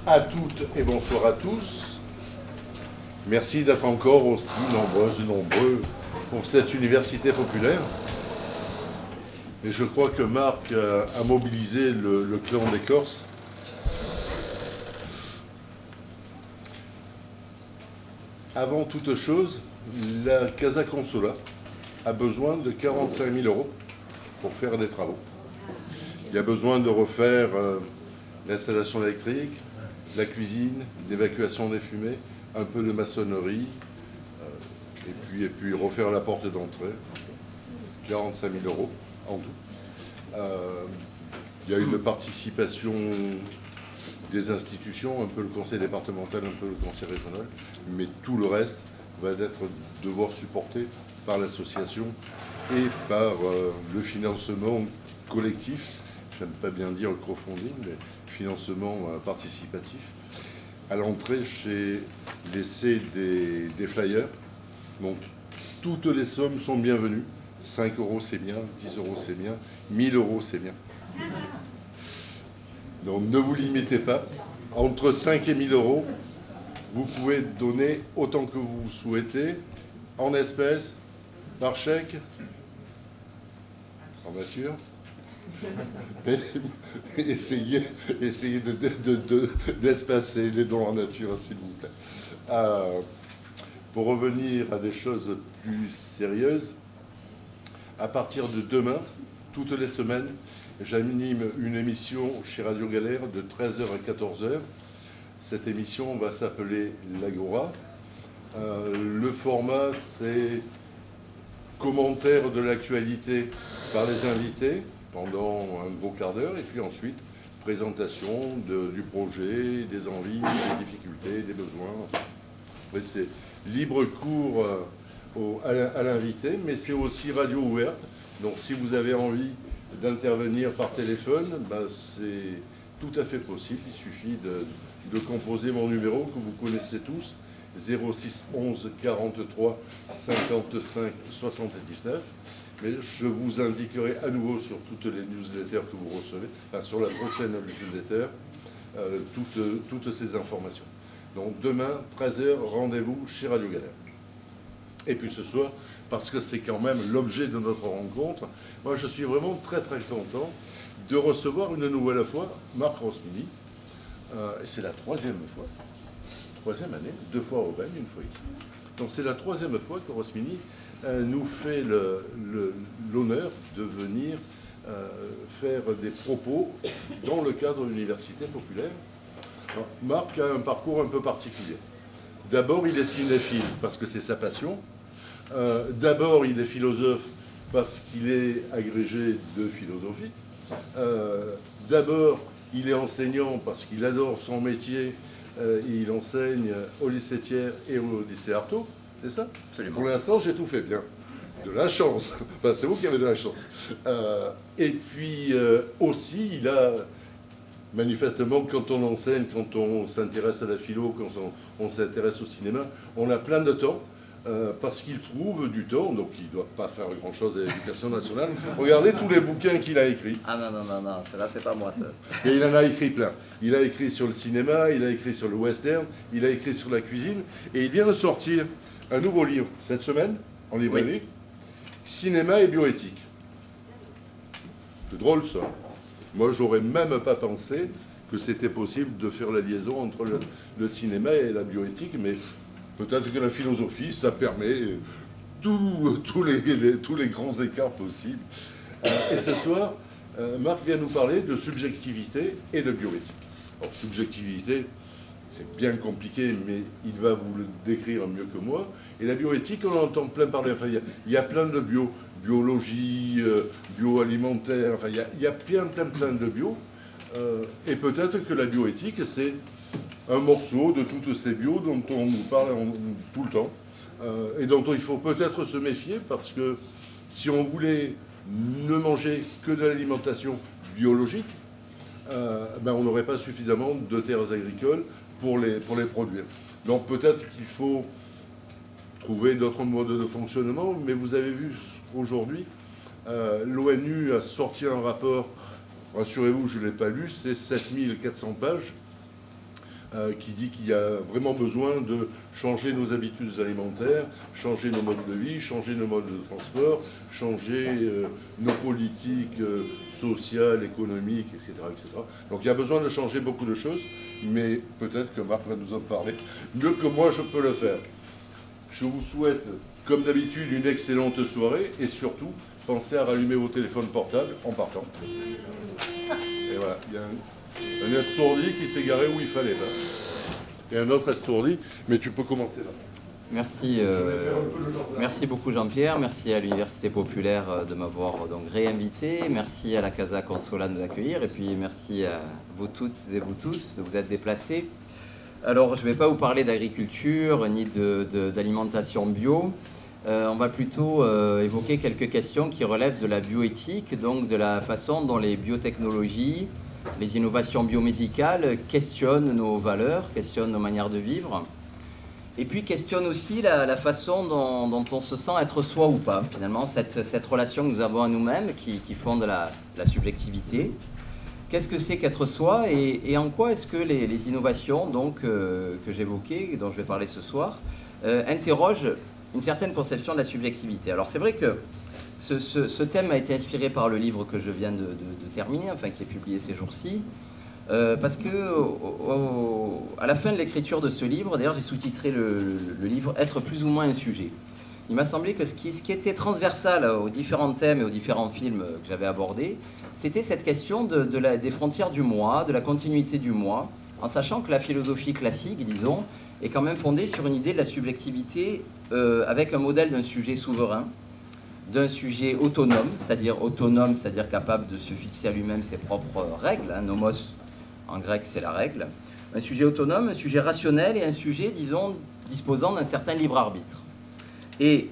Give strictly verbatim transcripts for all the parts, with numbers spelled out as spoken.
à toutes et bonsoir à tous. Merci d'être encore aussi nombreuses et nombreux pour cette université populaire. Et je crois que Marc a mobilisé le, le clan des Corses. Avant toute chose, la Casa Consola a besoin de quarante-cinq mille euros pour faire des travaux. Il y a besoin de refaire euh, l'installation électrique, la cuisine, l'évacuation des fumées, un peu de maçonnerie, euh, et, puis, et puis refaire la porte d'entrée. quarante-cinq mille euros en tout. Euh, il y a une participation des institutions, un peu le conseil départemental, un peu le conseil régional, mais tout le reste va être devoir supporté par l'association et par euh, le financement collectif, j'aime pas bien dire crowdfunding, mais financement euh, participatif. À l'entrée, j'ai laissé des, des flyers, donc toutes les sommes sont bienvenues. cinq euros c'est bien, dix euros c'est bien, mille euros c'est bien. Donc ne vous limitez pas. Entre cinq et mille euros, vous pouvez donner autant que vous souhaitez, en espèces, par chèque, en nature. Mais essayez, essayez de, de, de, d'espacer les dons en nature, s'il vous plaît. Euh, pour revenir à des choses plus sérieuses, à partir de demain, toutes les semaines, j'anime une émission chez Radio Galère de treize heures à quatorze heures. Cette émission va s'appeler l'Agora. Euh, le format, c'est commentaire de l'actualité par les invités pendant un gros quart d'heure, et puis ensuite présentation de, du projet, des envies, des difficultés, des besoins. Après, c'est libre cours euh, au, à l'invité, mais c'est aussi radio ouverte. Donc si vous avez envie d'intervenir par téléphone, ben, c'est tout à fait possible. Il suffit de, de composer mon numéro que vous connaissez tous, zéro six onze quarante-trois cinquante-cinq soixante-dix-neuf. Mais je vous indiquerai à nouveau sur toutes les newsletters que vous recevez, enfin sur la prochaine newsletter, euh, toutes, toutes ces informations. Donc demain, treize heures, rendez-vous chez Radio Galère. Et puis ce soir, parce que c'est quand même l'objet de notre rencontre, moi je suis vraiment très très content de recevoir une nouvelle fois Marc Rosmini. Euh, c'est la troisième fois, troisième année, deux fois au Bagne, une fois ici. Donc c'est la troisième fois que Rosmini euh, nous fait l'honneur de venir euh, faire des propos dans le cadre de l'université populaire. Alors, Marc a un parcours un peu particulier. D'abord, il est cinéphile parce que c'est sa passion. Euh, D'abord, il est philosophe parce qu'il est agrégé de philosophie. Euh, D'abord, il est enseignant parce qu'il adore son métier. Euh, il enseigne au lycée Thiers et au lycée Artaud. C'est ça? Absolument. Pour l'instant, j'ai tout fait bien. De la chance. Enfin, c'est vous qui avez de la chance. Euh, et puis euh, aussi, il a... Manifestement, quand on enseigne, quand on s'intéresse à la philo, quand on, on s'intéresse au cinéma, on a plein de temps, euh, parce qu'il trouve du temps, donc il ne doit pas faire grand-chose à l'éducation nationale. Regardez tous les bouquins qu'il a écrits. Ah non, non, non, non, cela c'est pas moi, ça. Et il en a écrit plein. Il a écrit sur le cinéma, il a écrit sur le western, il a écrit sur la cuisine, et il vient de sortir un nouveau livre cette semaine, en librairie, oui. Cinéma et bioéthique. C'est drôle ça. Moi, j'aurais même pas pensé que c'était possible de faire la liaison entre le, le cinéma et la bioéthique, mais peut-être que la philosophie, ça permet tous tout les, les, tous les grands écarts possibles. Euh, et ce soir, euh, Marc vient nous parler de subjectivité et de bioéthique. Alors, subjectivité, c'est bien compliqué, mais il va vous le décrire mieux que moi. Et la bioéthique, on en entend plein parler. Enfin, il y a, il y a plein de bio. Biologie, euh, bioalimentaire, enfin il y, y a plein, plein, plein de bio. Euh, et peut-être que la bioéthique, c'est un morceau de toutes ces bios dont on nous parle en, tout le temps. Euh, et dont il faut peut-être se méfier, parce que si on voulait ne manger que de l'alimentation biologique, euh, ben on n'aurait pas suffisamment de terres agricoles pour les, pour les produire. Donc peut-être qu'il faut trouver d'autres modes de fonctionnement, mais vous avez vu aujourd'hui, euh, l'ONU a sorti un rapport, rassurez-vous, je ne l'ai pas lu, c'est sept mille quatre cents pages, euh, qui dit qu'il y a vraiment besoin de changer nos habitudes alimentaires, changer nos modes de vie, changer nos modes de transport, changer euh, nos politiques euh, sociales, économiques, et cetera, et cetera. Donc il y a besoin de changer beaucoup de choses, mais peut-être que Marc va nous en parler mieux que moi je peux le faire. Je vous souhaite, comme d'habitude, une excellente soirée et surtout, pensez à rallumer vos téléphones portables en partant. Et voilà, il y a un, un estourdi qui s'est garé où il fallait là. Et un autre estourdi, mais tu peux commencer là. Merci, euh, merci beaucoup Jean-Pierre, merci à l'Université Populaire de m'avoir donc réinvité, merci à la Casa Consola de nous accueillir et puis merci à vous toutes et vous tous de vous être déplacés. Alors je ne vais pas vous parler d'agriculture ni d'alimentation bio, euh, on va plutôt euh, évoquer quelques questions qui relèvent de la bioéthique, donc de la façon dont les biotechnologies, les innovations biomédicales questionnent nos valeurs, questionnent nos manières de vivre. Et puis questionne aussi la, la façon dont, dont on se sent être soi ou pas, finalement, cette, cette relation que nous avons à nous-mêmes qui, qui fonde la, la subjectivité. Qu'est-ce que c'est qu'être soi et, et en quoi est-ce que les, les innovations donc, euh, que j'évoquais, dont je vais parler ce soir, euh, interrogent une certaine conception de la subjectivité. Alors c'est vrai que ce, ce, ce thème a été inspiré par le livre que je viens de, de, de terminer, enfin qui est publié ces jours-ci. Euh, parce que au, au, à la fin de l'écriture de ce livre, d'ailleurs j'ai sous-titré le, le, le livre « Être plus ou moins un sujet ». Il m'a semblé que ce qui, ce qui était transversal aux différents thèmes et aux différents films que j'avais abordés, c'était cette question de, de la, des frontières du moi, de la continuité du moi, en sachant que la philosophie classique, disons, est quand même fondée sur une idée de la subjectivité euh, avec un modèle d'un sujet souverain, d'un sujet autonome, c'est-à-dire autonome, c'est-à-dire capable de se fixer à lui-même ses propres règles, hein, nomos. En grec, c'est la règle. Un sujet autonome, un sujet rationnel et un sujet, disons, disposant d'un certain libre arbitre. Et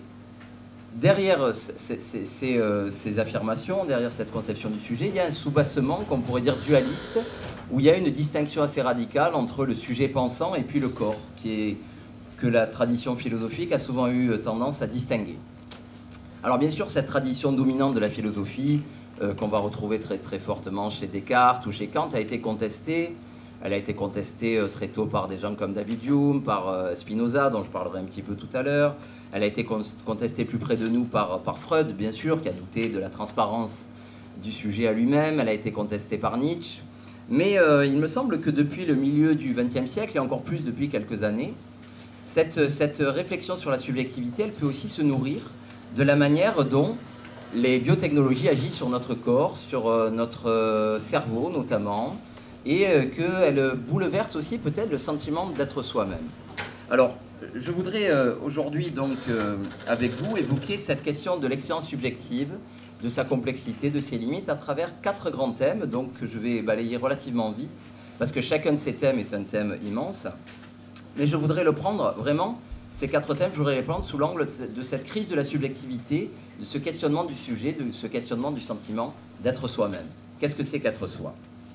derrière ces, ces, ces, euh, ces affirmations, derrière cette conception du sujet, il y a un soubassement qu'on pourrait dire dualiste, où il y a une distinction assez radicale entre le sujet pensant et puis le corps, qui est, que la tradition philosophique a souvent eu tendance à distinguer. Alors bien sûr, cette tradition dominante de la philosophie, Euh, qu'on va retrouver très, très fortement chez Descartes ou chez Kant, a été contestée. Elle a été contestée euh, très tôt par des gens comme David Hume, par euh, Spinoza, dont je parlerai un petit peu tout à l'heure. Elle a été con contestée plus près de nous par, par Freud, bien sûr, qui a douté de la transparence du sujet à lui-même. Elle a été contestée par Nietzsche. Mais euh, il me semble que depuis le milieu du vingtième siècle, et encore plus depuis quelques années, cette, cette réflexion sur la subjectivité, elle peut aussi se nourrir de la manière dont les biotechnologies agissent sur notre corps, sur euh, notre euh, cerveau notamment, et euh, qu'elles bouleversent aussi peut-être le sentiment d'être soi-même. Alors, je voudrais euh, aujourd'hui donc euh, avec vous évoquer cette question de l'expérience subjective, de sa complexité, de ses limites, à travers quatre grands thèmes, donc que je vais balayer relativement vite, parce que chacun de ces thèmes est un thème immense. Mais je voudrais le prendre vraiment, ces quatre thèmes, je voudrais les prendre sous l'angle de cette crise de la subjectivité, de ce questionnement du sujet, de ce questionnement du sentiment d'être soi-même. Qu'est-ce que c'est qu'être soi?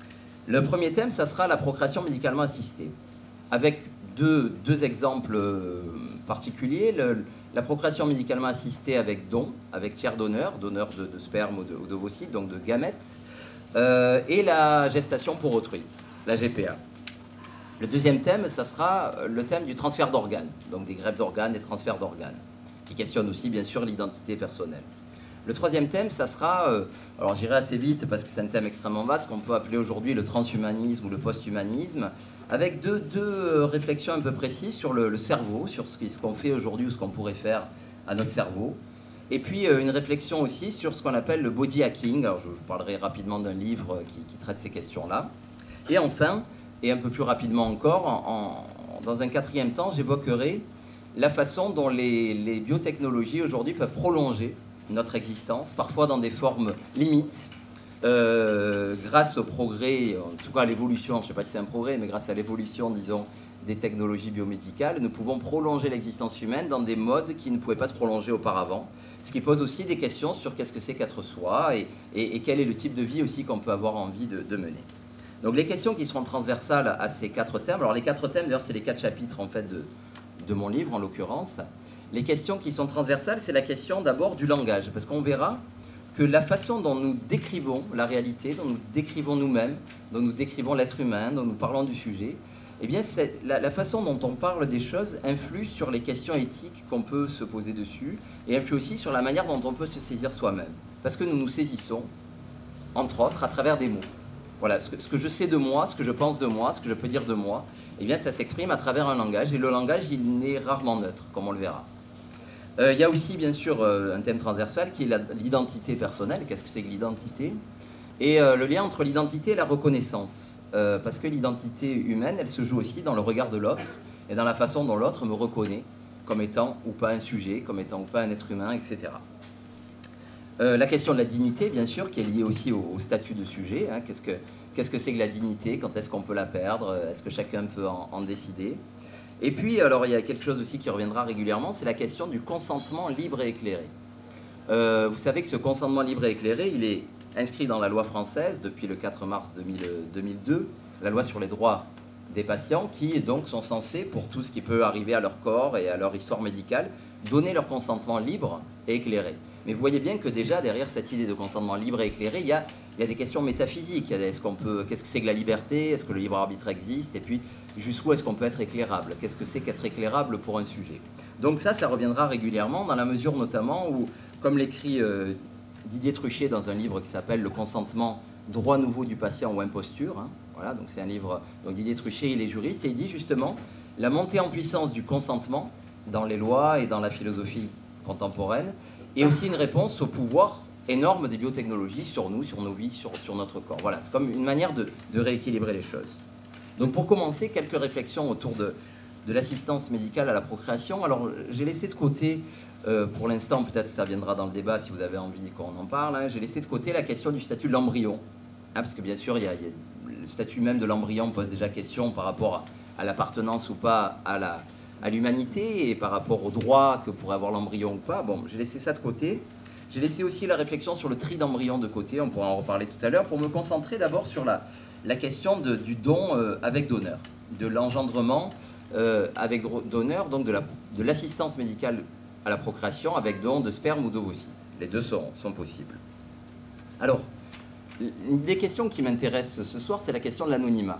Le premier thème, ça sera la procréation médicalement assistée, avec deux, deux exemples particuliers. Le, la procréation médicalement assistée avec don, avec tiers donneur, donneur de, de sperme ou de, ou d'ovocytes, donc de gamètes, euh, et la gestation pour autrui, la G P A. Le deuxième thème, ça sera le thème du transfert d'organes, donc des greffes d'organes, des transferts d'organes, qui questionne aussi, bien sûr, l'identité personnelle. Le troisième thème, ça sera, euh, alors j'irai assez vite parce que c'est un thème extrêmement vaste, qu'on peut appeler aujourd'hui le transhumanisme ou le post-humanisme, avec deux, deux réflexions un peu précises sur le, le cerveau, sur ce qu'on fait aujourd'hui ou ce qu'on pourrait faire à notre cerveau. Et puis euh, une réflexion aussi sur ce qu'on appelle le body hacking. Alors je vous parlerai rapidement d'un livre qui, qui traite ces questions-là. Et enfin, et un peu plus rapidement encore, en, en, dans un quatrième temps, j'évoquerai la façon dont les, les biotechnologies aujourd'hui peuvent prolonger notre existence, parfois dans des formes limites, euh, grâce au progrès, en tout cas à l'évolution, je ne sais pas si c'est un progrès, mais grâce à l'évolution, disons, des technologies biomédicales, nous pouvons prolonger l'existence humaine dans des modes qui ne pouvaient pas se prolonger auparavant, ce qui pose aussi des questions sur qu'est-ce que c'est qu'être soi et, et, et quel est le type de vie aussi qu'on peut avoir envie de, de mener. Donc les questions qui seront transversales à ces quatre thèmes, alors les quatre thèmes, d'ailleurs c'est les quatre chapitres en fait de, de mon livre en l'occurrence, les questions qui sont transversales, c'est la question d'abord du langage, parce qu'on verra que la façon dont nous décrivons la réalité, dont nous décrivons nous-mêmes, dont nous décrivons l'être humain, dont nous parlons du sujet, eh bien, la, la façon dont on parle des choses influe sur les questions éthiques qu'on peut se poser dessus, et influe aussi sur la manière dont on peut se saisir soi-même. Parce que nous nous saisissons, entre autres, à travers des mots. Voilà, ce que, ce que je sais de moi, ce que je pense de moi, ce que je peux dire de moi, eh bien, ça s'exprime à travers un langage, et le langage, il n'est rarement neutre, comme on le verra. Euh, il y a aussi, bien sûr, euh, un thème transversal qui est l'identité personnelle. Qu'est-ce que c'est que l'identité? Et euh, le lien entre l'identité et la reconnaissance. Euh, parce que l'identité humaine, elle se joue aussi dans le regard de l'autre et dans la façon dont l'autre me reconnaît comme étant ou pas un sujet, comme étant ou pas un être humain, et cetera. Euh, la question de la dignité, bien sûr, qui est liée aussi au, au statut de sujet. Hein. Qu'est-ce que qu'est-ce que c'est que la dignité? Quand est-ce qu'on peut la perdre? Est-ce que chacun peut en, en décider? Et puis, alors, il y a quelque chose aussi qui reviendra régulièrement, c'est la question du consentement libre et éclairé. Euh, vous savez que ce consentement libre et éclairé, il est inscrit dans la loi française depuis le quatre mars deux mille deux, la loi sur les droits des patients, qui donc sont censés, pour tout ce qui peut arriver à leur corps et à leur histoire médicale, donner leur consentement libre et éclairé. Mais vous voyez bien que déjà, derrière cette idée de consentement libre et éclairé, il y a, il y a des questions métaphysiques. Est-ce qu'on peut, qu'est-ce que c'est que la liberté? Est-ce que le libre arbitre existe? Et puis, jusqu'où est-ce qu'on peut être éclairable? Qu'est-ce que c'est qu'être éclairable pour un sujet? Donc ça, ça reviendra régulièrement, dans la mesure notamment où, comme l'écrit euh, Didier Truchet dans un livre qui s'appelle « Le consentement, droit nouveau du patient ou imposture ». Hein. Voilà, donc c'est un livre, donc Didier Truchet, il est juriste, et il dit justement la montée en puissance du consentement dans les lois et dans la philosophie contemporaine, et aussi une réponse au pouvoir énorme des biotechnologies sur nous, sur nos vies, sur, sur notre corps. Voilà, c'est comme une manière de, de rééquilibrer les choses. Donc pour commencer, quelques réflexions autour de, de l'assistance médicale à la procréation. Alors j'ai laissé de côté... Euh, pour l'instant, peut-être que ça viendra dans le débat si vous avez envie qu'on en parle. Hein. J'ai laissé de côté la question du statut de l'embryon. Hein, parce que bien sûr, il y a, il y a, le statut même de l'embryon pose déjà question par rapport à, à l'appartenance ou pas à l'humanité et par rapport aux droits que pourrait avoir l'embryon ou pas. Bon, j'ai laissé ça de côté. J'ai laissé aussi la réflexion sur le tri d'embryon de côté. On pourra en reparler tout à l'heure pour me concentrer d'abord sur la, la question de, du don euh, avec donneur, de l'engendrement euh, avec donneur, donc de l'assistance la, médicale à la procréation avec don de sperme ou d'ovocytes. Les deux sont, sont possibles. Alors, une des questions qui m'intéresse ce soir, c'est la question de l'anonymat.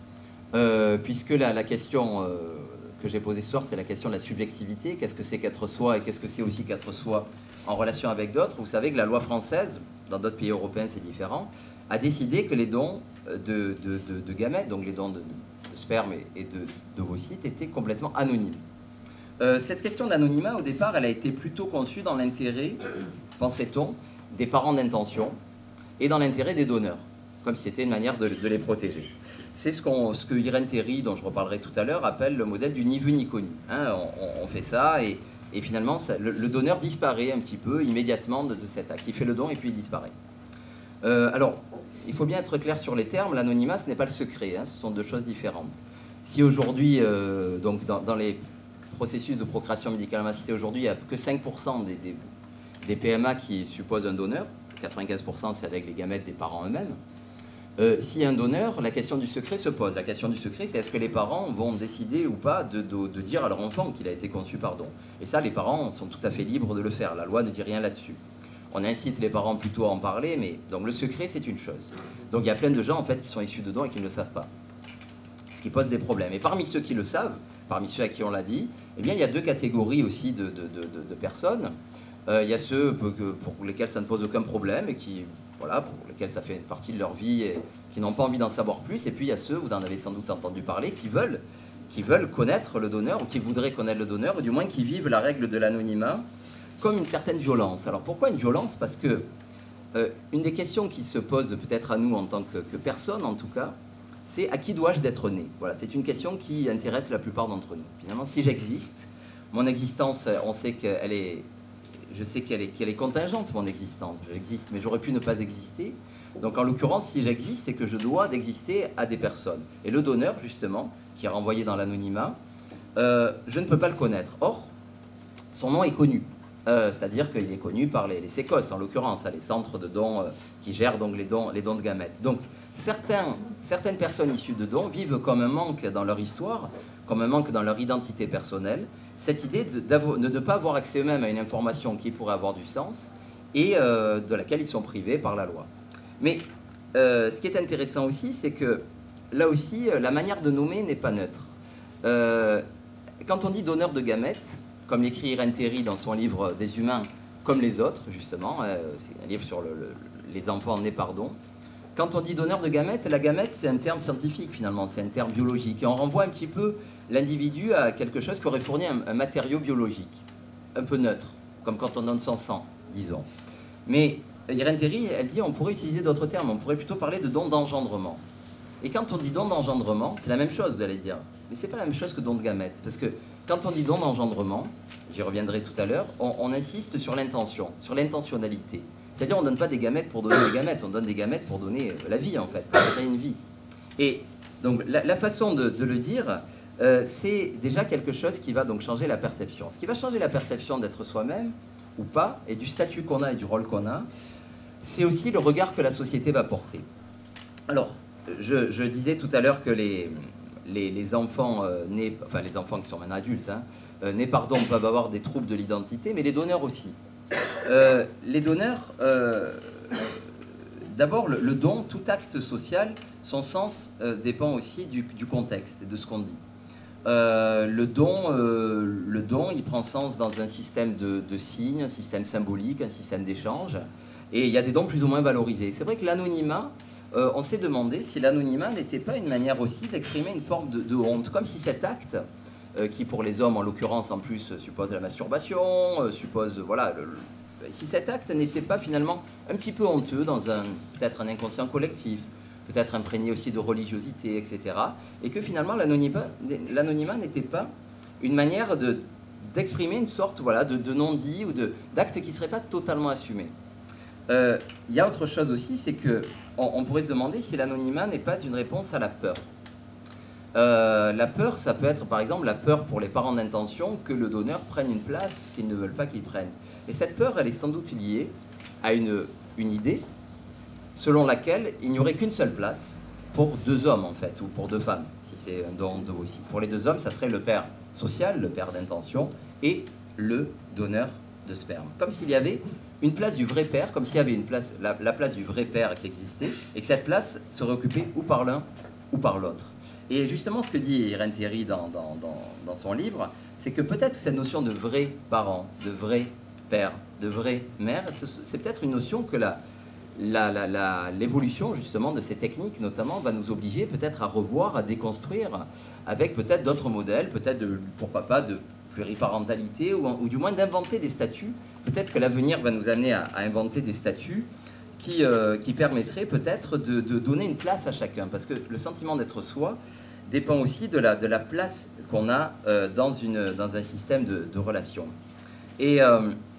Euh, puisque la, la question euh, que j'ai posée ce soir, c'est la question de la subjectivité. Qu'est-ce que c'est qu'être soi et qu'est-ce que c'est aussi qu'être soi en relation avec d'autres? Vous savez que la loi française, dans d'autres pays européens c'est différent, a décidé que les dons de, de, de, de gamètes, donc les dons de, de sperme et d'ovocytes, étaient complètement anonymes. Euh, cette question de l'anonymat, au départ, elle a été plutôt conçue dans l'intérêt, pensait-on, des parents d'intention et dans l'intérêt des donneurs, comme si c'était une manière de, de les protéger. C'est ce, qu'on, ce que Irène Théry, dont je reparlerai tout à l'heure, appelle le modèle du ni vu ni connu. Hein, on, on fait ça et, et finalement, ça, le, le donneur disparaît un petit peu immédiatement de, de cet acte. Il fait le don et puis il disparaît. Euh, alors, il faut bien être clair sur les termes. L'anonymat, ce n'est pas le secret. Hein, ce sont deux choses différentes. Si aujourd'hui, euh, donc dans, dans les processus de procréation médicalement assistée aujourd'hui, il n'y a que cinq pour cent des, des, des P M A qui supposent un donneur. quatre-vingt-quinze pour cent, c'est avec les gamètes des parents eux-mêmes. Euh, S'il y a un donneur, la question du secret se pose. La question du secret, c'est est-ce que les parents vont décider ou pas de, de, de dire à leur enfant qu'il a été conçu par don. Et ça, les parents sont tout à fait libres de le faire. La loi ne dit rien là-dessus. On incite les parents plutôt à en parler, mais donc le secret, c'est une chose. Donc il y a plein de gens, en fait, qui sont issus de dons et qui ne le savent pas. Ce qui pose des problèmes. Et parmi ceux qui le savent, parmi ceux à qui on l'a dit, eh bien, il y a deux catégories aussi de, de, de, de, de personnes. Euh, il y a ceux pour, pour lesquels ça ne pose aucun problème et qui, voilà, pour lesquels ça fait partie de leur vie et qui n'ont pas envie d'en savoir plus. Et puis il y a ceux, vous en avez sans doute entendu parler, qui veulent, qui veulent connaître le donneur ou qui voudraient connaître le donneur, ou du moins qui vivent la règle de l'anonymat comme une certaine violence. Alors pourquoi une violence? Parce que euh, une des questions qui se pose peut-être à nous en tant que, que personne, en tout cas, c'est à qui dois-je d'être né? Voilà, c'est une question qui intéresse la plupart d'entre nous. Finalement, si j'existe, mon existence, on sait qu'elle est, je sais qu'elle est, qu'elle est contingente, mon existence. J'existe, mais j'aurais pu ne pas exister. Donc, en l'occurrence, si j'existe, c'est que je dois d'exister à des personnes. Et le donneur, justement, qui est renvoyé dans l'anonymat, euh, je ne peux pas le connaître. Or, son nom est connu. Euh, c'est-à-dire qu'il est connu par les, les sécos, en l'occurrence, les centres de dons euh, qui gèrent donc les dons, les dons de gamètes. Donc, certains, certaines personnes issues de dons vivent comme un manque dans leur histoire, comme un manque dans leur identité personnelle, cette idée de, de ne pas avoir accès eux-mêmes à une information qui pourrait avoir du sens et euh, de laquelle ils sont privés par la loi. Mais euh, ce qui est intéressant aussi, c'est que là aussi, la manière de nommer n'est pas neutre. Euh, quand on dit donneur de gamètes, comme l'écrit Irène Théry dans son livre Des humains comme les autres, justement, euh, c'est un livre sur le, le, les enfants nés par don. Quand on dit donneur de gamètes, la gamète, c'est un terme scientifique, finalement, c'est un terme biologique. Et on renvoie un petit peu l'individu à quelque chose qui aurait fourni un, un matériau biologique, un peu neutre, comme quand on donne son sang, disons. Mais Irène Théry, elle dit on pourrait utiliser d'autres termes, on pourrait plutôt parler de don d'engendrement. Et quand on dit don d'engendrement, c'est la même chose, vous allez dire. Mais c'est pas la même chose que don de gamètes. Parce que quand on dit don d'engendrement, j'y reviendrai tout à l'heure, on, on insiste sur l'intention, sur l'intentionnalité. C'est-à-dire on ne donne pas des gamètes pour donner des gamètes, on donne des gamètes pour donner la vie, en fait, pour créer une vie. Et donc la, la façon de, de le dire, euh, c'est déjà quelque chose qui va donc changer la perception. Ce qui va changer la perception d'être soi-même, ou pas, et du statut qu'on a et du rôle qu'on a, c'est aussi le regard que la société va porter. Alors, je, je disais tout à l'heure que les, les, les enfants euh, nés, enfin les enfants qui sont maintenant adultes, hein, euh, nés par don peuvent avoir des troubles de l'identité, mais les donneurs aussi. Euh, les donneurs, euh, d'abord le, le don, tout acte social, son sens euh, dépend aussi du, du contexte et de ce qu'on dit. Euh, le don, euh, le don, il prend sens dans un système de, de signes, un système symbolique, un système d'échange, et il y a des dons plus ou moins valorisés. C'est vrai que l'anonymat, euh, on s'est demandé si l'anonymat n'était pas une manière aussi d'exprimer une forme de, de honte, comme si cet acte, euh, qui pour les hommes en l'occurrence en plus suppose la masturbation, euh, suppose, voilà, le, le, si cet acte n'était pas finalement un petit peu honteux dans un, peut-être un inconscient collectif, peut-être imprégné aussi de religiosité, et cetera, et que finalement l'anonymat n'était pas une manière de, d'exprimer une sorte voilà, de, de non-dit ou d'acte qui ne serait pas totalement assumé. Il euh, y a autre chose aussi, c'est qu'on on pourrait se demander si l'anonymat n'est pas une réponse à la peur. Euh, la peur, ça peut être par exemple la peur pour les parents d'intention que le donneur prenne une place qu'ils ne veulent pas qu'il prenne. Et cette peur, elle est sans doute liée à une, une idée selon laquelle il n'y aurait qu'une seule place pour deux hommes, en fait, ou pour deux femmes, si c'est un don d'eau aussi. Pour les deux hommes, ça serait le père social, le père d'intention, et le donneur de sperme. Comme s'il y avait une place du vrai père, comme s'il y avait une place, la, la place du vrai père qui existait, et que cette place serait occupée ou par l'un ou par l'autre. Et justement, ce que dit Irène Théry dans, dans, dans, dans son livre, c'est que peut-être cette notion de vrai parent, de vrai père, de vraie mère, c'est peut-être une notion que la l'évolution justement de ces techniques notamment va nous obliger peut-être à revoir, à déconstruire avec peut-être d'autres modèles, peut-être pour papa de pluriparentalité ou, ou du moins d'inventer des statuts. Peut-être que l'avenir va nous amener à, à inventer des statuts qui, euh, qui permettraient peut-être de, de donner une place à chacun, parce que le sentiment d'être soi dépend aussi de la, de la place qu'on a euh, dans, une, dans un système de, de relations. Et euh,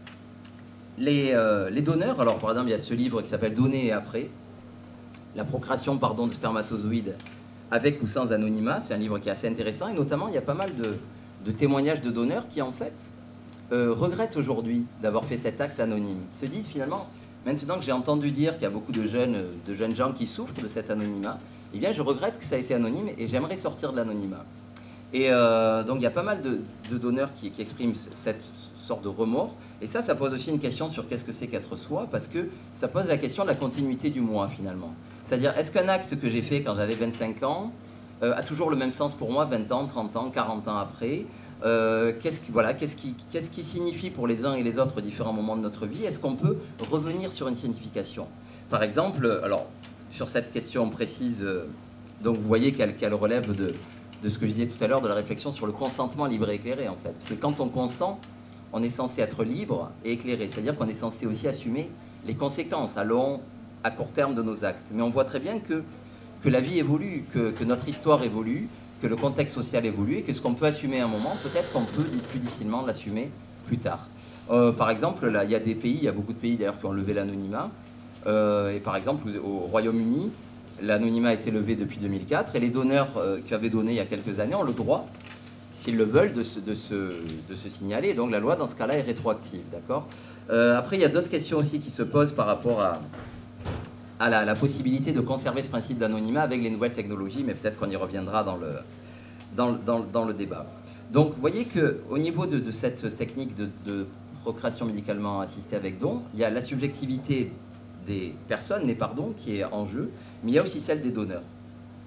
Les, euh, les donneurs, alors par exemple il y a ce livre qui s'appelle Donner et après, la procréation pardon, de spermatozoïdes avec ou sans anonymat, c'est un livre qui est assez intéressant et notamment il y a pas mal de, de témoignages de donneurs qui en fait euh, regrettent aujourd'hui d'avoir fait cet acte anonyme, ils se disent finalement maintenant que j'ai entendu dire qu'il y a beaucoup de jeunes, de jeunes gens qui souffrent de cet anonymat, eh bien je regrette que ça a été anonyme et j'aimerais sortir de l'anonymat. Et euh, donc il y a pas mal de, de donneurs qui, qui expriment cette sorte de remords. Et ça, ça pose aussi une question sur qu'est-ce que c'est qu'être soi, parce que ça pose la question de la continuité du moi, finalement. C'est-à-dire, est-ce qu'un acte que j'ai fait quand j'avais vingt-cinq ans euh, a toujours le même sens pour moi, vingt ans, trente ans, quarante ans après euh, qu'est-ce qui, voilà, qu'est-ce qui, qu'est-ce qui signifie pour les uns et les autres différents moments de notre vie? Est-ce qu'on peut revenir sur une signification? Par exemple, alors, sur cette question précise, euh, donc vous voyez qu'elle qu'elle relève de, de ce que je disais tout à l'heure, de la réflexion sur le consentement libre et éclairé, en fait. Parce que quand on consent, on est censé être libre et éclairé, c'est-à-dire qu'on est censé aussi assumer les conséquences à long, à court terme de nos actes. Mais on voit très bien que, que la vie évolue, que, que notre histoire évolue, que le contexte social évolue, et que ce qu'on peut assumer à un moment, peut-être qu'on peut plus difficilement l'assumer plus tard. Euh, par exemple, là, il y a des pays, il y a beaucoup de pays d'ailleurs qui ont levé l'anonymat, euh, et par exemple au Royaume-Uni, l'anonymat a été levé depuis deux mille quatre, et les donneurs euh, qui avaient donné il y a quelques années ont le droit, s'ils le veulent, de se, de, se, de se signaler. Donc la loi, dans ce cas-là, est rétroactive. D'accord euh, après, il y a d'autres questions aussi qui se posent par rapport à, à la, la possibilité de conserver ce principe d'anonymat avec les nouvelles technologies, mais peut-être qu'on y reviendra dans le, dans, dans, dans le débat. Donc, vous voyez qu'au niveau de, de cette technique de, de procréation médicalement assistée avec don, il y a la subjectivité des personnes nées par don qui est en jeu, mais il y a aussi celle des donneurs.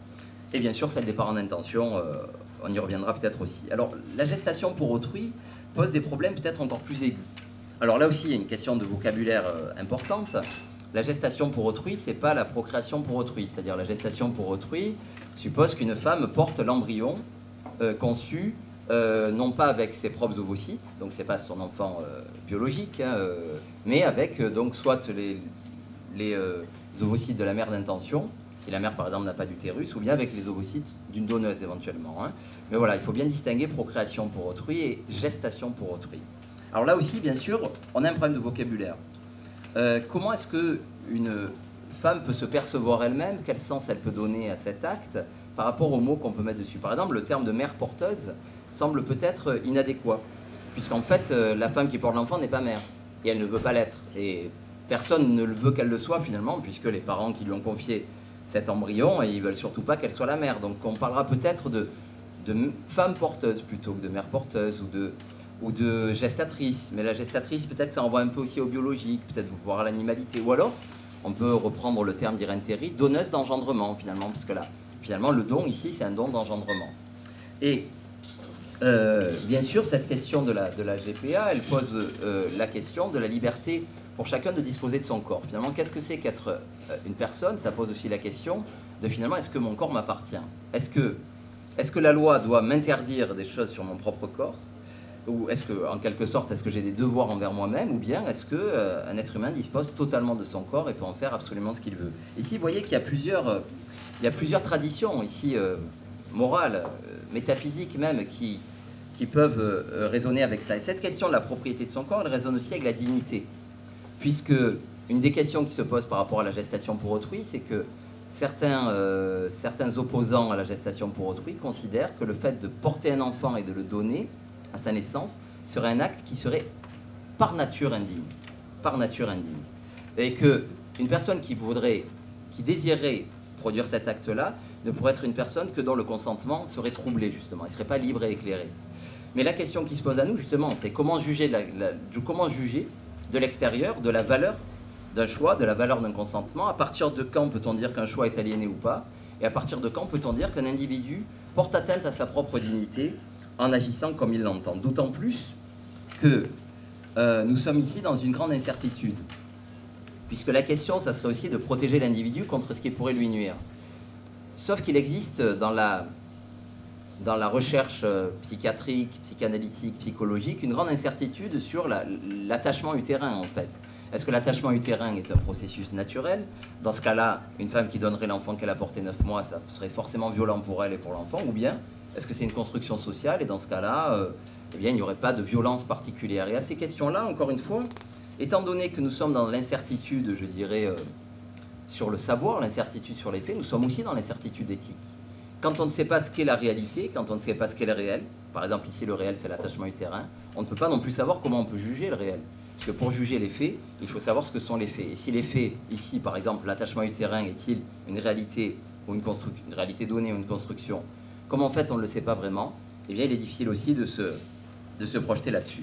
et bien sûr celle des parents d'intention, euh, on y reviendra peut-être aussi. Alors la gestation pour autrui pose des problèmes peut-être encore plus aigus. Alors là aussi il y a une question de vocabulaire euh, importante. La gestation pour autrui, c'est pas la procréation pour autrui, c'est-à-dire la gestation pour autrui suppose qu'une femme porte l'embryon euh, conçu euh, non pas avec ses propres ovocytes, donc c'est pas son enfant euh, biologique, hein, euh, mais avec euh, donc soit les, les euh, ovocytes de la mère d'intention, si la mère par exemple n'a pas d'utérus, ou bien avec les ovocytes d'une donneuse éventuellement. Hein. Mais voilà, il faut bien distinguer procréation pour autrui et gestation pour autrui. Alors là aussi, bien sûr, on a un problème de vocabulaire. Euh, comment est-ce qu'une femme peut se percevoir elle-même? Quel sens elle peut donner à cet acte par rapport aux mots qu'on peut mettre dessus? Par exemple, le terme de mère porteuse semble peut-être inadéquat, puisqu'en fait, euh, la femme qui porte l'enfant n'est pas mère, et elle ne veut pas l'être. Et personne ne le veut qu'elle le soit finalement, puisque les parents qui lui ont confié cet embryon, et ils ne veulent surtout pas qu'elle soit la mère. Donc on parlera peut-être de, de femme porteuse plutôt que de mère porteuse, ou de, ou de gestatrice. Mais la gestatrice, peut-être ça envoie un peu aussi au biologique, peut-être voir à l'animalité. Ou alors, on peut reprendre le terme d'Irène-Théry, donneuse d'engendrement finalement, parce que là, finalement, le don ici, c'est un don d'engendrement. Et euh, bien sûr, cette question de la, de la G P A, elle pose euh, la question de la liberté pour chacun de disposer de son corps. Finalement, qu'est-ce que c'est qu'être euh, une personne? Ça pose aussi la question de finalement, est-ce que mon corps m'appartient? Est-ce que, est-ce que la loi doit m'interdire des choses sur mon propre corps? Ou est-ce que, en quelque sorte, est-ce que j'ai des devoirs envers moi-même? Ou bien est-ce qu'un euh, être humain dispose totalement de son corps et peut en faire absolument ce qu'il veut? Ici, vous voyez qu'il y a plusieurs, euh, il y a plusieurs traditions, ici, euh, morales, euh, métaphysiques même, qui, qui peuvent euh, raisonner avec ça. Et cette question de la propriété de son corps, elle résonne aussi avec la dignité. Puisque une des questions qui se pose par rapport à la gestation pour autrui, c'est que certains, euh, certains opposants à la gestation pour autrui considèrent que le fait de porter un enfant et de le donner à sa naissance serait un acte qui serait par nature indigne. Par nature indigne. Et qu'une personne qui voudrait, qui désirerait produire cet acte-là, ne pourrait être une personne que dont le consentement serait troublé, justement. Elle ne serait pas libre et éclairée. Mais la question qui se pose à nous, justement, c'est comment juger, la, la, comment juger de l'extérieur, de la valeur d'un choix, de la valeur d'un consentement. À partir de quand peut-on dire qu'un choix est aliéné ou pas? Et à partir de quand peut-on dire qu'un individu porte atteinte à sa propre dignité en agissant comme il l'entend? D'autant plus que euh, nous sommes ici dans une grande incertitude. Puisque la question, ça serait aussi de protéger l'individu contre ce qui pourrait lui nuire. Sauf qu'il existe dans la, dans la recherche psychiatrique, psychanalytique, psychologique, une grande incertitude sur l'attachement la, utérin, en fait. Est-ce que l'attachement utérin est un processus naturel? Dans ce cas-là, une femme qui donnerait l'enfant qu'elle a porté neuf mois, ça serait forcément violent pour elle et pour l'enfant. Ou bien, est-ce que c'est une construction sociale? Et dans ce cas-là, euh, eh bien, il n'y aurait pas de violence particulière. Et à ces questions-là, encore une fois, étant donné que nous sommes dans l'incertitude, je dirais, euh, sur le savoir, l'incertitude sur les faits, nous sommes aussi dans l'incertitude éthique. Quand on ne sait pas ce qu'est la réalité, quand on ne sait pas ce qu'est le réel, par exemple ici le réel c'est l'attachement utérin, on ne peut pas non plus savoir comment on peut juger le réel. Parce que pour juger les faits, il faut savoir ce que sont les faits. Et si les faits, ici par exemple l'attachement utérin est-il une réalité, ou une, une réalité donnée ou une construction, comme en fait on ne le sait pas vraiment, eh bien il est difficile aussi de se, de se projeter là-dessus.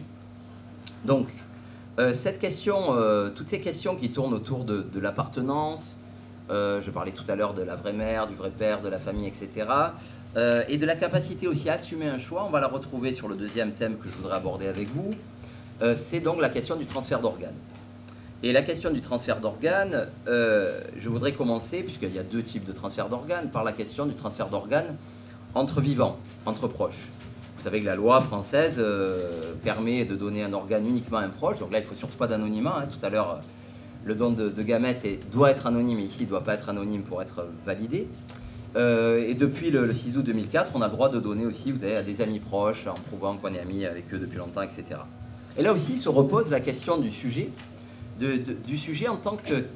Donc, Euh, cette question, euh, toutes ces questions qui tournent autour de, de l'appartenance, euh, je parlais tout à l'heure de la vraie mère, du vrai père, de la famille, et cetera, euh, et de la capacité aussi à assumer un choix, on va la retrouver sur le deuxième thème que je voudrais aborder avec vous, euh, c'est donc la question du transfert d'organes. Et la question du transfert d'organes, euh, je voudrais commencer, puisqu'il y a deux types de transfert d'organes, par la question du transfert d'organes entre vivants, entre proches. Vous savez que la loi française euh, permet de donner un organe uniquement à un proche, donc là il ne faut surtout pas d'anonymat. Hein. Tout à l'heure, le don de, de gamètes est, doit être anonyme, et ici il ne doit pas être anonyme pour être validé. Euh, et depuis le, le six août deux mille quatre, on a le droit de donner aussi, vous savez, à des amis proches, en prouvant qu'on est amis avec eux depuis longtemps, et cetera. Et là aussi se repose la question du sujet, de, de, du sujet en tant que,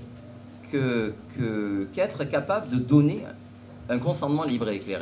que, que, qu'être capable de donner un consentement libre et éclairé.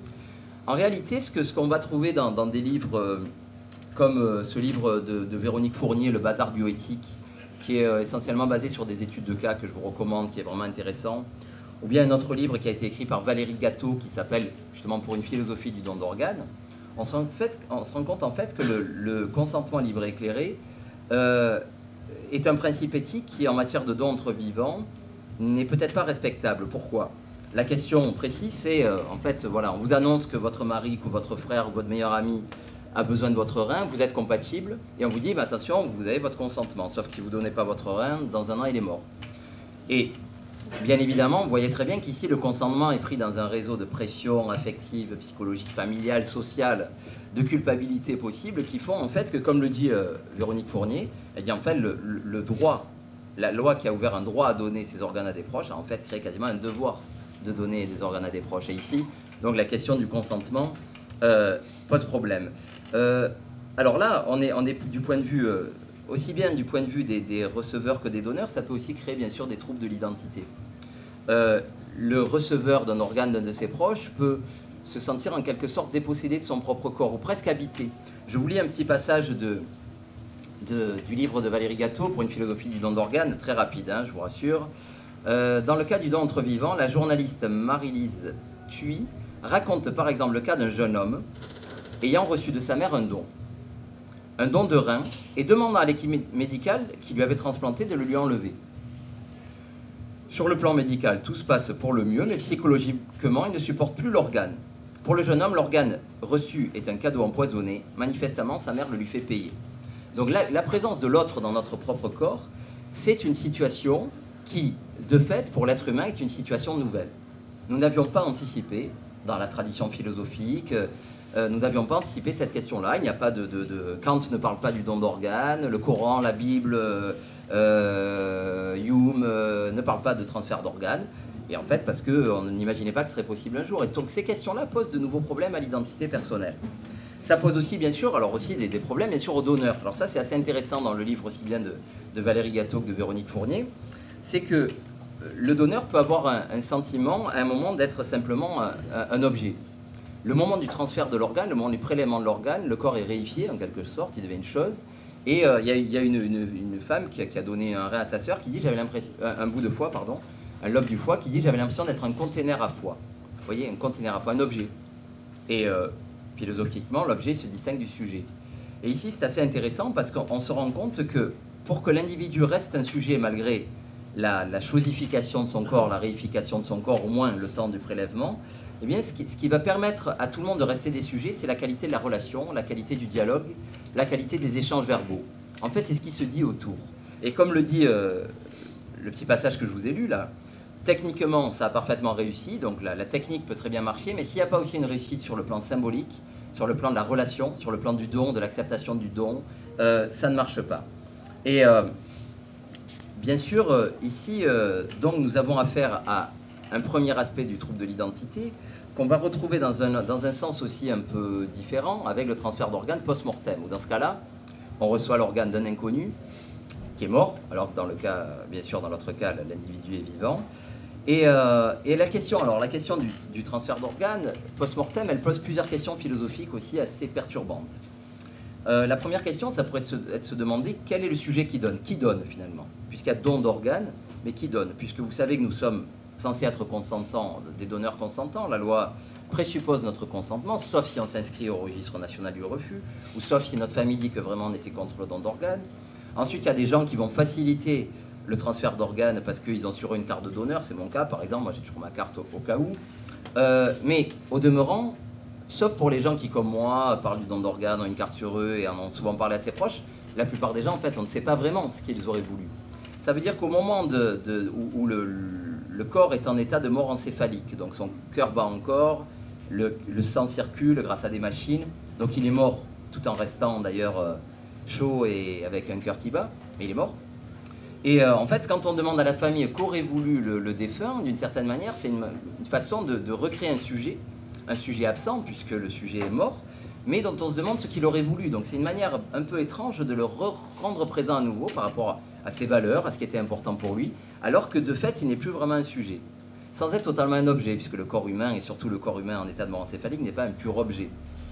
En réalité, ce qu'on ce qu'on va trouver dans, dans des livres euh, comme euh, ce livre de, de Véronique Fournier, Le bazar bioéthique, qui est euh, essentiellement basé sur des études de cas que je vous recommande, qui est vraiment intéressant, ou bien un autre livre qui a été écrit par Valérie Gâteau, qui s'appelle justement Pour une philosophie du don d'organes, on, se rend fait, on se rend compte en fait que le, le consentement libre et éclairé euh, est un principe éthique qui, en matière de don entre vivants, n'est peut-être pas respectable. Pourquoi ? la question précise, c'est, euh, en fait, voilà, on vous annonce que votre mari, que votre frère ou votre meilleur ami a besoin de votre rein, vous êtes compatibles, et on vous dit, bah, attention, vous avez votre consentement, sauf que si vous ne donnez pas votre rein, dans un an, il est mort. Et bien évidemment, vous voyez très bien qu'ici, le consentement est pris dans un réseau de pression affective, psychologique, familiale, sociale, de culpabilité possible, qui font en fait que, comme le dit euh, Véronique Fournier, elle dit en fait le, le, le droit, la loi qui a ouvert un droit à donner ses organes à des proches, a en fait créé quasiment un devoir de donner des organes à des proches. Et ici, donc la question du consentement euh, pose problème. Euh, alors là, on est, on est du point de vue, euh, aussi bien du point de vue des, des receveurs que des donneurs, ça peut aussi créer bien sûr des troubles de l'identité. Euh, le receveur d'un organe d'un de ses proches peut se sentir en quelque sorte dépossédé de son propre corps, ou presque habité. Je vous lis un petit passage de, de, du livre de Valérie Gâteau pour une philosophie du don d'organes, très rapide, hein, je vous rassure. Euh, dans le cas du don entre vivants, la journaliste Marie-Lise Thuy raconte par exemple le cas d'un jeune homme ayant reçu de sa mère un don, un don de rein, et demandant à l'équipe médicale qui lui avait transplanté de le lui enlever. Sur le plan médical, tout se passe pour le mieux, mais psychologiquement, il ne supporte plus l'organe. Pour le jeune homme, l'organe reçu est un cadeau empoisonné. Manifestement, sa mère le lui fait payer. Donc la, la présence de l'autre dans notre propre corps, c'est une situation qui, de fait, pour l'être humain, est une situation nouvelle. Nous n'avions pas anticipé, dans la tradition philosophique, euh, nous n'avions pas anticipé cette question-là. Il n'y a pas de, de, de... Kant ne parle pas du don d'organes, le Coran, la Bible, euh, Hume euh, ne parlent pas de transfert d'organes. Et en fait, parce qu'on n'imaginait pas que ce serait possible un jour. Et donc ces questions-là posent de nouveaux problèmes à l'identité personnelle. Ça pose aussi, bien sûr, alors aussi des, des problèmes, bien sûr, aux donneurs. Alors ça, c'est assez intéressant dans le livre aussi bien de, de Valérie Gâteau que de Véronique Fournier. C'est que le donneur peut avoir un, un sentiment, à un moment, d'être simplement un, un objet. Le moment du transfert de l'organe, le moment du prélèvement de l'organe, le corps est réifié, en quelque sorte, il devient une chose. Et euh, il y a, y a une, une, une femme qui a, qui a donné un rein à sa sœur qui dit, j'avais l'impression, un, un bout de foie, pardon, un lobe du foie, qui dit, j'avais l'impression d'être un container à foie. Vous voyez, un container à foie, un objet. Et euh, philosophiquement, l'objet se distingue du sujet. Et ici, c'est assez intéressant parce qu'on se rend compte que pour que l'individu reste un sujet malgré la, la chosification de son corps, la réification de son corps, au moins le temps du prélèvement, eh bien, ce qui, ce qui va permettre à tout le monde de rester des sujets, c'est la qualité de la relation, la qualité du dialogue, la qualité des échanges verbaux. En fait, c'est ce qui se dit autour. Et comme le dit euh, le petit passage que je vous ai lu là, techniquement, ça a parfaitement réussi, donc la, la technique peut très bien marcher, mais s'il n'y a pas aussi une réussite sur le plan symbolique, sur le plan de la relation, sur le plan du don, de l'acceptation du don, euh, ça ne marche pas. Et euh, bien sûr, euh, ici, euh, donc, nous avons affaire à un premier aspect du trouble de l'identité, qu'on va retrouver dans un, dans un sens aussi un peu différent, avec le transfert d'organes post-mortem, où dans ce cas-là, on reçoit l'organe d'un inconnu, qui est mort, alors que dans le cas, bien sûr, dans l'autre cas, l'individu est vivant. Et, euh, et la question, alors la question du, du transfert d'organes post-mortem, elle pose plusieurs questions philosophiques aussi assez perturbantes. Euh, la première question, ça pourrait être se, être se demander quel est le sujet qui donne, qui donne finalement, puisqu'il y a don d'organes, mais qui donne, puisque vous savez que nous sommes censés être consentants, des donneurs consentants, la loi présuppose notre consentement, sauf si on s'inscrit au registre national du refus, ou sauf si notre famille dit que vraiment on était contre le don d'organes. Ensuite, il y a des gens qui vont faciliter le transfert d'organes parce qu'ils ont sur eux une carte de donneur, c'est mon cas par exemple, moi j'ai toujours ma carte au, au cas où. Euh, mais au demeurant, sauf pour les gens qui comme moi parlent du don d'organes, ont une carte sur eux et en ont souvent parlé à ses proches, la plupart des gens en fait on ne sait pas vraiment ce qu'ils auraient voulu. Ça veut dire qu'au moment de, de, où, où le, le corps est en état de mort encéphalique, donc son cœur bat encore, le, le sang circule grâce à des machines, donc il est mort tout en restant d'ailleurs euh, chaud et avec un cœur qui bat, mais il est mort. Et euh, en fait, quand on demande à la famille qu'aurait voulu le, le défunt, d'une certaine manière, c'est une, une façon de, de recréer un sujet, un sujet absent, puisque le sujet est mort, mais dont on se demande ce qu'il aurait voulu. Donc c'est une manière un peu étrange de le re rendre présent à nouveau par rapport à, à ses valeurs, à ce qui était important pour lui, alors que de fait, il n'est plus vraiment un sujet, sans être totalement un objet, puisque le corps humain, et surtout le corps humain en état de mort encéphalique, n'est pas un pur objet.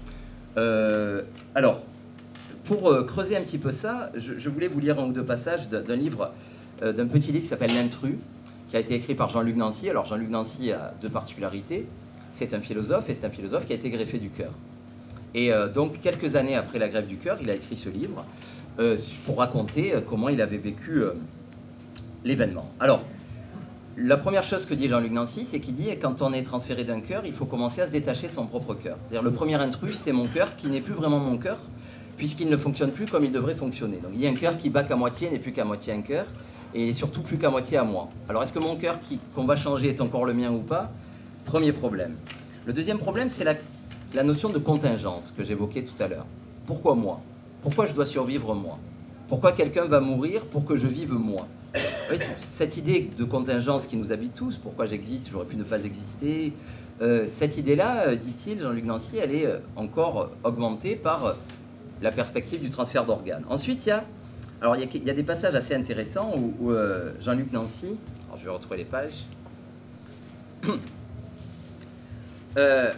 Euh, alors, pour euh, creuser un petit peu ça, je, je voulais vous lire un ou deux passages d'un livre, euh, d'un petit livre qui s'appelle L'Intrus, qui a été écrit par Jean-Luc Nancy. Alors Jean-Luc Nancy a deux particularités. C'est un philosophe, et c'est un philosophe qui a été greffé du cœur. Et euh, donc, quelques années après la greffe du cœur, il a écrit ce livre euh, pour raconter euh, comment il avait vécu euh, l'événement. Alors, la première chose que dit Jean-Luc Nancy, c'est qu'il dit que quand on est transféré d'un cœur, il faut commencer à se détacher de son propre cœur. C'est-à-dire le premier intrus, c'est mon cœur qui n'est plus vraiment mon cœur, puisqu'il ne fonctionne plus comme il devrait fonctionner. Donc il y a un cœur qui bat qu'à moitié, n'est plus qu'à moitié un cœur, et surtout plus qu'à moitié à moi. Alors est-ce que mon cœur qu'on va changer est encore le mien ou pas? Premier problème. Le deuxième problème, c'est la, la notion de contingence que j'évoquais tout à l'heure. Pourquoi moi? Pourquoi je dois survivre moi? Pourquoi quelqu'un va mourir pour que je vive moi? Oui, cette idée de contingence qui nous habite tous, pourquoi j'existe, j'aurais pu ne pas exister, euh, cette idée-là, dit-il, Jean-Luc Nancy, elle est encore augmentée par la perspective du transfert d'organes. Ensuite, il y a, alors, il y a, il y a des passages assez intéressants où, où euh, Jean-Luc Nancy, alors je vais retrouver les pages, euh,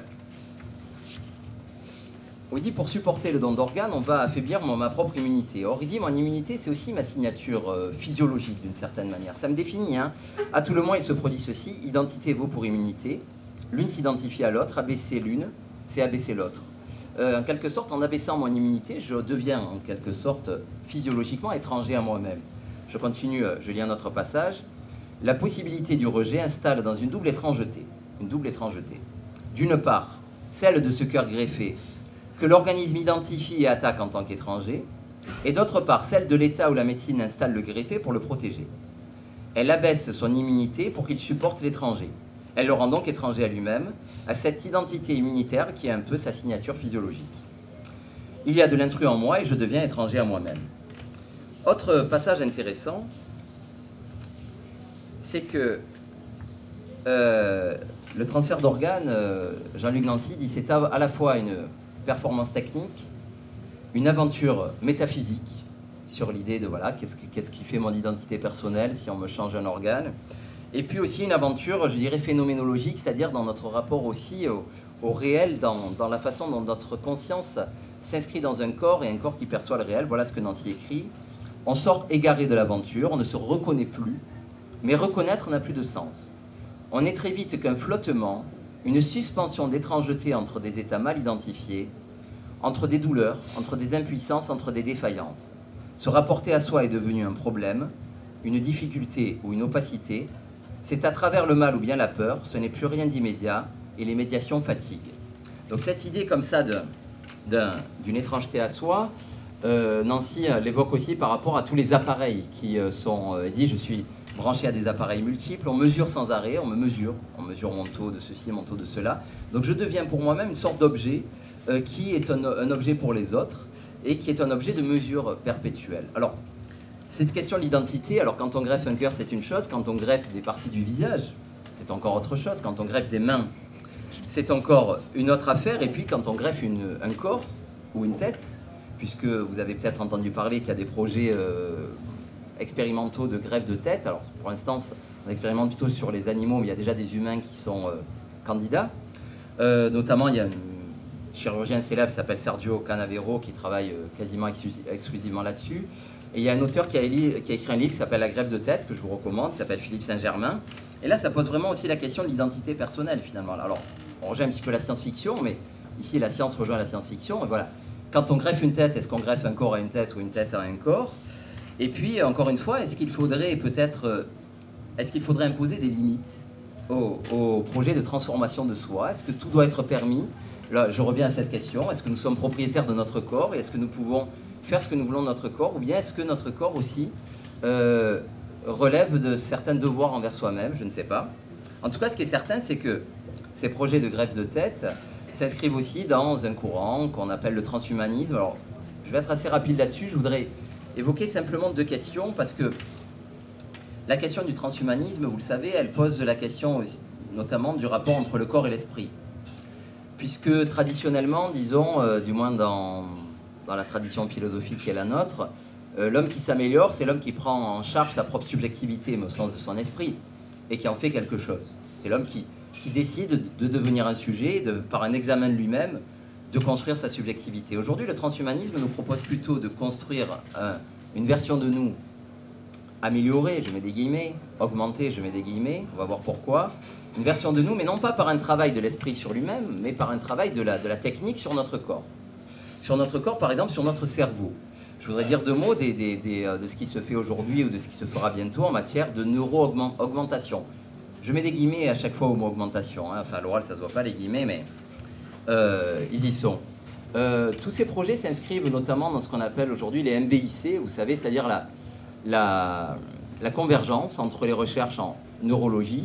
où il dit, pour supporter le don d'organes, on va affaiblir mon, ma propre immunité. Or, il dit, mon immunité, c'est aussi ma signature euh, physiologique, d'une certaine manière. Ça me définit, hein. À tout le moins, il se produit ceci, identité vaut pour immunité. L'une s'identifie à l'autre, abaisser l'une, c'est abaisser l'autre. Euh, en quelque sorte, en abaissant mon immunité, je deviens, en quelque sorte, physiologiquement étranger à moi-même. Je continue, je lis un autre passage. La possibilité du rejet installe dans une double étrangeté, une double étrangeté. D'une part, celle de ce cœur greffé, que l'organisme identifie et attaque en tant qu'étranger, et d'autre part celle de l'état où la médecine installe le greffé pour le protéger. Elle abaisse son immunité pour qu'il supporte l'étranger. Elle le rend donc étranger à lui-même, à cette identité immunitaire qui est un peu sa signature physiologique. Il y a de l'intrus en moi et je deviens étranger à moi-même. Autre passage intéressant, c'est que euh, le transfert d'organes, euh, Jean-Luc Nancy dit, c'est à, à la fois une performance technique, une aventure métaphysique sur l'idée de voilà, qu'est-ce qui, qu'est-ce qui fait mon identité personnelle si on me change un organe, et puis aussi une aventure, je dirais, phénoménologique, c'est-à-dire dans notre rapport aussi au, au réel, dans, dans la façon dont notre conscience s'inscrit dans un corps et un corps qui perçoit le réel. Voilà ce que Nancy écrit. On sort égaré de l'aventure, on ne se reconnaît plus, mais reconnaître n'a plus de sens. On n'est très vite qu'un flottement, une suspension d'étrangeté entre des états mal identifiés, entre des douleurs, entre des impuissances, entre des défaillances. Se rapporter à soi est devenu un problème, une difficulté ou une opacité. C'est à travers le mal ou bien la peur, ce n'est plus rien d'immédiat, et les médiations fatiguent. Donc cette idée comme ça de, d'un, d'une étrangeté à soi, euh, Nancy euh, l'évoque aussi par rapport à tous les appareils qui euh, sont, euh, dit, je suis branché à des appareils multiples, on mesure sans arrêt, on me mesure, on mesure mon taux de ceci, mon taux de cela. Donc je deviens pour moi-même une sorte d'objet euh, qui est un, un objet pour les autres et qui est un objet de mesure perpétuelle. Alors, cette question de l'identité, alors quand on greffe un cœur, c'est une chose, quand on greffe des parties du visage, c'est encore autre chose, quand on greffe des mains, c'est encore une autre affaire, et puis quand on greffe une, un corps ou une tête, puisque vous avez peut-être entendu parler qu'il y a des projets euh, expérimentaux de greffe de tête. Alors pour l'instant, on expérimente plutôt sur les animaux, mais il y a déjà des humains qui sont euh, candidats. Euh, notamment, il y a un chirurgien célèbre qui s'appelle Sergio Canavero qui travaille euh, quasiment exclusivement là-dessus. Et il y a un auteur qui a, éli, qui a écrit un livre qui s'appelle La greffe de tête, que je vous recommande, qui s'appelle Philippe Saint-Germain. Et là, ça pose vraiment aussi la question de l'identité personnelle, finalement. Alors, on rejoint un petit peu la science-fiction, mais ici, la science rejoint la science-fiction. Et voilà. Quand on greffe une tête, est-ce qu'on greffe un corps à une tête ou une tête à un corps? Et puis, encore une fois, est-ce qu'il faudrait peut-être, est-ce qu'il faudrait imposer des limites au, au projet de transformation de soi? Est-ce que tout doit être permis? Là, je reviens à cette question. Est-ce que nous sommes propriétaires de notre corps? Et est-ce que nous pouvons faire ce que nous voulons de notre corps? Ou bien est-ce que notre corps aussi euh, relève de certains devoirs envers soi-même? Je ne sais pas. En tout cas, ce qui est certain, c'est que ces projets de greffe de tête s'inscrivent aussi dans un courant qu'on appelle le transhumanisme. Alors, je vais être assez rapide là-dessus. Je voudrais évoquer simplement deux questions, parce que la question du transhumanisme, vous le savez, elle pose la question notamment du rapport entre le corps et l'esprit. Puisque traditionnellement, disons, euh, du moins dans, dans la tradition philosophique qui est la nôtre, euh, l'homme qui s'améliore, c'est l'homme qui prend en charge sa propre subjectivité, mais au sens de son esprit, et qui en fait quelque chose. C'est l'homme qui, qui décide de devenir un sujet, de, par un examen de lui-même, de construire sa subjectivité. Aujourd'hui, le transhumanisme nous propose plutôt de construire un, une version de nous améliorée, je mets des guillemets, augmentée, je mets des guillemets, on va voir pourquoi, une version de nous, mais non pas par un travail de l'esprit sur lui-même, mais par un travail de la, de la technique sur notre corps. Sur notre corps, par exemple, sur notre cerveau. Je voudrais dire deux mots des, des, des, de ce qui se fait aujourd'hui ou de ce qui se fera bientôt en matière de neuro-augmentation. Je mets des guillemets à chaque fois au mot augmentation, hein. Enfin à l'oral ça se voit pas les guillemets, mais euh, ils y sont. Euh, tous ces projets s'inscrivent notamment dans ce qu'on appelle aujourd'hui les M B I C, vous savez, c'est-à-dire la, la, la convergence entre les recherches en neurologie,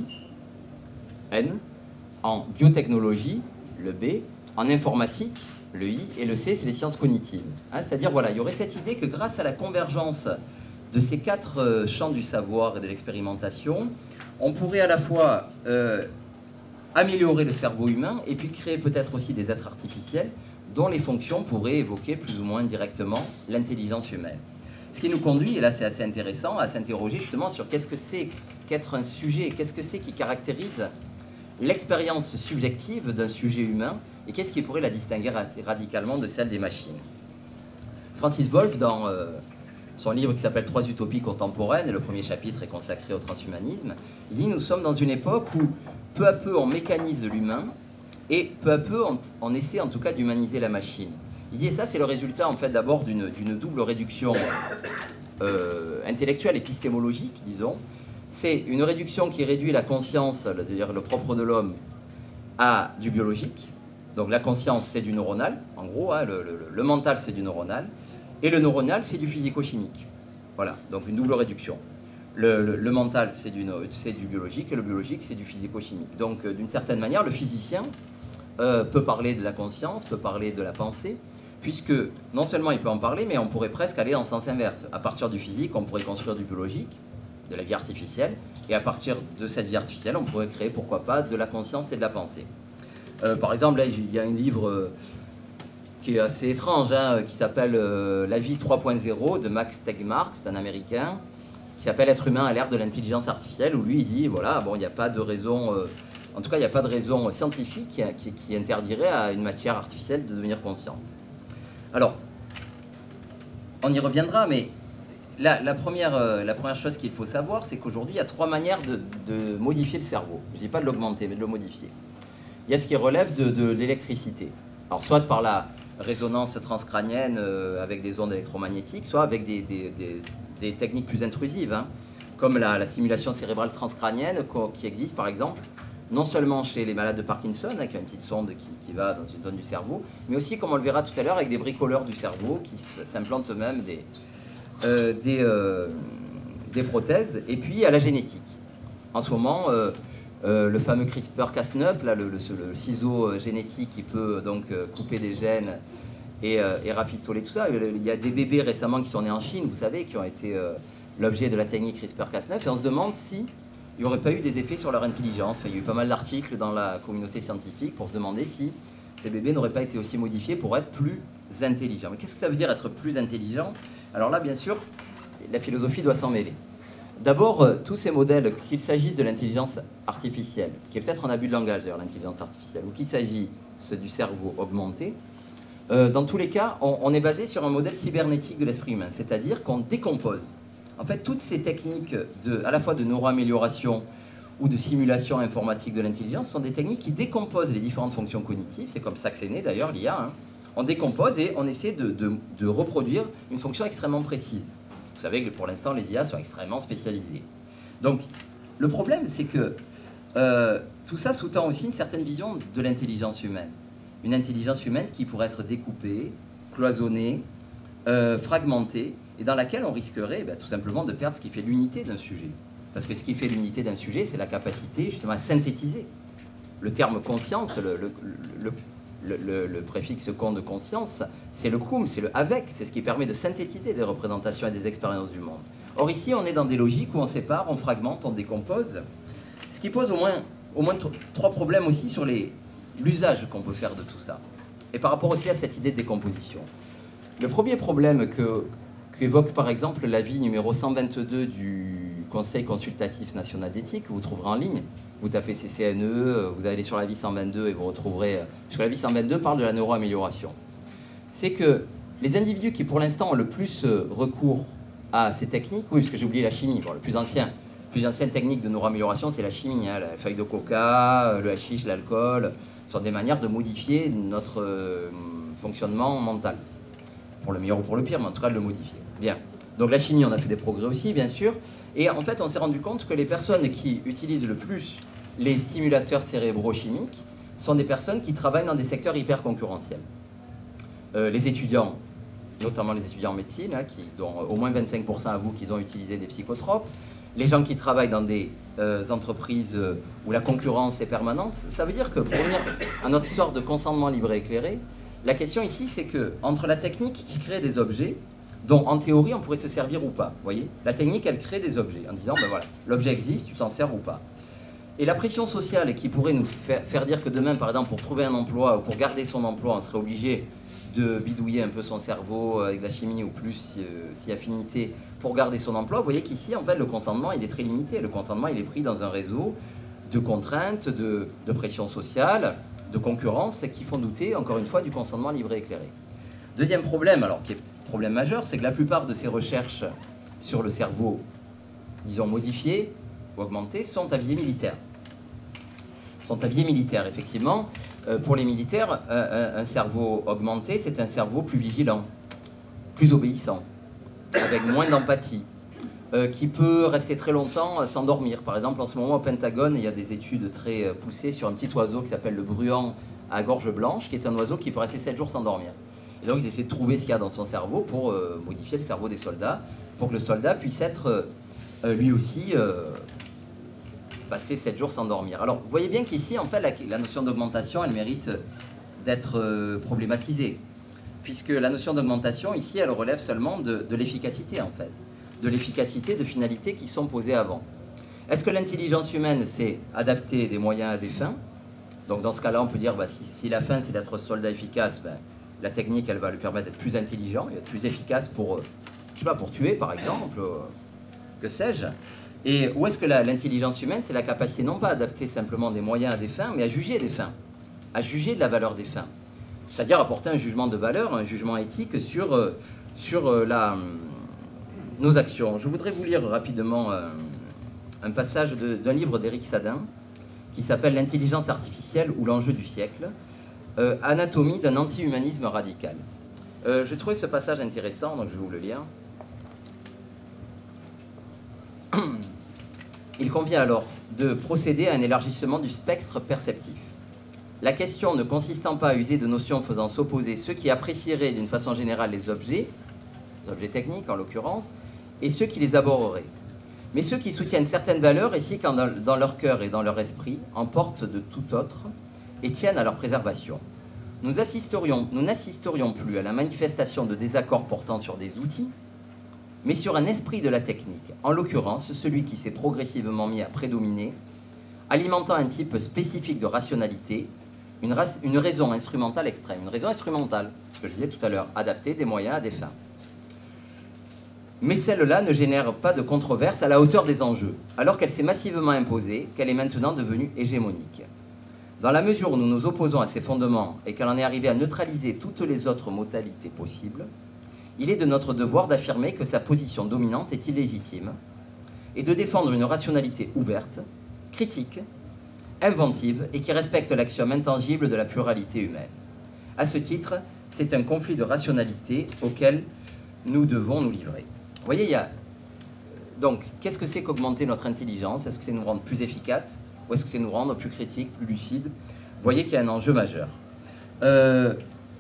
N, en biotechnologie, le B, en informatique, le I, et le C, c'est les sciences cognitives. Hein, c'est-à-dire, voilà, il y aurait cette idée que grâce à la convergence de ces quatre euh, champs du savoir et de l'expérimentation, on pourrait à la fois euh, améliorer le cerveau humain et puis créer peut-être aussi des êtres artificiels dont les fonctions pourraient évoquer plus ou moins directement l'intelligence humaine. Ce qui nous conduit, et là c'est assez intéressant, à s'interroger justement sur qu'est-ce que c'est qu'être un sujet, qu'est-ce que c'est qui caractérise l'expérience subjective d'un sujet humain et qu'est-ce qui pourrait la distinguer radicalement de celle des machines. Francis Wolff, dans euh, son livre qui s'appelle « Trois utopies contemporaines », et le premier chapitre est consacré au transhumanisme, il dit « Nous sommes dans une époque où peu à peu on mécanise l'humain et peu à peu on, on essaie en tout cas d'humaniser la machine. » Il dit, et ça c'est le résultat en fait d'abord d'une double réduction euh, intellectuelle, épistémologique, disons. C'est une réduction qui réduit la conscience, c'est-à-dire le propre de l'homme, à du biologique. Donc la conscience c'est du neuronal, en gros, hein, le, le, le mental c'est du neuronal, et le neuronal c'est du physico-chimique. Voilà, donc une double réduction. Le, le, le mental c'est du, du biologique, et le biologique c'est du physico-chimique. Donc euh, d'une certaine manière, le physicien euh, peut parler de la conscience, peut parler de la pensée, puisque non seulement il peut en parler, mais on pourrait presque aller en sens inverse. À partir du physique, on pourrait construire du biologique, de la vie artificielle, et à partir de cette vie artificielle, on pourrait créer, pourquoi pas, de la conscience et de la pensée. Euh, par exemple, là, il y a un livre euh, qui est assez étrange, hein, qui s'appelle euh, La vie trois point zéro de Max Tegmark, c'est un Américain, qui s'appelle Être humain à l'ère de l'intelligence artificielle, où lui, il dit, voilà, bon, il n'y a pas de raison, euh, en tout cas, il n'y a pas de raison scientifique qui, qui, qui interdirait à une matière artificielle de devenir consciente. Alors, on y reviendra, mais la, la, première, euh, la première chose qu'il faut savoir, c'est qu'aujourd'hui, il y a trois manières de, de modifier le cerveau. Je ne dis pas de l'augmenter, mais de le modifier. Il y a ce qui relève de, de l'électricité. Alors, soit par la résonance transcrânienne euh, avec des ondes électromagnétiques, soit avec des, des, des, des techniques plus intrusives, hein, comme la, la simulation cérébrale transcrânienne qui existe, par exemple, non seulement chez les malades de Parkinson, avec une petite sonde qui, qui va dans une zone du cerveau, mais aussi, comme on le verra tout à l'heure, avec des bricoleurs du cerveau qui s'implantent eux-mêmes des, euh, des, euh, des prothèses, et puis à la génétique. En ce moment, euh, euh, le fameux CRISPR Cas neuf, là, le, le, le ciseau génétique qui peut donc couper des gènes et, euh, et rafistoler tout ça. Il y a des bébés récemment qui sont nés en Chine, vous savez, qui ont été euh, l'objet de la technique CRISPR Cas neuf, et on se demande si il n'y aurait pas eu des effets sur leur intelligence. Enfin, il y a eu pas mal d'articles dans la communauté scientifique pour se demander si ces bébés n'auraient pas été aussi modifiés pour être plus intelligents. Mais qu'est-ce que ça veut dire être plus intelligent? Alors là, bien sûr, la philosophie doit s'en mêler. D'abord, euh, tous ces modèles, qu'il s'agisse de l'intelligence artificielle, qui est peut-être un abus de langage d'ailleurs, l'intelligence artificielle, ou qu'il s'agisse du cerveau augmenté, euh, dans tous les cas, on, on est basé sur un modèle cybernétique de l'esprit humain, c'est-à-dire qu'on décompose. En fait, toutes ces techniques, de, à la fois de neuroamélioration ou de simulation informatique de l'intelligence, sont des techniques qui décomposent les différentes fonctions cognitives. C'est comme ça que c'est né d'ailleurs, l'I A. Hein. On décompose et on essaie de, de, de reproduire une fonction extrêmement précise. Vous savez que pour l'instant, les I A sont extrêmement spécialisées. Donc, le problème, c'est que euh, tout ça sous-tend aussi une certaine vision de l'intelligence humaine. Une intelligence humaine qui pourrait être découpée, cloisonnée, euh, fragmentée, et dans laquelle on risquerait ben, tout simplement de perdre ce qui fait l'unité d'un sujet. Parce que ce qui fait l'unité d'un sujet, c'est la capacité justement à synthétiser. Le terme conscience, le, le, le, le, le, le préfixe con de conscience, c'est le cum, c'est le avec, c'est ce qui permet de synthétiser des représentations et des expériences du monde. Or ici, on est dans des logiques où on sépare, on fragmente, on décompose, ce qui pose au moins, au moins trois problèmes aussi sur l'usage qu'on peut faire de tout ça. Et par rapport aussi à cette idée de décomposition. Le premier problème que qu'évoque par exemple l'avis numéro cent vingt-deux du Conseil consultatif national d'éthique, que vous trouverez en ligne. Vous tapez C C N E, vous allez sur l'avis cent vingt-deux et vous retrouverez... Parce que l'avis cent vingt-deux parle de la neuroamélioration. C'est que les individus qui pour l'instant ont le plus recours à ces techniques, oui, parce que j'ai oublié la chimie, bon, le plus ancien, la plus ancienne technique de neuroamélioration, c'est la chimie, hein, la feuille de coca, le hashish, l'alcool, sont des manières de modifier notre euh, fonctionnement mental. Pour le meilleur ou pour le pire, mais en tout cas de le modifier. Bien. Donc la chimie, on a fait des progrès aussi, bien sûr. Et en fait, on s'est rendu compte que les personnes qui utilisent le plus les stimulateurs cérébrochimiques sont des personnes qui travaillent dans des secteurs hyper concurrentiels. Euh, les étudiants, notamment les étudiants en médecine, hein, qui, dont au moins vingt-cinq pour cent avouent qu'ils ont utilisé des psychotropes, les gens qui travaillent dans des euh, entreprises euh, où la concurrence est permanente. Ça veut dire que, pour revenir à notre histoire de consentement libre et éclairé, la question ici, c'est que entre la technique qui crée des objets, dont en théorie on pourrait se servir ou pas, vous voyez, la technique elle crée des objets en disant ben voilà, l'objet existe, tu t'en sers ou pas. Et la pression sociale qui pourrait nous faire, faire dire que demain, par exemple, pour trouver un emploi ou pour garder son emploi, on serait obligé de bidouiller un peu son cerveau avec de la chimie ou plus si, euh, si affinité pour garder son emploi, vous voyez qu'ici, en fait, le consentement, il est très limité. Le consentement, il est pris dans un réseau de contraintes, de, de pression sociale, de concurrence, qui font douter, encore une fois, du consentement libre et éclairé. Deuxième problème, alors qui est problème majeur, c'est que la plupart de ces recherches sur le cerveau, disons, modifié ou augmenté, sont à visée militaire. Sont à visée militaire, effectivement. Euh, pour les militaires, un, un, un cerveau augmenté, c'est un cerveau plus vigilant, plus obéissant, avec moins d'empathie, euh, qui peut rester très longtemps sans dormir. Par exemple, en ce moment, au Pentagone, il y a des études très poussées sur un petit oiseau qui s'appelle le bruant à gorge blanche, qui est un oiseau qui peut rester sept jours sans dormir. Et donc, ils essaient de trouver ce qu'il y a dans son cerveau pour euh, modifier le cerveau des soldats, pour que le soldat puisse être, euh, lui aussi, euh, passer sept jours sans dormir. Alors, vous voyez bien qu'ici, en fait, la, la notion d'augmentation, elle mérite d'être euh, problématisée, puisque la notion d'augmentation, ici, elle relève seulement de, de l'efficacité, en fait, de l'efficacité de finalités qui sont posées avant. Est-ce que l'intelligence humaine, c'est adapter des moyens à des fins? Donc, dans ce cas-là, on peut dire, bah, si, si la fin, c'est d'être soldat efficace, ben, la technique, elle va lui permettre d'être plus intelligent, d'être plus efficace pour, euh, je sais pas, pour tuer, par exemple, euh, que sais-je. Et où est-ce que l'intelligence humaine, c'est la capacité non pas à adapter simplement des moyens à des fins, mais à juger des fins, à juger de la valeur des fins. C'est-à-dire apporter un jugement de valeur, un jugement éthique sur, euh, sur euh, la, euh, nos actions. Je voudrais vous lire rapidement euh, un passage d'un livre d'Éric Sadin qui s'appelle « L'intelligence artificielle ou l'enjeu du siècle ». Euh, anatomie d'un anti-humanisme radical. Euh, je trouvais ce passage intéressant, donc je vais vous le lire. Il convient alors de procéder à un élargissement du spectre perceptif. La question ne consistant pas à user de notions faisant s'opposer ceux qui apprécieraient d'une façon générale les objets, les objets techniques en l'occurrence, et ceux qui les abhorreraient. Mais ceux qui soutiennent certaines valeurs, ainsi qu'en dans leur cœur et dans leur esprit, emportent de tout autre, et tiennent à leur préservation. Nous assisterions, nous n'assisterions plus à la manifestation de désaccords portant sur des outils, mais sur un esprit de la technique, en l'occurrence celui qui s'est progressivement mis à prédominer, alimentant un type spécifique de rationalité, une, race, une raison instrumentale extrême, une raison instrumentale, ce que je disais tout à l'heure, adapter des moyens à des fins. Mais celle-là ne génère pas de controverse à la hauteur des enjeux, alors qu'elle s'est massivement imposée, qu'elle est maintenant devenue hégémonique. Dans la mesure où nous nous opposons à ces fondements et qu'elle en est arrivée à neutraliser toutes les autres modalités possibles, il est de notre devoir d'affirmer que sa position dominante est illégitime et de défendre une rationalité ouverte, critique, inventive et qui respecte l'axiome intangible de la pluralité humaine. À ce titre, c'est un conflit de rationalité auquel nous devons nous livrer. Vous voyez, il y a... Donc, qu'est-ce que c'est qu'augmenter notre intelligence? Est-ce que c'est nous rendre plus efficaces? Ou est-ce que c'est nous rendre plus critiques, plus lucides? Vous voyez qu'il y a un enjeu majeur. Euh,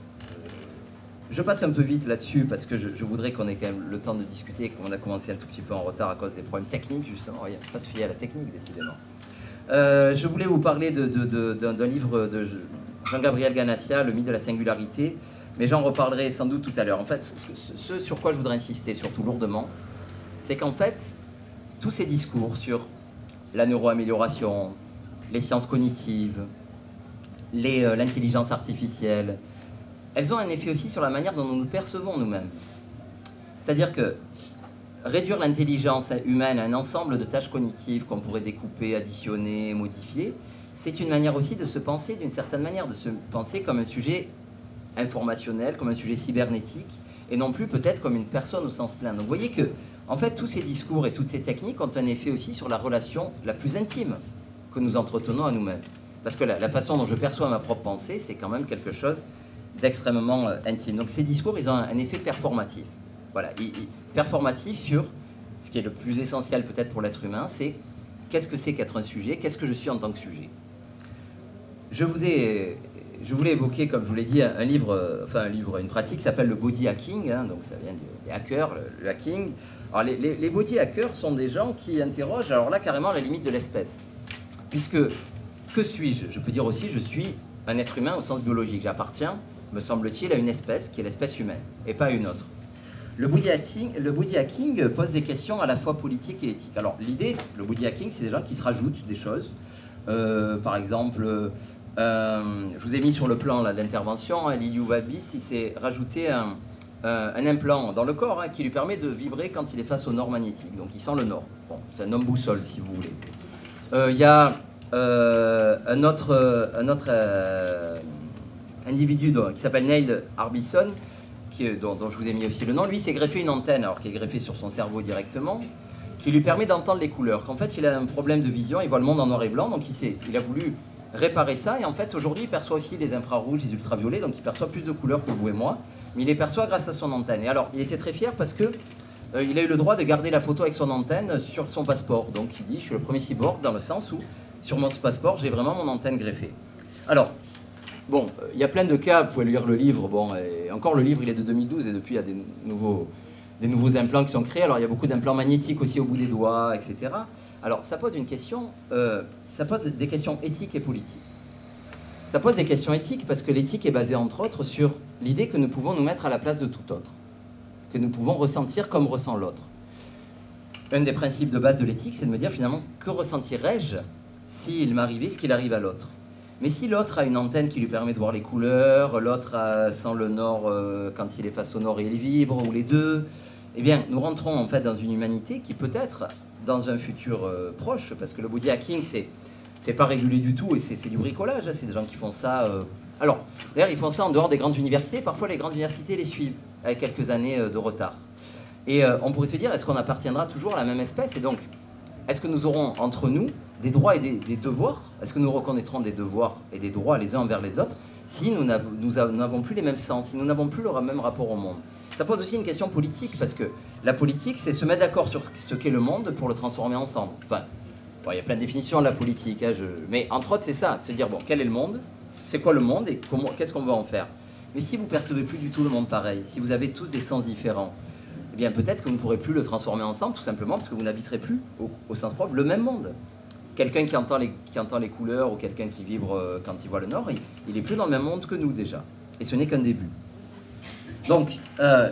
je passe un peu vite là-dessus parce que je, je voudrais qu'on ait quand même le temps de discuter, qu'on a commencé un tout petit peu en retard à cause des problèmes techniques, justement. Il ne faut pas se fier à la technique, décidément. Euh, je voulais vous parler de, de, de, d'un livre de Jean-Gabriel Ganassia, Le mythe de la singularité, mais j'en reparlerai sans doute tout à l'heure. En fait, ce, ce sur quoi je voudrais insister, surtout lourdement, c'est qu'en fait, tous ces discours sur la neuroamélioration, les sciences cognitives, euh, l'intelligence artificielle, elles ont un effet aussi sur la manière dont nous nous percevons nous-mêmes. C'est-à-dire que réduire l'intelligence humaine à un ensemble de tâches cognitives qu'on pourrait découper, additionner, modifier, c'est une manière aussi de se penser d'une certaine manière, de se penser comme un sujet informationnel, comme un sujet cybernétique, et non plus peut-être comme une personne au sens plein. Donc vous voyez que, en fait, tous ces discours et toutes ces techniques ont un effet aussi sur la relation la plus intime que nous entretenons à nous-mêmes. Parce que la, la façon dont je perçois ma propre pensée, c'est quand même quelque chose d'extrêmement euh, intime. Donc ces discours, ils ont un, un effet performatif. Voilà, ils, ils, performatif sur ce qui est le plus essentiel peut-être pour l'être humain, c'est qu'est-ce que c'est qu'être un sujet, qu'est-ce que je suis en tant que sujet. Je vous ai, je voulais évoquer, comme je vous l'ai dit, un livre, enfin un livre, une pratique qui s'appelle le body hacking, hein, donc ça vient des hackers, le, le hacking. Alors les, les, les body hackers sont des gens qui interrogent, alors là carrément la limite de l'espèce, puisque que suis-je? Je peux dire aussi je suis un être humain au sens biologique, j'appartiens, me semble-t-il, à une espèce qui est l'espèce humaine, et pas à une autre. Le body hacking, le body hacking pose des questions à la fois politiques et éthiques. Alors l'idée, le body hacking, c'est des gens qui se rajoutent des choses. Euh, par exemple, euh, je vous ai mis sur le plan d'intervention, Liliou Babis, il s'est rajouté un, un, un implant dans le corps hein, qui lui permet de vibrer quand il est face au nord magnétique. Donc il sent le nord. Bon, c'est un homme boussole, si vous voulez. Il euh, y a euh, un autre, un autre euh, individu donc, qui s'appelle Neil Harbisson, Dont, dont je vous ai mis aussi le nom, lui s'est greffé une antenne, alors qui est greffée sur son cerveau directement, qui lui permet d'entendre les couleurs. Qu'en fait, il a un problème de vision, il voit le monde en noir et blanc, donc il, sait, il a voulu réparer ça, et en fait, aujourd'hui, il perçoit aussi les infrarouges, les ultraviolets, donc il perçoit plus de couleurs que vous et moi, mais il les perçoit grâce à son antenne. Et alors, il était très fier parce que euh, il a eu le droit de garder la photo avec son antenne sur son passeport. Donc il dit, je suis le premier cyborg dans le sens où, sur mon passeport, j'ai vraiment mon antenne greffée. Alors, bon, il y a plein de cas, vous pouvez lire le livre, bon, et encore le livre il est de deux mille douze et depuis il y a des nouveaux, des nouveaux implants qui sont créés, alors il y a beaucoup d'implants magnétiques aussi au bout des doigts, et cetera. Alors ça pose une question, euh, ça pose des questions éthiques et politiques. Ça pose des questions éthiques parce que l'éthique est basée entre autres sur l'idée que nous pouvons nous mettre à la place de tout autre, que nous pouvons ressentir comme ressent l'autre. Un des principes de base de l'éthique, c'est de me dire finalement, que ressentirais-je s'il m'arrivait ce qu'il arrive à l'autre ? Mais si l'autre a une antenne qui lui permet de voir les couleurs, l'autre sent le nord euh, quand il est face au nord et il vibre, ou les deux, eh bien, nous rentrons en fait dans une humanité qui peut-être, dans un futur euh, proche, parce que le body hacking, c'est c'est pas régulé du tout et c'est du bricolage, hein, c'est des gens qui font ça... Euh... Alors, d'ailleurs, ils font ça en dehors des grandes universités, parfois les grandes universités les suivent, avec quelques années euh, de retard. Et euh, on pourrait se dire, est-ce qu'on appartiendra toujours à la même espèce? Et donc, est-ce que nous aurons entre nous des droits et des, des devoirs? Est-ce que nous reconnaîtrons des devoirs et des droits les uns envers les autres si nous n'avons plus les mêmes sens, si nous n'avons plus le même rapport au monde? Ça pose aussi une question politique, parce que la politique, c'est se mettre d'accord sur ce qu'est le monde pour le transformer ensemble. Enfin, bon, il y a plein de définitions de la politique, hein, je... mais entre autres, c'est ça, se dire, bon, quel est le monde? C'est quoi le monde et qu'est-ce qu'on veut en faire? Mais si vous ne percevez plus du tout le monde pareil, si vous avez tous des sens différents, eh bien peut-être que vous ne pourrez plus le transformer ensemble, tout simplement parce que vous n'habiterez plus, au, au sens propre, le même monde. Quelqu'un qui entend les, qui entend les couleurs ou quelqu'un qui vibre euh, quand il voit le nord, il n'est plus dans le même monde que nous déjà. Et ce n'est qu'un début. Donc, euh,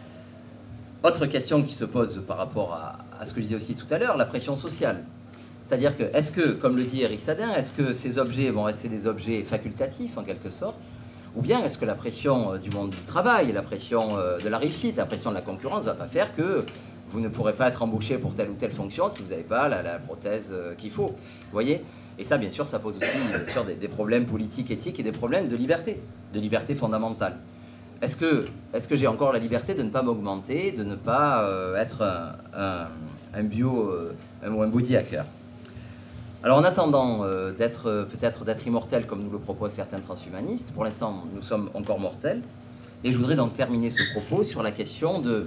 autre question qui se pose par rapport à, à ce que je disais aussi tout à l'heure, la pression sociale. C'est-à-dire que, est-ce que, comme le dit Eric Sadin, est-ce que ces objets vont rester des objets facultatifs en quelque sorte, ou bien est-ce que la pression euh, du monde du travail, la pression euh, de la réussite, la pression de la concurrence ne va pas faire que vous ne pourrez pas être embauché pour telle ou telle fonction si vous n'avez pas la, la prothèse euh, qu'il faut, vous voyez? Et ça, bien sûr, ça pose aussi bien sûr, des, des problèmes politiques, éthiques et des problèmes de liberté, de liberté fondamentale. Est-ce que, est-ce que j'ai encore la liberté de ne pas m'augmenter, de ne pas euh, être un, un, un bio euh, ou un body hacker? Alors en attendant euh, d'être euh, peut-être d'être immortel comme nous le proposent certains transhumanistes, pour l'instant nous sommes encore mortels, et je voudrais donc terminer ce propos sur la question de,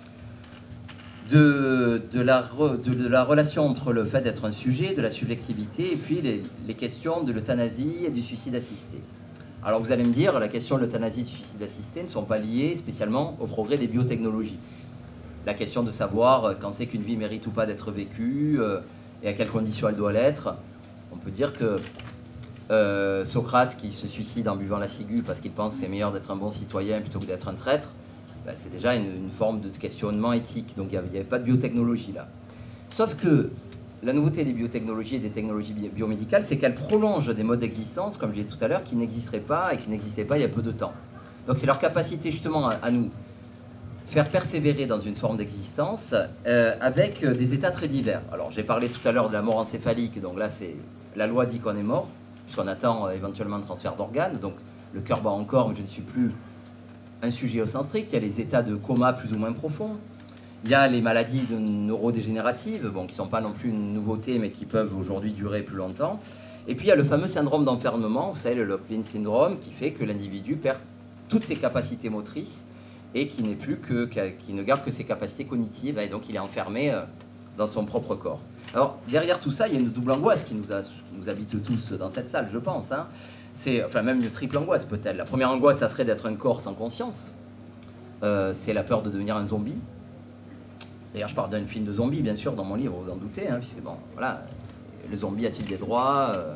de, de, la, re, de, de la relation entre le fait d'être un sujet, de la subjectivité, et puis les, les questions de l'euthanasie et du suicide assisté. Alors vous allez me dire, la question de l'euthanasie et du suicide assisté ne sont pas liées spécialement au progrès des biotechnologies. La question de savoir quand c'est qu'une vie mérite ou pas d'être vécue, euh, et à quelles conditions elle doit l'être. On peut dire que euh, Socrate, qui se suicide en buvant la ciguë parce qu'il pense que c'est meilleur d'être un bon citoyen plutôt que d'être un traître, ben c'est déjà une, une forme de questionnement éthique. Donc il n'y avait pas de biotechnologie là. Sauf que la nouveauté des biotechnologies et des technologies bi biomédicales, c'est qu'elles prolongent des modes d'existence, comme je disais tout à l'heure, qui n'existeraient pas et qui n'existaient pas il y a peu de temps. Donc c'est leur capacité justement à, à nous faire persévérer dans une forme d'existence euh, avec des états très divers. Alors j'ai parlé tout à l'heure de la mort encéphalique, donc là c'est la loi dit qu'on est mort, puisqu'on attend euh, éventuellement un transfert d'organes, donc le cœur bat encore, mais je ne suis plus un sujet au sens strict. Il y a les états de coma plus ou moins profonds, il y a les maladies neurodégénératives, bon, qui ne sont pas non plus une nouveauté, mais qui peuvent aujourd'hui durer plus longtemps, et puis il y a le fameux syndrome d'enfermement, vous savez, le Locked-in syndrome, qui fait que l'individu perd toutes ses capacités motrices, et qui n'est plus que, qui ne garde que ses capacités cognitives, et donc il est enfermé euh, dans son propre corps. Alors, derrière tout ça, il y a une double angoisse qui nous, a, qui nous habite tous dans cette salle, je pense. Hein. C'est, enfin, même une triple angoisse, peut-être. La première angoisse, ça serait d'être un corps sans conscience. Euh, c'est la peur de devenir un zombie. D'ailleurs, je parle d'un film de zombie, bien sûr, dans mon livre, vous en doutez, hein, puisque, bon, voilà, le zombie a-t-il des droits euh,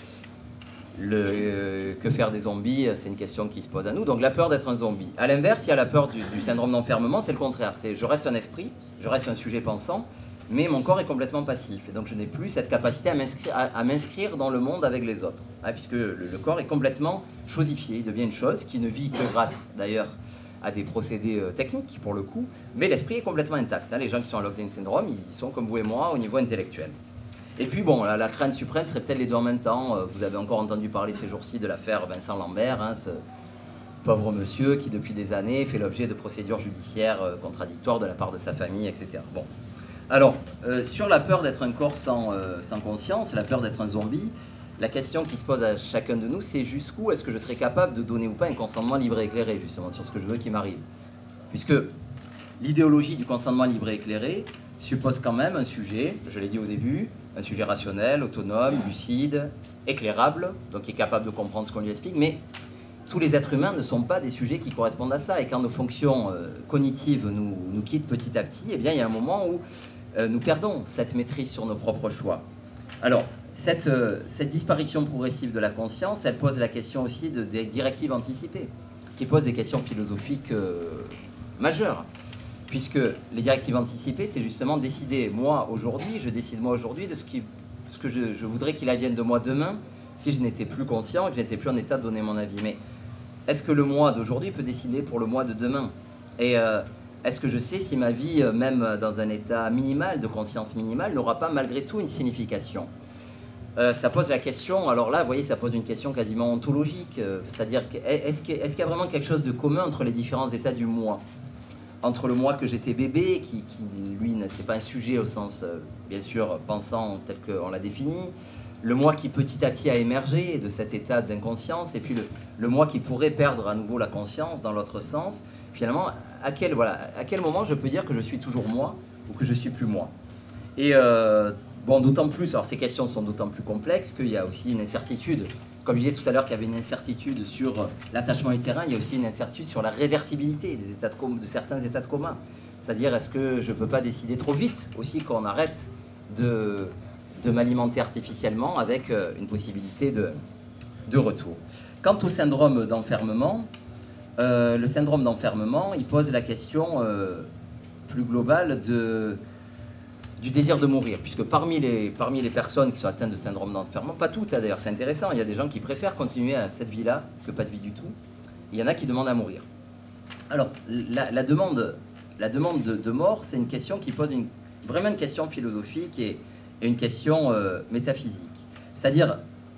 le, euh, Que faire des zombies, c'est une question qui se pose à nous. Donc, la peur d'être un zombie. À l'inverse, il y a la peur du, du syndrome d'enfermement, c'est le contraire. C'est je reste un esprit, je reste un sujet pensant, mais mon corps est complètement passif. Et donc, je n'ai plus cette capacité à m'inscrire, à, à m'inscrire dans le monde avec les autres. Hein, puisque le, le corps est complètement chosifié, il devient une chose qui ne vit que grâce, d'ailleurs, à des procédés euh, techniques, pour le coup, mais l'esprit est complètement intact. Hein. Les gens qui sont à locked-in syndrome, ils sont comme vous et moi au niveau intellectuel. Et puis bon, la, la crainte suprême serait peut-être les deux en même temps. Euh, vous avez encore entendu parler ces jours-ci de l'affaire Vincent Lambert, hein, ce pauvre monsieur qui depuis des années fait l'objet de procédures judiciaires euh, contradictoires de la part de sa famille, et cetera. Bon. Alors, euh, sur la peur d'être un corps sans, euh, sans conscience, la peur d'être un zombie, la question qui se pose à chacun de nous, c'est jusqu'où est-ce que je serai capable de donner ou pas un consentement libre et éclairé, justement, sur ce que je veux qu'il m'arrive. Puisque l'idéologie du consentement libre et éclairé suppose quand même un sujet, je l'ai dit au début, un sujet rationnel, autonome, lucide, éclairable, donc qui est capable de comprendre ce qu'on lui explique, mais tous les êtres humains ne sont pas des sujets qui correspondent à ça, et quand nos fonctions euh, cognitives nous, nous quittent petit à petit, eh bien, il y a un moment où euh, nous perdons cette maîtrise sur nos propres choix. Alors, Cette, euh, cette disparition progressive de la conscience, elle pose la question aussi de, des directives anticipées, qui posent des questions philosophiques euh, majeures. Puisque les directives anticipées, c'est justement décider, moi, aujourd'hui, je décide moi aujourd'hui de ce, qui, ce que je, je voudrais qu'il advienne de moi demain, si je n'étais plus conscient et que je n'étais plus en état de donner mon avis. Mais est-ce que le moi d'aujourd'hui peut décider pour le moi de demain? Et euh, est-ce que je sais si ma vie, même dans un état minimal, de conscience minimale, n'aura pas malgré tout une signification? Euh, ça pose la question, alors là, vous voyez, ça pose une question quasiment ontologique, euh, c'est-à-dire, est-ce qu'il est-ce qu'il y a vraiment quelque chose de commun entre les différents états du moi? Entre le moi que j'étais bébé, qui, qui lui n'était pas un sujet au sens, euh, bien sûr, pensant tel qu'on l'a défini, le moi qui petit à petit a émergé de cet état d'inconscience, et puis le, le moi qui pourrait perdre à nouveau la conscience dans l'autre sens, finalement, à quel, voilà, à quel moment je peux dire que je suis toujours moi, ou que je suis plus moi? Et... Euh, Bon, d'autant plus, alors ces questions sont d'autant plus complexes qu'il y a aussi une incertitude. Comme je disais tout à l'heure qu'il y avait une incertitude sur l'attachement utérin, il y a aussi une incertitude sur la réversibilité des états de, com de certains états de coma. C'est-à-dire, est-ce que je ne peux pas décider trop vite aussi qu'on arrête de, de m'alimenter artificiellement avec une possibilité de, de retour. Quant au syndrome d'enfermement, euh, le syndrome d'enfermement, il pose la question euh, plus globale de... du désir de mourir, puisque parmi les, parmi les personnes qui sont atteintes de syndrome d'enfermement, pas toutes d'ailleurs, c'est intéressant, il y a des gens qui préfèrent continuer à cette vie-là que pas de vie du tout, il y en a qui demandent à mourir. Alors, la, la demande, la demande de, de mort, c'est une question qui pose une, vraiment une question philosophique et, et une question euh, métaphysique. C'est-à-dire,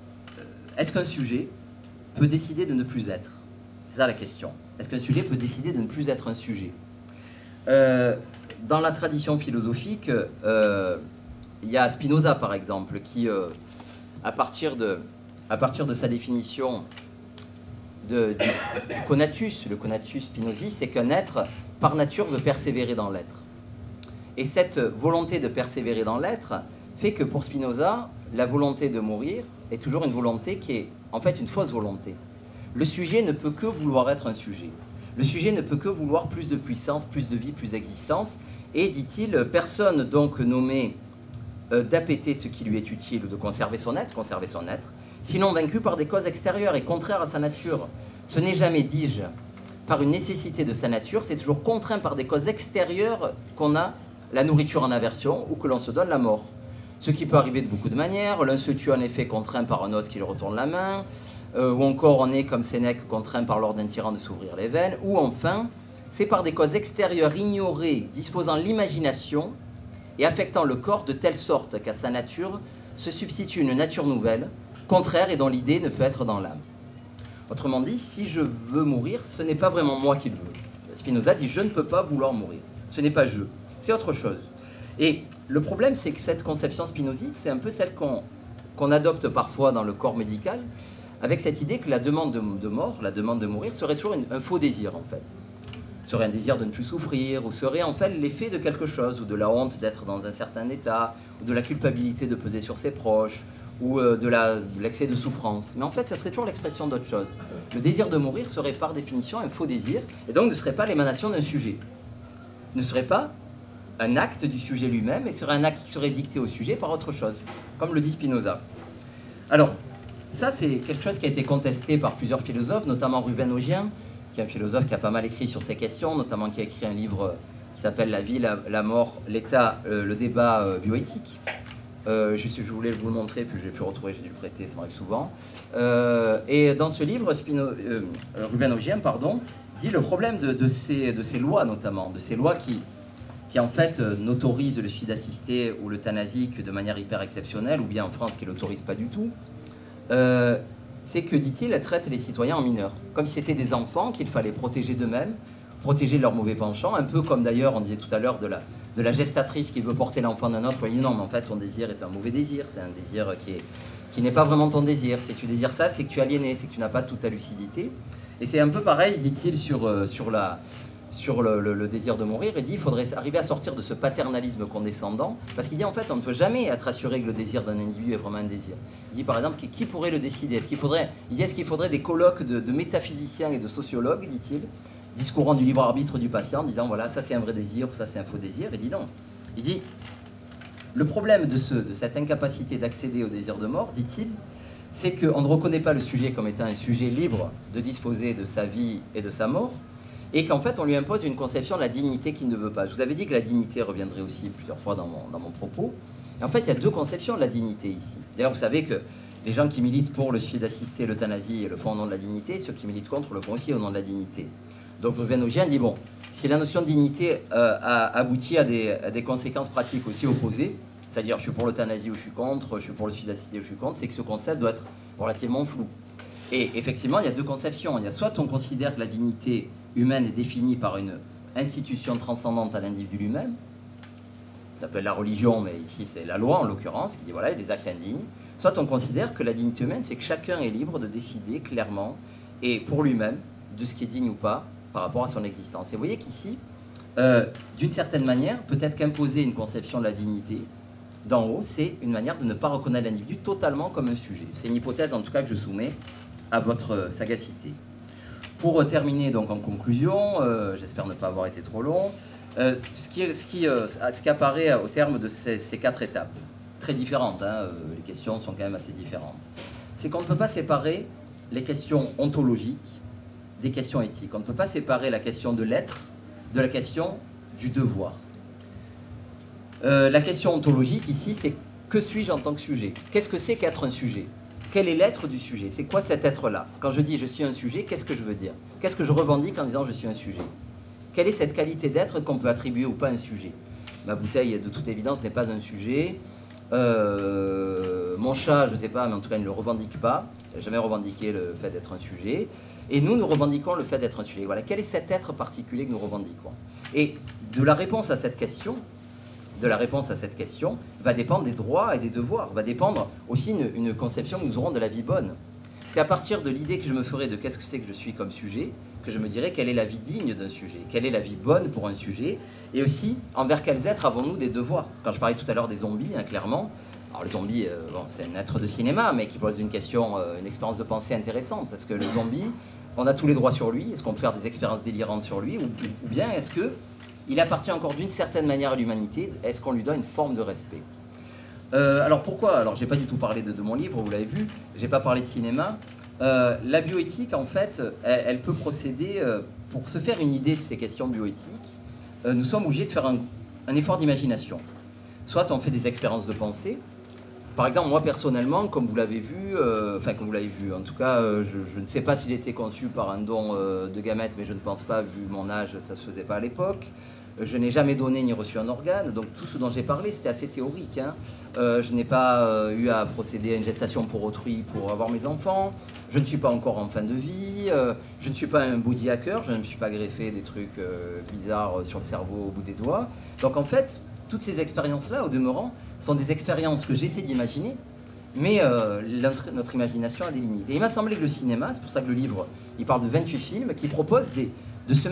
est-ce qu'un sujet peut décider de ne plus être? C'est ça la question. Est-ce qu'un sujet peut décider de ne plus être un sujet? euh, Dans la tradition philosophique, euh, il y a Spinoza, par exemple, qui, euh, à, partir de, à partir de sa définition de, du, du conatus, le conatus spinoziste, c'est qu'un être, par nature, veut persévérer dans l'être. Et cette volonté de persévérer dans l'être fait que, pour Spinoza, la volonté de mourir est toujours une volonté qui est, en fait, une fausse volonté. Le sujet ne peut que vouloir être un sujet. Le sujet ne peut que vouloir plus de puissance, plus de vie, plus d'existence. Et, dit-il, personne donc nommé euh, d'appéter ce qui lui est utile ou de conserver son être, conserver son être, sinon vaincu par des causes extérieures et contraires à sa nature. Ce n'est jamais, dis-je, par une nécessité de sa nature, c'est toujours contraint par des causes extérieures qu'on a la nourriture en aversion ou que l'on se donne la mort. Ce qui peut arriver de beaucoup de manières. L'un se tue en effet contraint par un autre qui lui retourne la main, euh, ou encore on est comme Sénèque contraint par l'ordre d'un tyran de s'ouvrir les veines, ou enfin... c'est par des causes extérieures ignorées, disposant l'imagination et affectant le corps de telle sorte qu'à sa nature se substitue une nature nouvelle, contraire et dont l'idée ne peut être dans l'âme. Autrement dit, si je veux mourir, ce n'est pas vraiment moi qui le veux. Spinoza dit « je ne peux pas vouloir mourir ». Ce n'est pas « je », c'est autre chose. Et le problème, c'est que cette conception spinoziste, c'est un peu celle qu'on qu'on adopte parfois dans le corps médical, avec cette idée que la demande de, de mort, la demande de mourir, serait toujours une, un faux désir, en fait. serait un désir de ne plus souffrir, ou serait en fait l'effet de quelque chose, ou de la honte d'être dans un certain état, ou de la culpabilité de peser sur ses proches, ou euh, de l'excès de souffrance. Mais en fait, ça serait toujours l'expression d'autre chose. Le désir de mourir serait par définition un faux désir, et donc ne serait pas l'émanation d'un sujet. Ne serait pas un acte du sujet lui-même, mais serait un acte qui serait dicté au sujet par autre chose, comme le dit Spinoza. Alors, ça c'est quelque chose qui a été contesté par plusieurs philosophes, notamment Ruvén-Augien, qui est un philosophe qui a pas mal écrit sur ces questions, notamment qui a écrit un livre qui s'appelle « La vie, la, la mort, l'état, euh, le débat euh, bioéthique ». Euh, je, je voulais vous le montrer, puis je l'ai pu retrouver, j'ai dû le prêter, ça m'arrive souvent. Euh, et dans ce livre, Spino, euh, Ruvén-Augien, pardon, dit le problème de, de, ces, de ces lois, notamment, de ces lois qui, qui en fait euh, n'autorisent le suicide assisté ou l'euthanasie que de manière hyper exceptionnelle, ou bien en France qui ne l'autorise pas du tout, euh, c'est que, dit-il, elle traite les citoyens en mineurs, comme si c'était des enfants qu'il fallait protéger d'eux-mêmes, protéger de leurs mauvais penchants, un peu comme d'ailleurs, on disait tout à l'heure, de la... de la gestatrice qui veut porter l'enfant d'un autre, il dit non, mais en fait, ton désir est un mauvais désir, c'est un désir qui est, qui n'est pas vraiment ton désir. Si tu désires ça, c'est que tu es aliéné, c'est que tu n'as pas toute ta lucidité. Et c'est un peu pareil, dit-il, sur, euh, sur, la, sur le, le, le désir de mourir. Il dit qu'il faudrait arriver à sortir de ce paternalisme condescendant, parce qu'il dit en fait, on ne peut jamais être assuré que le désir d'un individu est vraiment un désir. Il dit par exemple, qui, qui pourrait le décider? Est-ce qu'il faudrait, il dit, est-ce qu'il faudrait des colloques de, de métaphysiciens et de sociologues, dit-il, discourant du libre arbitre du patient, disant voilà, ça c'est un vrai désir, ou ça c'est un faux désir. Il dit non. Il dit le problème de, ce, de cette incapacité d'accéder au désir de mort, dit-il, c'est qu'on ne reconnaît pas le sujet comme étant un sujet libre de disposer de sa vie et de sa mort, et qu'en fait on lui impose une conception de la dignité qu'il ne veut pas. Je vous avais dit que la dignité reviendrait aussi plusieurs fois dans mon, dans mon propos. Et en fait, il y a deux conceptions de la dignité ici. D'ailleurs, vous savez que les gens qui militent pour le suicide assisté, l'euthanasie, le font au nom de la dignité, ceux qui militent contre le font aussi au nom de la dignité. Donc Ruvén-Augien dit, bon, si la notion de dignité euh, a abouti à des, à des conséquences pratiques aussi opposées, c'est-à-dire je suis pour l'euthanasie ou je suis contre, je suis pour le suicide assisté ou je suis contre, c'est que ce concept doit être relativement flou. Et effectivement, il y a deux conceptions. Il y a soit on considère que la dignité humaine est définie par une institution transcendante à l'individu lui-même, ça peut être la religion, mais ici c'est la loi en l'occurrence, qui dit voilà, il y a des actes indignes, soit on considère que la dignité humaine, c'est que chacun est libre de décider clairement, et pour lui-même, de ce qui est digne ou pas, par rapport à son existence. Et vous voyez qu'ici, euh, d'une certaine manière, peut-être qu'imposer une conception de la dignité d'en haut, c'est une manière de ne pas reconnaître l'individu totalement comme un sujet. C'est une hypothèse en tout cas que je soumets à votre sagacité. Pour euh, terminer donc en conclusion, euh, j'espère ne pas avoir été trop long, euh, ce, qui, ce, qui, euh, ce qui apparaît au terme de ces, ces quatre étapes, très différentes, hein, euh, les questions sont quand même assez différentes, c'est qu'on ne peut pas séparer les questions ontologiques des questions éthiques. On ne peut pas séparer la question de l'être de la question du devoir. Euh, la question ontologique ici, c'est que suis-je en tant que sujet? Qu'est-ce que c'est qu'être un sujet? Quel est l'être du sujet? C'est quoi cet être-là? Quand je dis je suis un sujet, qu'est-ce que je veux dire? Qu'est-ce que je revendique en disant je suis un sujet? Quelle est cette qualité d'être qu'on peut attribuer ou pas à un sujet? Ma bouteille, de toute évidence, n'est pas un sujet. Euh, mon chat, je ne sais pas, mais en tout cas, il ne le revendique pas. Il n'a jamais revendiqué le fait d'être un sujet. Et nous, nous revendiquons le fait d'être un sujet. Voilà, quel est cet être particulier que nous revendiquons? Et de la réponse à cette question, de la réponse à cette question, va dépendre des droits et des devoirs, va dépendre aussi une, une conception que nous aurons de la vie bonne. C'est à partir de l'idée que je me ferai de qu'est-ce que c'est que je suis comme sujet, que je me dirai quelle est la vie digne d'un sujet, quelle est la vie bonne pour un sujet, et aussi envers quels êtres avons-nous des devoirs. Quand je parlais tout à l'heure des zombies, hein, clairement, alors le zombie, euh, bon, c'est un être de cinéma, mais qui pose une question, euh, une expérience de pensée intéressante. Est-ce que le zombie, on a tous les droits sur lui? Est-ce qu'on peut faire des expériences délirantes sur lui? Ou, ou bien est-ce que il appartient encore d'une certaine manière à l'humanité? Est-ce qu'on lui donne une forme de respect? euh, Alors pourquoi? Alors j'ai pas du tout parlé de, de mon livre, vous l'avez vu, j'ai pas parlé de cinéma. Euh, la bioéthique, en fait, elle, elle peut procéder, euh, pour se faire une idée de ces questions bioéthiques, euh, nous sommes obligés de faire un, un effort d'imagination. Soit on fait des expériences de pensée. Par exemple, moi personnellement, comme vous l'avez vu, euh, enfin comme vous l'avez vu, en tout cas, euh, je, je ne sais pas s'il était conçu par un don euh, de gamètes, mais je ne pense pas, vu mon âge, ça ne se faisait pas à l'époque. Je n'ai jamais donné ni reçu un organe, donc tout ce dont j'ai parlé, c'était assez théorique. Hein. Euh, je n'ai pas euh, eu à procéder à une gestation pour autrui pour avoir mes enfants. Je ne suis pas encore en fin de vie. Euh, je ne suis pas un body hacker. Je ne me suis pas greffé des trucs euh, bizarres sur le cerveau au bout des doigts. Donc en fait, toutes ces expériences-là, au demeurant, sont des expériences que j'essaie d'imaginer, mais euh, notre, notre imagination a des limites. Et il m'a semblé que le cinéma, c'est pour ça que le livre, il parle de vingt-huit films, qui proposent des, de se mettre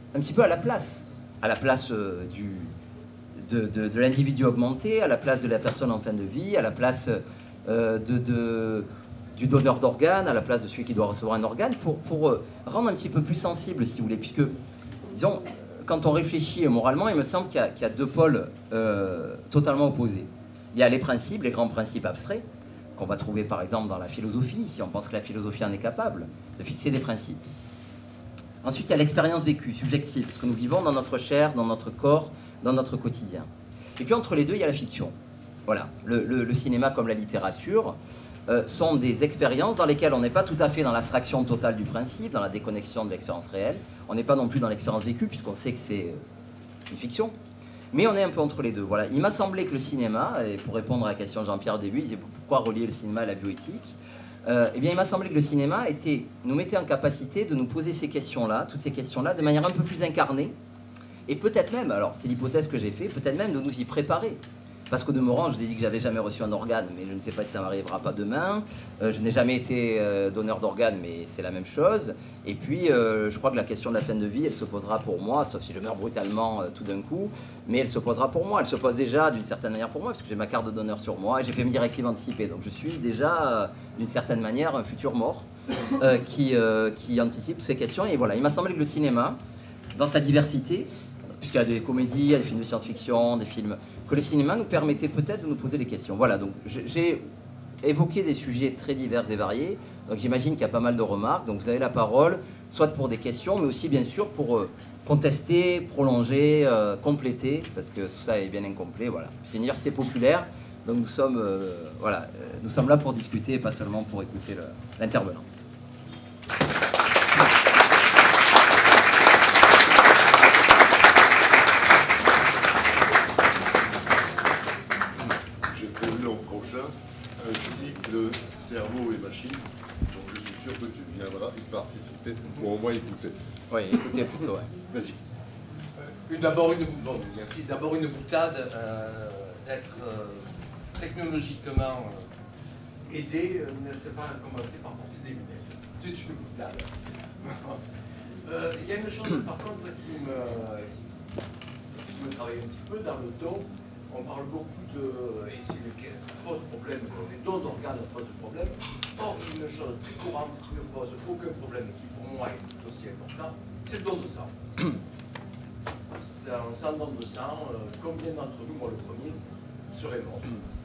un petit peu à la place, à la place euh, du, de, de, de l'individu augmenté, à la place de la personne en fin de vie, à la place euh, de, de, du donneur d'organes, à la place de celui qui doit recevoir un organe, pour, pour euh, rendre un petit peu plus sensible, si vous voulez, puisque, disons, quand on réfléchit moralement, il me semble qu'il y, qu'il y a deux pôles euh, totalement opposés. Il y a les principes, les grands principes abstraits, qu'on va trouver par exemple dans la philosophie, si on pense que la philosophie en est capable, de fixer des principes. Ensuite, il y a l'expérience vécue, subjective, ce que nous vivons dans notre chair, dans notre corps, dans notre quotidien. Et puis entre les deux, il y a la fiction. Voilà, le, le, le cinéma comme la littérature euh, sont des expériences dans lesquelles on n'est pas tout à fait dans l'abstraction totale du principe, dans la déconnexion de l'expérience réelle. On n'est pas non plus dans l'expérience vécue, puisqu'on sait que c'est une fiction. Mais on est un peu entre les deux. Voilà. Il m'a semblé que le cinéma, et pour répondre à la question de Jean-Pierre au début, il disait pourquoi relier le cinéma à la bioéthique, euh, eh bien, il m'a semblé que le cinéma était, nous mettait en capacité de nous poser ces questions-là, toutes ces questions-là, de manière un peu plus incarnée, et peut-être même, alors c'est l'hypothèse que j'ai faite, peut-être même de nous y préparer. Parce qu'au demeurant, je vous ai dit que j'avais jamais reçu un organe, mais je ne sais pas si ça m'arrivera pas demain. Euh, je n'ai jamais été euh, donneur d'organes, mais c'est la même chose. Et puis, euh, je crois que la question de la fin de vie, elle se posera pour moi, sauf si je meurs brutalement euh, tout d'un coup, mais elle se posera pour moi. Elle se pose déjà d'une certaine manière pour moi, parce que j'ai ma carte de donneur sur moi, et j'ai fait une directive anticipée. Donc je suis déjà, euh, d'une certaine manière, un futur mort euh, qui, euh, qui anticipe toutes ces questions. Et voilà, il m'a semblé que le cinéma, dans sa diversité, puisqu'il y a des comédies, il y a des films de science-fiction, des films... que le cinéma nous permettait peut-être de nous poser des questions. Voilà, donc j'ai évoqué des sujets très divers et variés, donc j'imagine qu'il y a pas mal de remarques, donc vous avez la parole, soit pour des questions, mais aussi bien sûr pour euh, contester, prolonger, euh, compléter, parce que tout ça est bien incomplet, voilà. C'est une université populaire, donc nous sommes, euh, voilà, euh, nous sommes là pour discuter et pas seulement pour écouter l'intervenant. Un cycle cerveau et machine, donc je suis sûr que tu viendras y participer, ou au moins écouter. Oui, écoutez plutôt, ouais. Vas-y. Euh, D'abord une, bon, merci. D'abord une boutade, euh, être euh, technologiquement euh, aidé, euh, ne sait pas commencer par porter des lunettes. C'est une boutade. Il euh, y a une chose par contre qui me, qui me travaille un petit peu dans le dos. On parle beaucoup de, et c'est le cas, ça pose problème, les dons d'organes posent problème. Or, une chose très courante qui ne pose aucun problème, qui pour moi est tout aussi important, c'est le don de sang. Sans, sans don de sang, euh, combien d'entre nous, moi le premier, seraient morts?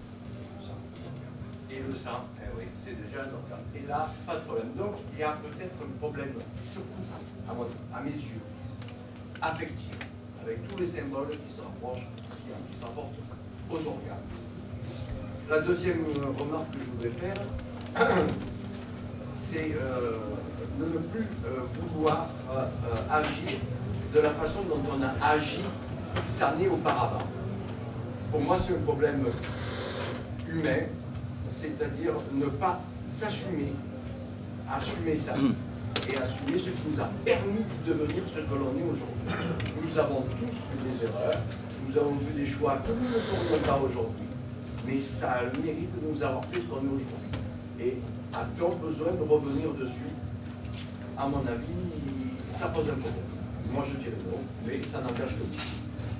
Et le sang, eh oui, c'est déjà un organe. Et là, pas de problème. Donc, il y a peut-être un problème, surtout, à, mon, à mes yeux, affectif, avec tous les symboles qui se rapprochent, qui s'apportent aux organes. La deuxième remarque que je voudrais faire, c'est euh, de ne plus euh, vouloir euh, euh, agir de la façon dont on a agi X années auparavant. Pour moi, c'est un problème humain, c'est-à-dire ne pas s'assumer, assumer sa vie et assumer ce qui nous a permis de devenir ce que l'on est aujourd'hui. Nous avons tous fait des erreurs, nous avons fait des choix que nous ne ferions pas aujourd'hui, mais ça a le mérite de nous avoir fait ce qu'on est aujourd'hui. Et a-t-on besoin de revenir dessus? À mon avis, ça pose un problème. Moi je dirais non, mais ça n'engage que nous.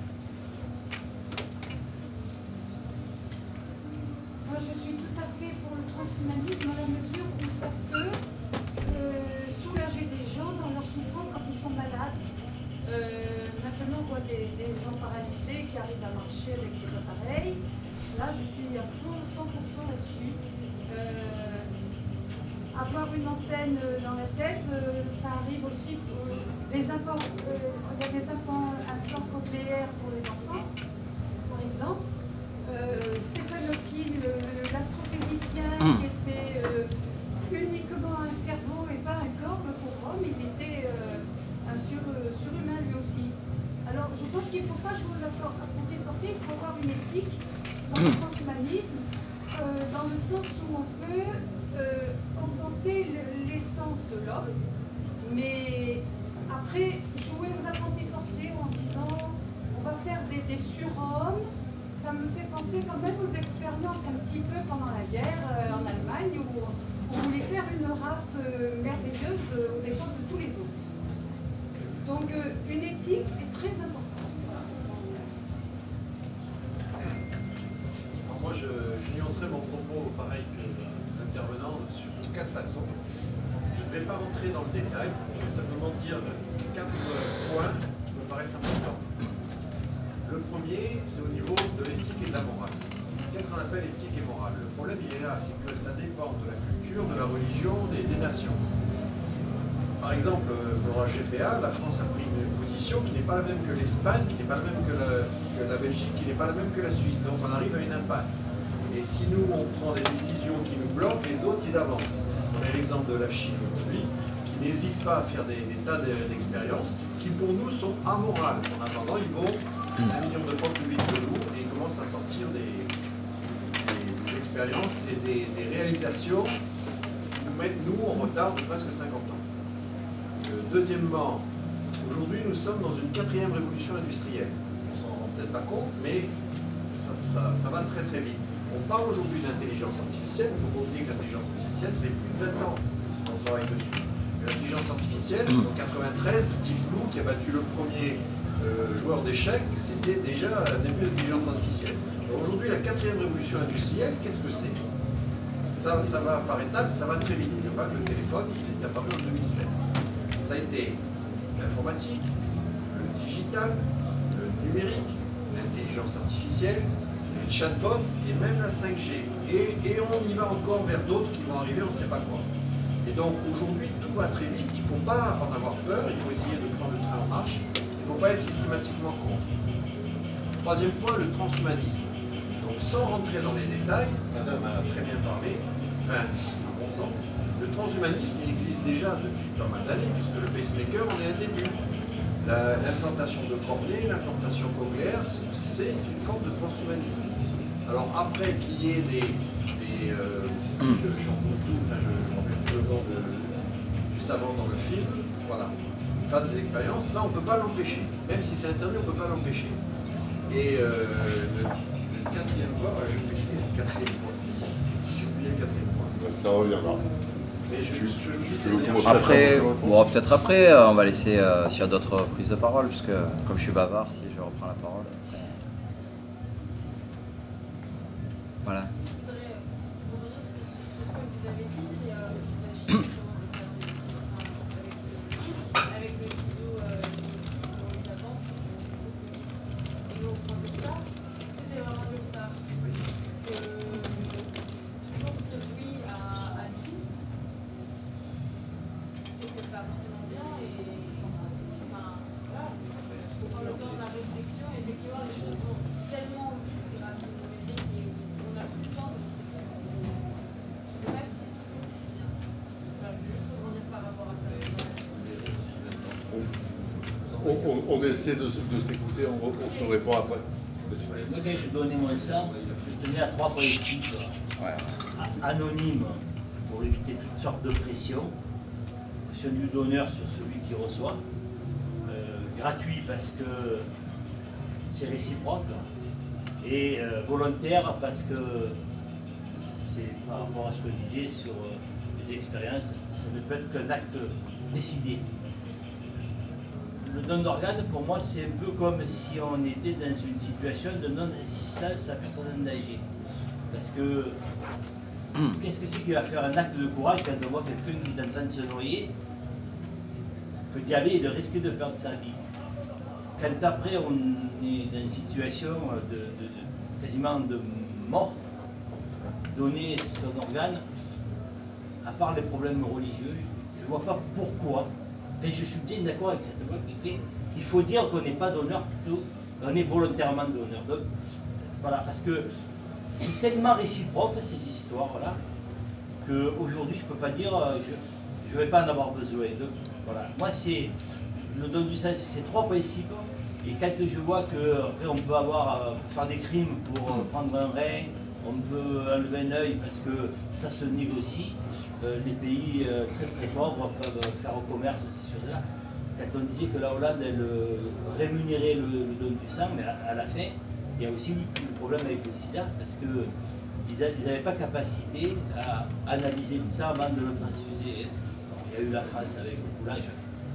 Moi je suis tout à fait pour le transhumanisme dans la mesure où ça peut euh, soulager des gens dans leur souffrance quand ils sont malades. Euh, maintenant on voit des, des gens paralysés qui arrivent à marcher avec des appareils. Là je suis à fond cent pour cent là-dessus. Euh, avoir une antenne dans la tête, euh, ça arrive aussi pour les implants, euh, il y a des implants, implants cochléaires pour les enfants, par exemple. Euh, Stephen Hawking, l'astrophysicien mmh. qui était euh, uniquement un cerveau et pas un corps, le pauvre homme, il était euh, un sur, euh, surhumain lui aussi. Alors je pense qu'il ne faut pas jouer l'apprenti sorcier, il faut avoir une éthique dans le transhumanisme, euh, dans le sens où on peut euh, augmenter l'essence de l'homme, mais après jouer aux apprentis sorciers en disant on va faire des, des surhommes. Ça me fait penser quand même aux expériences un petit peu pendant la guerre euh, en Allemagne où on voulait faire une race euh, merveilleuse euh, au dépend de tous les autres. Donc euh, une éthique est très importante. Alors moi, je, je nuancerai mon propos pareil que l'intervenant sur, sur quatre façons. Je ne vais pas rentrer dans le détail, je vais simplement dire quatre points qui me paraissent importants. Le premier, c'est au niveau de l'éthique et de la morale. Qu'est-ce qu'on appelle éthique et morale? Le problème, il est là, c'est que ça dépend de la culture, de la religion, des, des nations. Par exemple, pour la G P A, la France a pris une position qui n'est pas la même que l'Espagne, qui n'est pas la même que la, que la Belgique, qui n'est pas la même que la Suisse. Donc on arrive à une impasse. Et si nous, on prend des décisions qui nous bloquent, les autres, ils avancent. On a l'exemple de la Chine aujourd'hui, qui n'hésite pas à faire des, des tas d'expériences qui, pour nous, sont amorales. En attendant, ils vont un million de fois plus vite que nous et ils commencent à sortir des, des, des expériences et des, des réalisations qui nous mettent, nous, en retard de presque cinquante ans. Euh, deuxièmement, aujourd'hui, nous sommes dans une quatrième révolution industrielle. On s'en rend peut-être pas compte, mais ça, ça, ça va très très vite. On parle aujourd'hui d'intelligence artificielle, il ne faut pas oublier que l'intelligence artificielle, ça fait plus de vingt ans qu'on travaille dessus. L'intelligence artificielle, en quatre-vingt-treize, Deep Blue, qui a battu le premier euh, joueur d'échecs, c'était déjà un début de l'intelligence artificielle. Aujourd'hui, la quatrième révolution industrielle, qu'est-ce que c'est? ça, ça va par étapes, ça va très vite. Il n'y a pas que le téléphone, il est apparu en deux mille sept. Ça a été l'informatique, le digital, le numérique, l'intelligence artificielle, le chatbot et même la cinq G. Et, et on y va encore vers d'autres qui vont arriver, on ne sait pas quoi. Et donc aujourd'hui, tout va très vite, il ne faut pas en avoir peur, il faut essayer de prendre le train en marche, il ne faut pas être systématiquement contre. Troisième point, le transhumanisme. Donc sans rentrer dans les détails, madame a très bien parlé, enfin, à mon sens, le transhumanisme il existe déjà depuis pas mal d'années, puisque le pacemaker, on est à un début. L'implantation de cornée, l'implantation cochléaire, c'est une forme de transhumanisme. Alors après qu'il y ait des... des euh, je je tout, enfin je ne rappelle plus le nom de, du savant dans le film, voilà, fasse des expériences, ça on ne peut pas l'empêcher. Même si c'est interdit, on ne peut pas l'empêcher. Et euh, le, le quatrième point, je vais oublier le quatrième point. J'ai oublié le quatrième point. Ça reviendra. Mais je, je, je, je tu veux commencer Après, bon, peut-être après, euh, on va laisser euh, s'il y a d'autres prises de parole, puisque comme je suis bavard, si je reprends la parole. Après... Voilà. Je voudrais rebondir sur ce que vous avez dit, c'est euh, la Chine commence à faire des avec le ciseau, on les avance, et nous on prend du retard. Est-ce que c'est vraiment du retard? Parce que toujours ce bruit à, à nous, c'est peut-être pas forcément bien, et enfin, voilà, faut prendre le temps de la réflexion, et effectivement les choses vont tellement vite grâce au numérique et on a plus le temps. Je sais pas si c'est toujours bien. Enfin, je veux juste rebondir par rapport à ça. On, on, on essaie de, de s'écouter, on, on se répond après. Moi, quand je donnais mon sang, je tenais à trois principes. Ouais. Anonyme, pour éviter toutes sortes de pressions. Pression du donneur sur celui qui reçoit. Euh, gratuit parce que c'est réciproque. Et euh, volontaire parce que c'est par rapport à ce que je disais sur euh, les expériences, ça ne peut être qu'un acte décidé. Le don d'organes, pour moi, c'est un peu comme si on était dans une situation de non-assistance à personne en danger. Parce que, qu'est-ce que c'est qui va faire un acte de courage quand on voit quelqu'un qui est en train de se noyer, que d'y aller et de risquer de perdre sa vie? Quand après on est dans une situation de, de, de quasiment de mort, donner son organe, à part les problèmes religieux, je ne vois pas pourquoi. Enfin, je suis bien d'accord avec cette loi qui fait qu'il faut dire qu'on n'est pas donneur, plutôt on est volontairement donneur. Donc, voilà, parce que c'est tellement réciproque ces histoires-là qu'aujourd'hui je ne peux pas dire euh, je ne vais pas en avoir besoin. Donc, voilà. Moi, c'est le don du sang, c'est ces trois principes. Et quand je vois qu'après on peut avoir euh, faire des crimes pour euh, prendre un rein, on peut enlever un œil parce que ça se négocie. Euh, les pays euh, très très pauvres peuvent faire au commerce ces choses-là. Quand on disait que la Hollande elle euh, rémunérait le, le don du sang, mais à, à la fin, il y a aussi eu le problème avec le sida parce qu'ils n'avaient pas capacité à analyser le sang avant de le transfuser. Bon, il y a eu la France avec le coulage.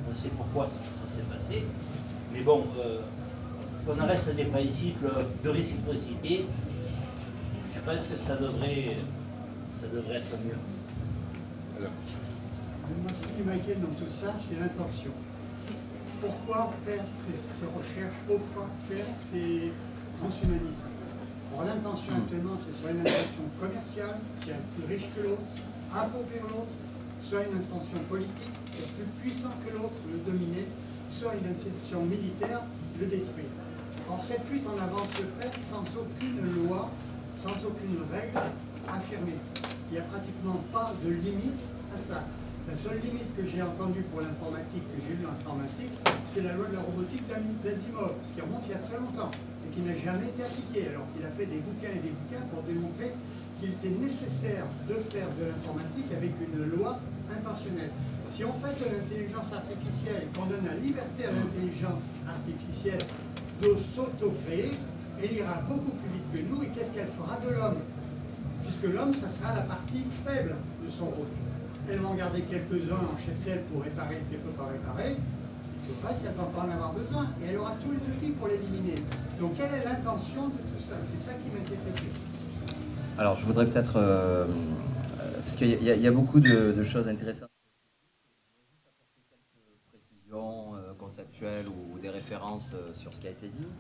on sait pourquoi ça, ça s'est passé. Mais bon, euh, qu'on en reste à des principes de réciprocité, je pense que ça devrait, ça devrait être mieux. Alors. Moi, ce qui m'inquiète dans tout ça, c'est l'intention. Pourquoi faire ces, ces recherches? Pourquoi faire ces transhumanismes? Alors l'intention actuellement, c'est soit une intention commerciale, qui est plus riche que l'autre, appauvrir l'autre, soit une intention politique, qui est plus puissant que l'autre, le dominer, soit une intention militaire, le détruire. Or cette fuite en avant se fait sans aucune loi, sans aucune règle affirmée. Il n'y a pratiquement pas de limite à ça. La seule limite que j'ai entendue pour l'informatique, que j'ai lue en informatique, c'est la loi de la robotique d'Asimov, ce qui remonte il y a très longtemps, et qui n'a jamais été appliquée, alors qu'il a fait des bouquins et des bouquins pour démontrer qu'il était nécessaire de faire de l'informatique avec une loi intentionnelle. Si on fait de l'intelligence artificielle, qu'on donne la liberté à l'intelligence artificielle de s'auto-créer, elle ira beaucoup plus vite que nous, et qu'est-ce qu'elle fera de l'homme? Puisque l'homme, ça sera la partie faible de son rôle. Elle va en garder quelques-uns en cheptel pour réparer ce qu'elle ne peut pas réparer. Tout le reste, elle ne va pas en avoir besoin. Et elle aura tous les outils pour l'éliminer. Donc, quelle est l'intention de tout ça? C'est ça qui m'inquiète le plus. Alors, je voudrais peut-être... Euh, parce qu'il y, y a beaucoup de, de choses intéressantes. Je voudrais juste apporter quelques précisions euh, conceptuelles ou, ou des références euh, sur ce qui a été dit.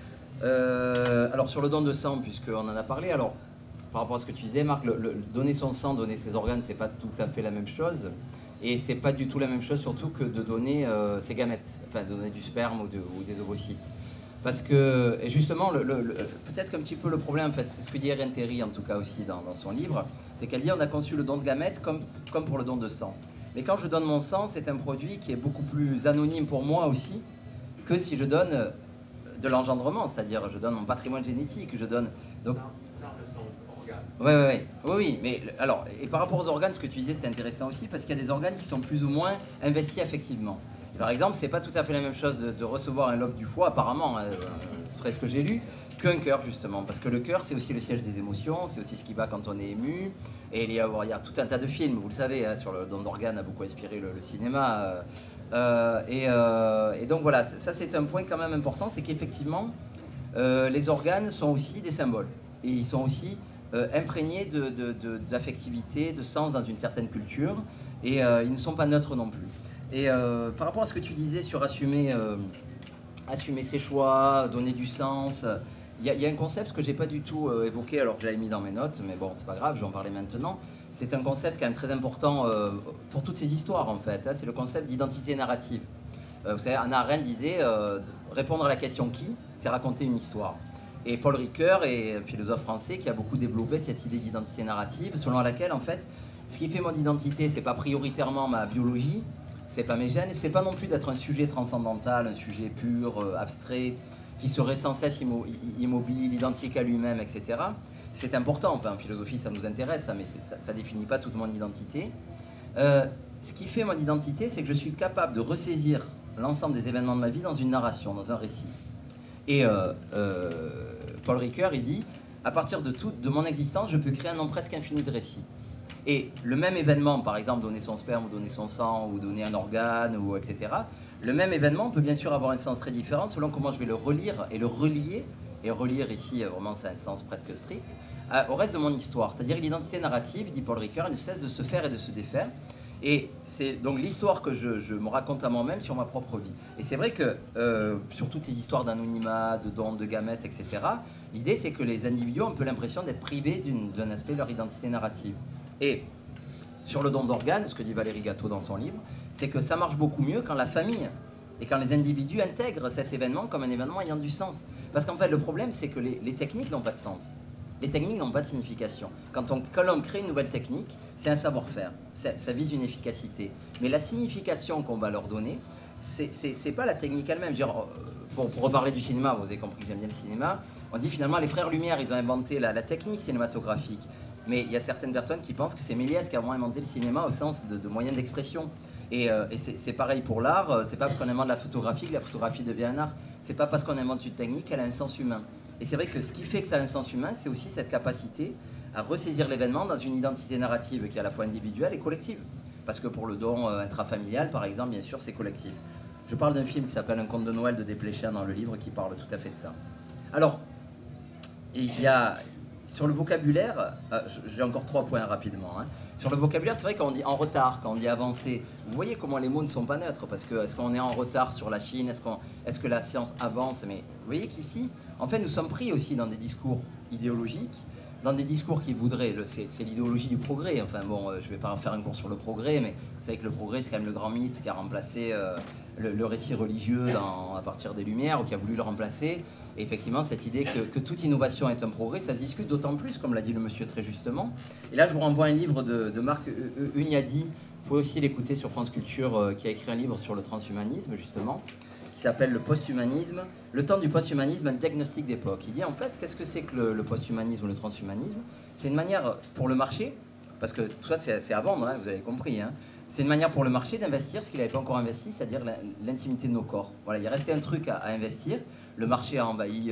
Euh, alors, sur le don de sang, puisqu'on en a parlé, alors... Par rapport à ce que tu disais, Marc, le, le, donner son sang, donner ses organes, c'est pas tout à fait la même chose. Et c'est pas du tout la même chose, surtout que de donner euh, ses gamètes, enfin de donner du sperme ou, de, ou des ovocytes. Parce que, et justement, le, le, le, peut-être qu'un petit peu le problème, en fait, c'est ce que dit Erin Terry, en tout cas aussi dans, dans son livre, c'est qu'elle dit on a conçu le don de gamètes comme, comme pour le don de sang. Mais quand je donne mon sang, c'est un produit qui est beaucoup plus anonyme pour moi aussi que si je donne de l'engendrement, c'est-à-dire je donne mon patrimoine génétique, je donne... Donc, Oui, oui, oui, oui, oui, mais alors, et par rapport aux organes, ce que tu disais, c'était intéressant aussi, parce qu'il y a des organes qui sont plus ou moins investis affectivement. Et par exemple, c'est pas tout à fait la même chose de, de recevoir un lobe du foie, apparemment, euh, c'est ce que j'ai lu, qu'un cœur, justement, parce que le cœur, c'est aussi le siège des émotions, c'est aussi ce qui bat quand on est ému, et il y a, il y a tout un tas de films, vous le savez, hein, sur le don d'organes, a beaucoup inspiré le, le cinéma, euh, euh, et, euh, et donc voilà, ça c'est un point quand même important, c'est qu'effectivement, euh, les organes sont aussi des symboles, et ils sont aussi... Euh, imprégnés de, de, de, d'affectivité, de sens dans une certaine culture, et euh, ils ne sont pas neutres non plus. Et euh, par rapport à ce que tu disais sur assumer, euh, assumer ses choix, donner du sens, il y, y a un concept que j'ai pas du tout euh, évoqué alors que j'avais mis dans mes notes, mais bon, c'est pas grave, je vais en parler maintenant. C'est un concept quand même très important euh, pour toutes ces histoires en fait, hein, c'est le concept d'identité narrative. Euh, vous savez, Hannah Arendt disait euh, répondre à la question qui, c'est raconter une histoire. Et Paul Ricoeur est un philosophe français qui a beaucoup développé cette idée d'identité narrative, selon laquelle, en fait, ce qui fait mon identité, c'est pas prioritairement ma biologie, c'est pas mes gènes, c'est pas non plus d'être un sujet transcendantal, un sujet pur, euh, abstrait, qui serait sans cesse immo immobile, identique à lui-même, et cetera. C'est important, enfin, en philosophie, ça nous intéresse, ça, mais ça, ça définit pas toute mon identité. Euh, ce qui fait mon identité, c'est que je suis capable de ressaisir l'ensemble des événements de ma vie dans une narration, dans un récit. Et euh, euh, Paul Ricoeur, il dit, à partir de tout, de mon existence, je peux créer un nombre presque infini de récits. Et le même événement, par exemple, donner son sperme, ou donner son sang, ou donner un organe, ou et cetera, le même événement peut bien sûr avoir un sens très différent selon comment je vais le relire et le relier, et relire ici, vraiment, c'est un sens presque strict, à, au reste de mon histoire. C'est-à-dire l'identité narrative, dit Paul Ricoeur, elle ne cesse de se faire et de se défaire. Et c'est donc l'histoire que je, je me raconte à moi-même sur ma propre vie. Et c'est vrai que euh, sur toutes ces histoires d'anonymat, de dons, de gamètes, et cetera, l'idée c'est que les individus ont un peu l'impression d'être privés d'un aspect de leur identité narrative. Et sur le don d'organes, ce que dit Valérie Gâteau dans son livre, c'est que ça marche beaucoup mieux quand la famille et quand les individus intègrent cet événement comme un événement ayant du sens. Parce qu'en fait le problème c'est que les, les techniques n'ont pas de sens. Les techniques n'ont pas de signification. Quand on, quand l'homme crée une nouvelle technique, c'est un savoir-faire, ça vise une efficacité. Mais la signification qu'on va leur donner, c'est pas la technique elle-même. Bon, pour reparler du cinéma, vous avez compris que j'aime bien le cinéma, on dit finalement les frères Lumière, ils ont inventé la, la technique cinématographique. Mais il y a certaines personnes qui pensent que c'est Méliès qui a vraiment inventé le cinéma au sens de, de moyen d'expression. Et, euh, et c'est pareil pour l'art, c'est pas parce qu'on invente la photographie que la photographie devient un art. C'est pas parce qu'on invente une technique qu'elle a un sens humain. Et c'est vrai que ce qui fait que ça a un sens humain, c'est aussi cette capacité à ressaisir l'événement dans une identité narrative qui est à la fois individuelle et collective. Parce que pour le don euh, intrafamilial, par exemple, bien sûr, c'est collectif. Je parle d'un film qui s'appelle Un conte de Noël de Desplechin dans le livre qui parle tout à fait de ça. Alors, il y a, sur le vocabulaire, euh, j'ai encore trois points rapidement. Hein. Sur le vocabulaire, c'est vrai quand on dit en retard, quand on dit avancé, vous voyez comment les mots ne sont pas neutres, parce que est-ce qu'on est en retard sur la Chine, est-ce qu'on, est-ce que la science avance, mais vous voyez qu'ici, en fait, nous sommes pris aussi dans des discours idéologiques, dans des discours qui voudraient, le, c'est, c'est l'idéologie du progrès, enfin bon, euh, je ne vais pas faire un cours sur le progrès, mais vous savez que le progrès, c'est quand même le grand mythe qui a remplacé euh, le, le récit religieux dans, à partir des Lumières, ou qui a voulu le remplacer. Et effectivement, cette idée que, que toute innovation est un progrès, ça se discute d'autant plus, comme l'a dit le monsieur très justement. Et là, je vous renvoie à un livre de, de Marc Hunyadi, vous pouvez aussi l'écouter sur France Culture, euh, qui a écrit un livre sur le transhumanisme, justement, qui s'appelle Le posthumanisme, le temps du posthumanisme, un diagnostic d'époque. Il dit en fait, qu'est-ce que c'est que le, le posthumanisme ou le transhumanisme? C'est une manière pour le marché, parce que tout ça c'est à vendre, hein, vous avez compris, hein. C'est une manière pour le marché d'investir ce qu'il n'avait pas encore investi, c'est-à-dire l'intimité de nos corps. Voilà, il restait un truc à, à investir. Le marché a envahi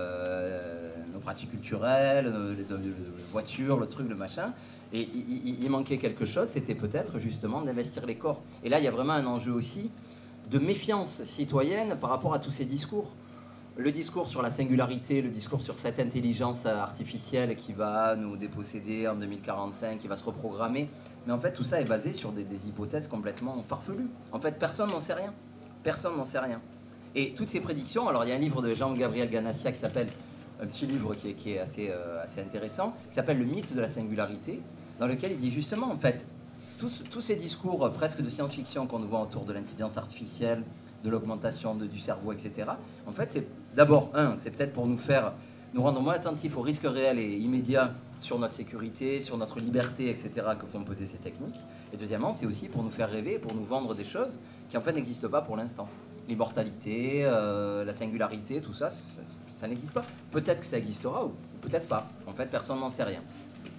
euh, nos pratiques culturelles, les, les, les voitures, le truc, le machin. Et il, il, il manquait quelque chose, c'était peut-être justement d'investir les corps. Et là, il y a vraiment un enjeu aussi de méfiance citoyenne par rapport à tous ces discours. Le discours sur la singularité, le discours sur cette intelligence artificielle qui va nous déposséder en deux mille quarante-cinq, qui va se reprogrammer. Mais en fait, tout ça est basé sur des, des hypothèses complètement farfelues. En fait, personne n'en sait rien. Personne n'en sait rien. Et toutes ces prédictions, alors il y a un livre de Jean-Gabriel Ganassia qui s'appelle, un petit livre qui est, qui est assez, euh, assez intéressant, qui s'appelle Le mythe de la singularité, dans lequel il dit justement, en fait, tous, tous ces discours presque de science-fiction qu'on nous voit autour de l'intelligence artificielle, de l'augmentation du cerveau, et cetera, en fait, c'est d'abord, un, c'est peut-être pour nous faire, nous rendre moins attentifs aux risques réels et immédiats sur notre sécurité, sur notre liberté, et cetera, que font peser ces techniques. Et deuxièmement, c'est aussi pour nous faire rêver, pour nous vendre des choses qui en fait n'existent pas pour l'instant. L'immortalité, euh, la singularité, tout ça, ça, ça n'existe pas. Peut-être que ça existera ou peut-être pas. En fait, personne n'en sait rien.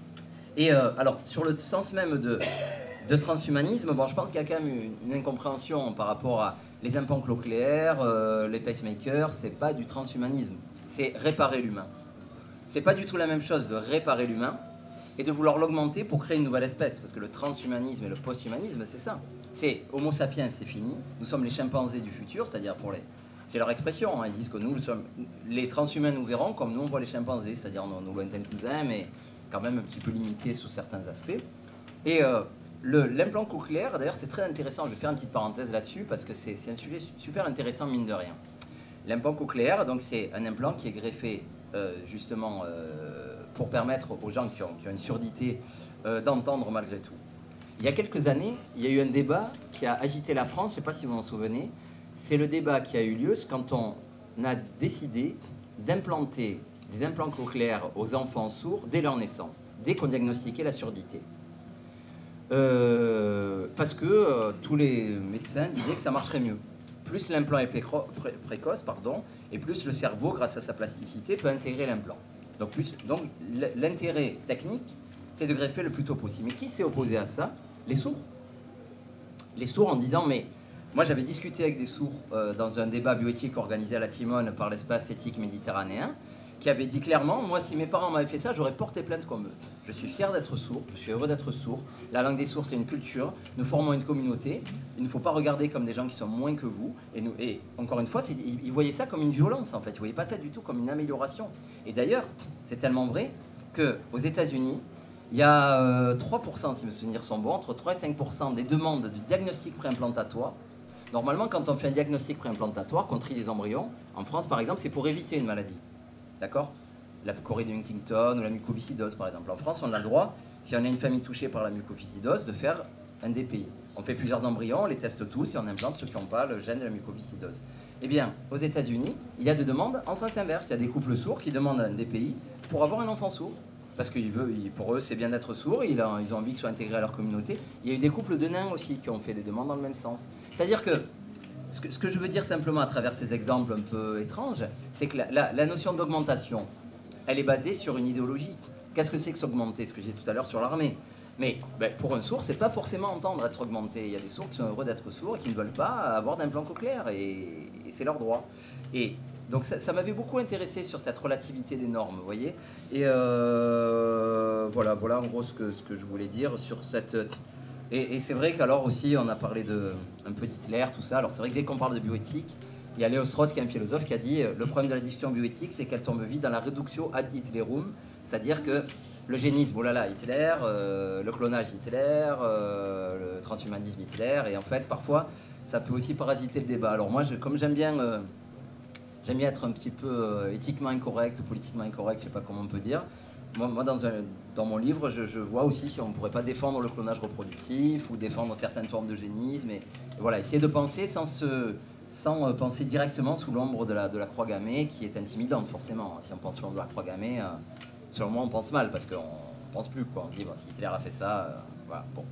Et euh, alors, sur le sens même de, de transhumanisme, bon, je pense qu'il y a quand même une, une incompréhension par rapport à les implants cochléaires, euh, les pacemakers, c'est pas du transhumanisme, c'est réparer l'humain. C'est pas du tout la même chose de réparer l'humain et de vouloir l'augmenter pour créer une nouvelle espèce, parce que le transhumanisme et le posthumanisme, c'est ça. C'est Homo sapiens, c'est fini, nous sommes les chimpanzés du futur, c'est-à-dire pour les... C'est leur expression, hein, ils disent que nous, nous sommes... les transhumains nous verront comme nous on voit les chimpanzés, c'est-à-dire nos, nos lointains cousins, mais quand même un petit peu limités sous certains aspects. Et euh, l'implant cochléaire, d'ailleurs c'est très intéressant, je vais faire une petite parenthèse là-dessus, parce que c'est un sujet super intéressant mine de rien. L'implant cochléaire, donc c'est un implant qui est greffé euh, justement euh, pour permettre aux gens qui ont, qui ont une surdité euh, d'entendre malgré tout. Il y a quelques années, il y a eu un débat qui a agité la France, je ne sais pas si vous vous en souvenez, c'est le débat qui a eu lieu quand on a décidé d'implanter des implants cochléaires aux enfants sourds dès leur naissance, dès qu'on diagnostiquait la surdité. Euh, parce que euh, tous les médecins disaient que ça marcherait mieux. Plus l'implant est préco pré précoce, pardon, et plus le cerveau, grâce à sa plasticité, peut intégrer l'implant. Donc, donc l'intérêt technique, c'est de greffer le plus tôt possible. Mais qui s'est opposé à ça? Les sourds. Les sourds en disant, mais moi j'avais discuté avec des sourds euh, dans un débat bioéthique organisé à la Timone par l'espace éthique méditerranéen, qui avait dit clairement, moi si mes parents m'avaient fait ça, j'aurais porté plainte comme eux. Je suis fier d'être sourd, je suis heureux d'être sourd. La langue des sourds, c'est une culture, nous formons une communauté, il ne faut pas regarder comme des gens qui sont moins que vous. Et, nous, et encore une fois, ils, ils voyaient ça comme une violence en fait, ils ne voyaient pas ça du tout comme une amélioration. Et d'ailleurs, c'est tellement vrai qu'aux États-Unis, il y a euh, trois pour cent, si mes souvenirs sont bons, entre trois et cinq pour cent des demandes de diagnostic préimplantatoire. Normalement, quand on fait un diagnostic préimplantatoire, qu'on trie des embryons, en France par exemple, c'est pour éviter une maladie. D'accord? La chorée de Huntington ou la mucoviscidose par exemple. En France, on a le droit, si on a une famille touchée par la mucoviscidose, de faire un D P I. On fait plusieurs embryons, on les teste tous et on implante ceux qui n'ont pas le gène de la mucoviscidose. Eh bien, aux États-Unis, il y a des demandes en sens inverse. Il y a des couples sourds qui demandent un D P I pour avoir un enfant sourd. Parce que pour eux, c'est bien d'être sourd, ils ont envie qu'ils soient intégrés à leur communauté. Il y a eu des couples de nains aussi qui ont fait des demandes dans le même sens. C'est-à-dire que ce, que ce que je veux dire simplement à travers ces exemples un peu étranges, c'est que la, la, la notion d'augmentation, elle est basée sur une idéologie. Qu'est-ce que c'est que s'augmenter? Ce que je disais tout à l'heure sur l'armée. Mais ben, pour un sourd, c'est pas forcément entendre être augmenté. Il y a des sourds qui sont heureux d'être sourds et qui ne veulent pas avoir d'implant cochléaire. Et, et c'est leur droit. Et donc ça, ça m'avait beaucoup intéressé sur cette relativité des normes, vous voyez. Et euh, voilà, voilà en gros ce que, ce que je voulais dire sur cette Et, et c'est vrai qu'alors aussi, on a parlé de un peu d'Hitler, tout ça. Alors c'est vrai que dès qu'on parle de bioéthique, il y a Léo Strauss, qui est un philosophe, qui a dit euh, le problème de la discussion bioéthique, c'est qu'elle tombe vite dans la reductio ad Hitlerum, c'est-à-dire que l'eugénisme, oh là là, Hitler, euh, le clonage Hitler, euh, le transhumanisme Hitler, et en fait, parfois, ça peut aussi parasiter le débat. Alors moi, je, comme j'aime bien, euh, j'aime bien être un petit peu euh, éthiquement incorrect, politiquement incorrect, je sais pas comment on peut dire. Moi, moi dans, un, dans mon livre, je, je vois aussi si on ne pourrait pas défendre le clonage reproductif ou défendre certaines formes d'eugénisme, et, et voilà, essayer de penser sans se sans euh, penser directement sous l'ombre de la, de la croix gammée, qui est intimidante forcément. Si on pense sous l'ombre de la croix gammée, euh, selon moi, on pense mal, parce qu'on ne pense plus, quoi. On se dit, bon, si Hitler a fait ça, euh, voilà, bon.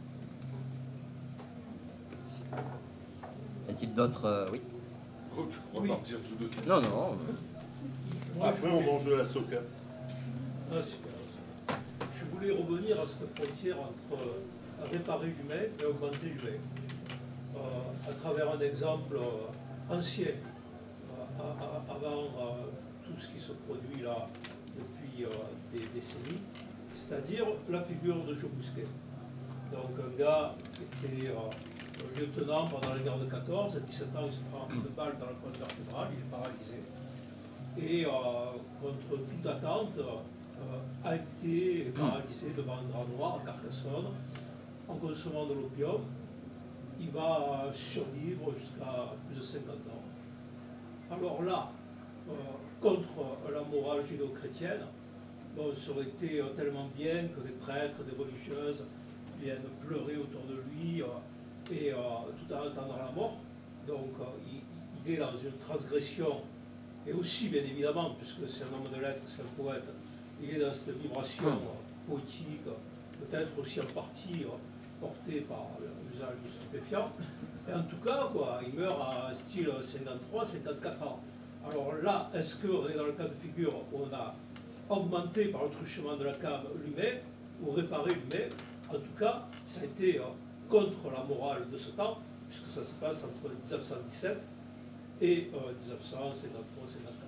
Y a-t-il d'autres... euh, oui. Oh, tu crois Oui. partir tout de suite? Non, non. Moi, Après, je on voulais- mange de la soca. Ah, super. Je voulais revenir à cette frontière entre euh, réparer l'humain et augmenter l'humain. Euh, à travers un exemple euh, ancien, euh, à- à- avant euh, tout ce qui se produit là depuis euh, des décennies, c'est-à-dire la figure de Joe Bousquet. Donc un gars qui était euh, lieutenant pendant la guerre de quatorze, à dix-sept ans il se prend une balle dans la colonne vertébrale, il est paralysé. Et euh, contre toute attente, euh, a été paralysé devant un drap noir à Carcassonne, en consommant de l'opium. Il va survivre jusqu'à plus de cinquante ans. Alors là, euh, contre la morale judéo-chrétienne, bon, ça aurait été euh, tellement bien que des prêtres, des religieuses viennent pleurer autour de lui euh, et euh, tout en attendant la mort. Donc euh, il, il est dans une transgression, et aussi bien évidemment, puisque c'est un homme de lettres, c'est un poète, il est dans cette vibration euh, poétique, peut-être aussi en partie euh, portée par l'usage du stupéfiant. Et en tout cas, quoi, il meurt à style cinquante-trois cinquante-quatre ans. Alors là, est-ce qu'on est dans le cas de figure où on a augmenté par le truchement de la came l'humain, ou réparé l'humain? En tout cas, ça a été euh, contre la morale de ce temps, puisque ça se passe entre dix-neuf cent dix-sept et euh, dix-neuf cent cinquante-trois cinquante-quatre.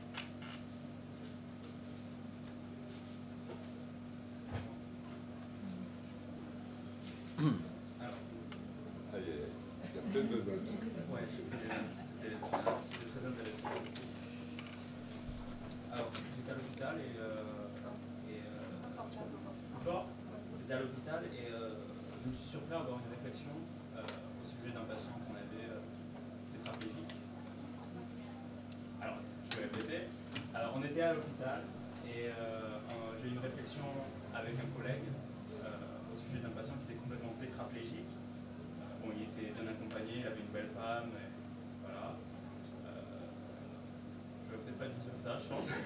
Aïe, aïe, aïe. Il y a plein de notes. Ouais, c'était c'était- c'était très intéressant. Alors, j'étais à l'hôpital et, euh, et euh, bonjour, j'étais à l'hôpital et euh, je me suis surpris à avoir une réflexion euh, au sujet d'un patient qu'on avait euh, tétraplégique. Alors, je vais répéter. Alors, on était à l'hôpital et euh, on- j'ai eu une réflexion avec un collègue euh, au sujet d'un patient qui était complètement tétraplégique. Bon, il était bien accompagné, il avait une belle femme, et voilà. Euh, je vais peut-être pas dire ça, je pense.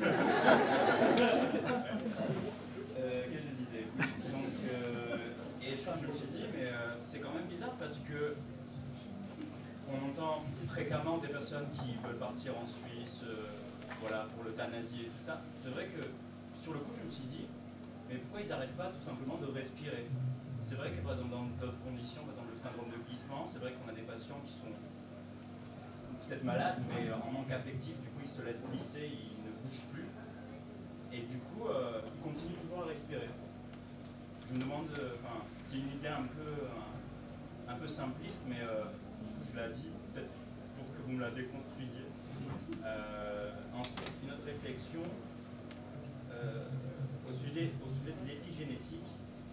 euh, Qu'est-ce que je disais? Donc, euh, et je, je me suis dit, mais euh, c'est quand même bizarre parce que on entend fréquemment des personnes qui veulent partir en Suisse, euh, voilà, pour l'euthanasie et tout ça. C'est vrai que sur le coup, je me suis dit, mais pourquoi ils n'arrêtent pas tout simplement de respirer? C'est vrai que par exemple dans d'autres conditions, par exemple le syndrome de glissement, c'est vrai qu'on a des patients qui sont peut-être malades, mais en manque affectif, du coup ils se laissent glisser, ils ne bougent plus. Et du coup, euh, ils continuent toujours à respirer. Je me demande, enfin, euh, c'est une idée un peu, un, un peu simpliste, mais euh, du coup je la dis, peut-être pour que vous me la déconstruisiez. Euh, ensuite, une autre réflexion euh, au, sujet, au sujet de l'épigénétique.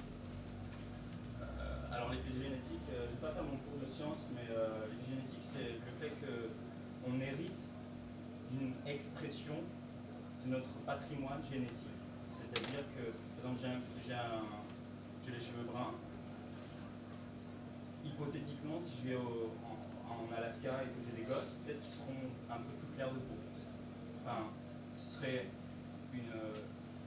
Alors l'épigénétique, euh, je n'ai pas fait mon cours de sciences, mais euh, l'épigénétique, c'est le fait qu'on hérite d'une expression de notre patrimoine génétique. C'est-à-dire que, par exemple, j'ai les cheveux bruns. Hypothétiquement, si je vais au, en, en Alaska et que j'ai des gosses, peut-être qu'ils seront un peu plus clairs de peau. Enfin, ce serait une... Euh,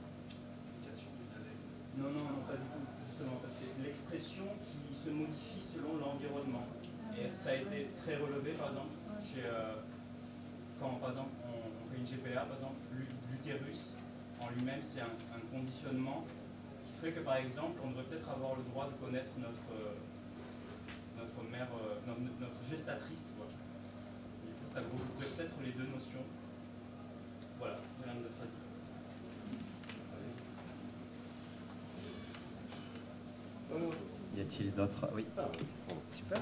non, non, non, pas du tout. Parce que l'expression qui se modifie selon l'environnement. Et ça a été très relevé, par exemple, chez, euh, quand par exemple, on, on fait une G P A, par exemple, l'utérus en lui-même, c'est un, un conditionnement qui ferait que, par exemple, on devrait peut-être avoir le droit de connaître notre, euh, notre mère, euh, notre, notre gestatrice. Voilà. Du coup, ça regrouperait peut-être les deux notions. Voilà, rien de traduit. Alors, Y a-t-il d'autres? Oui. Super.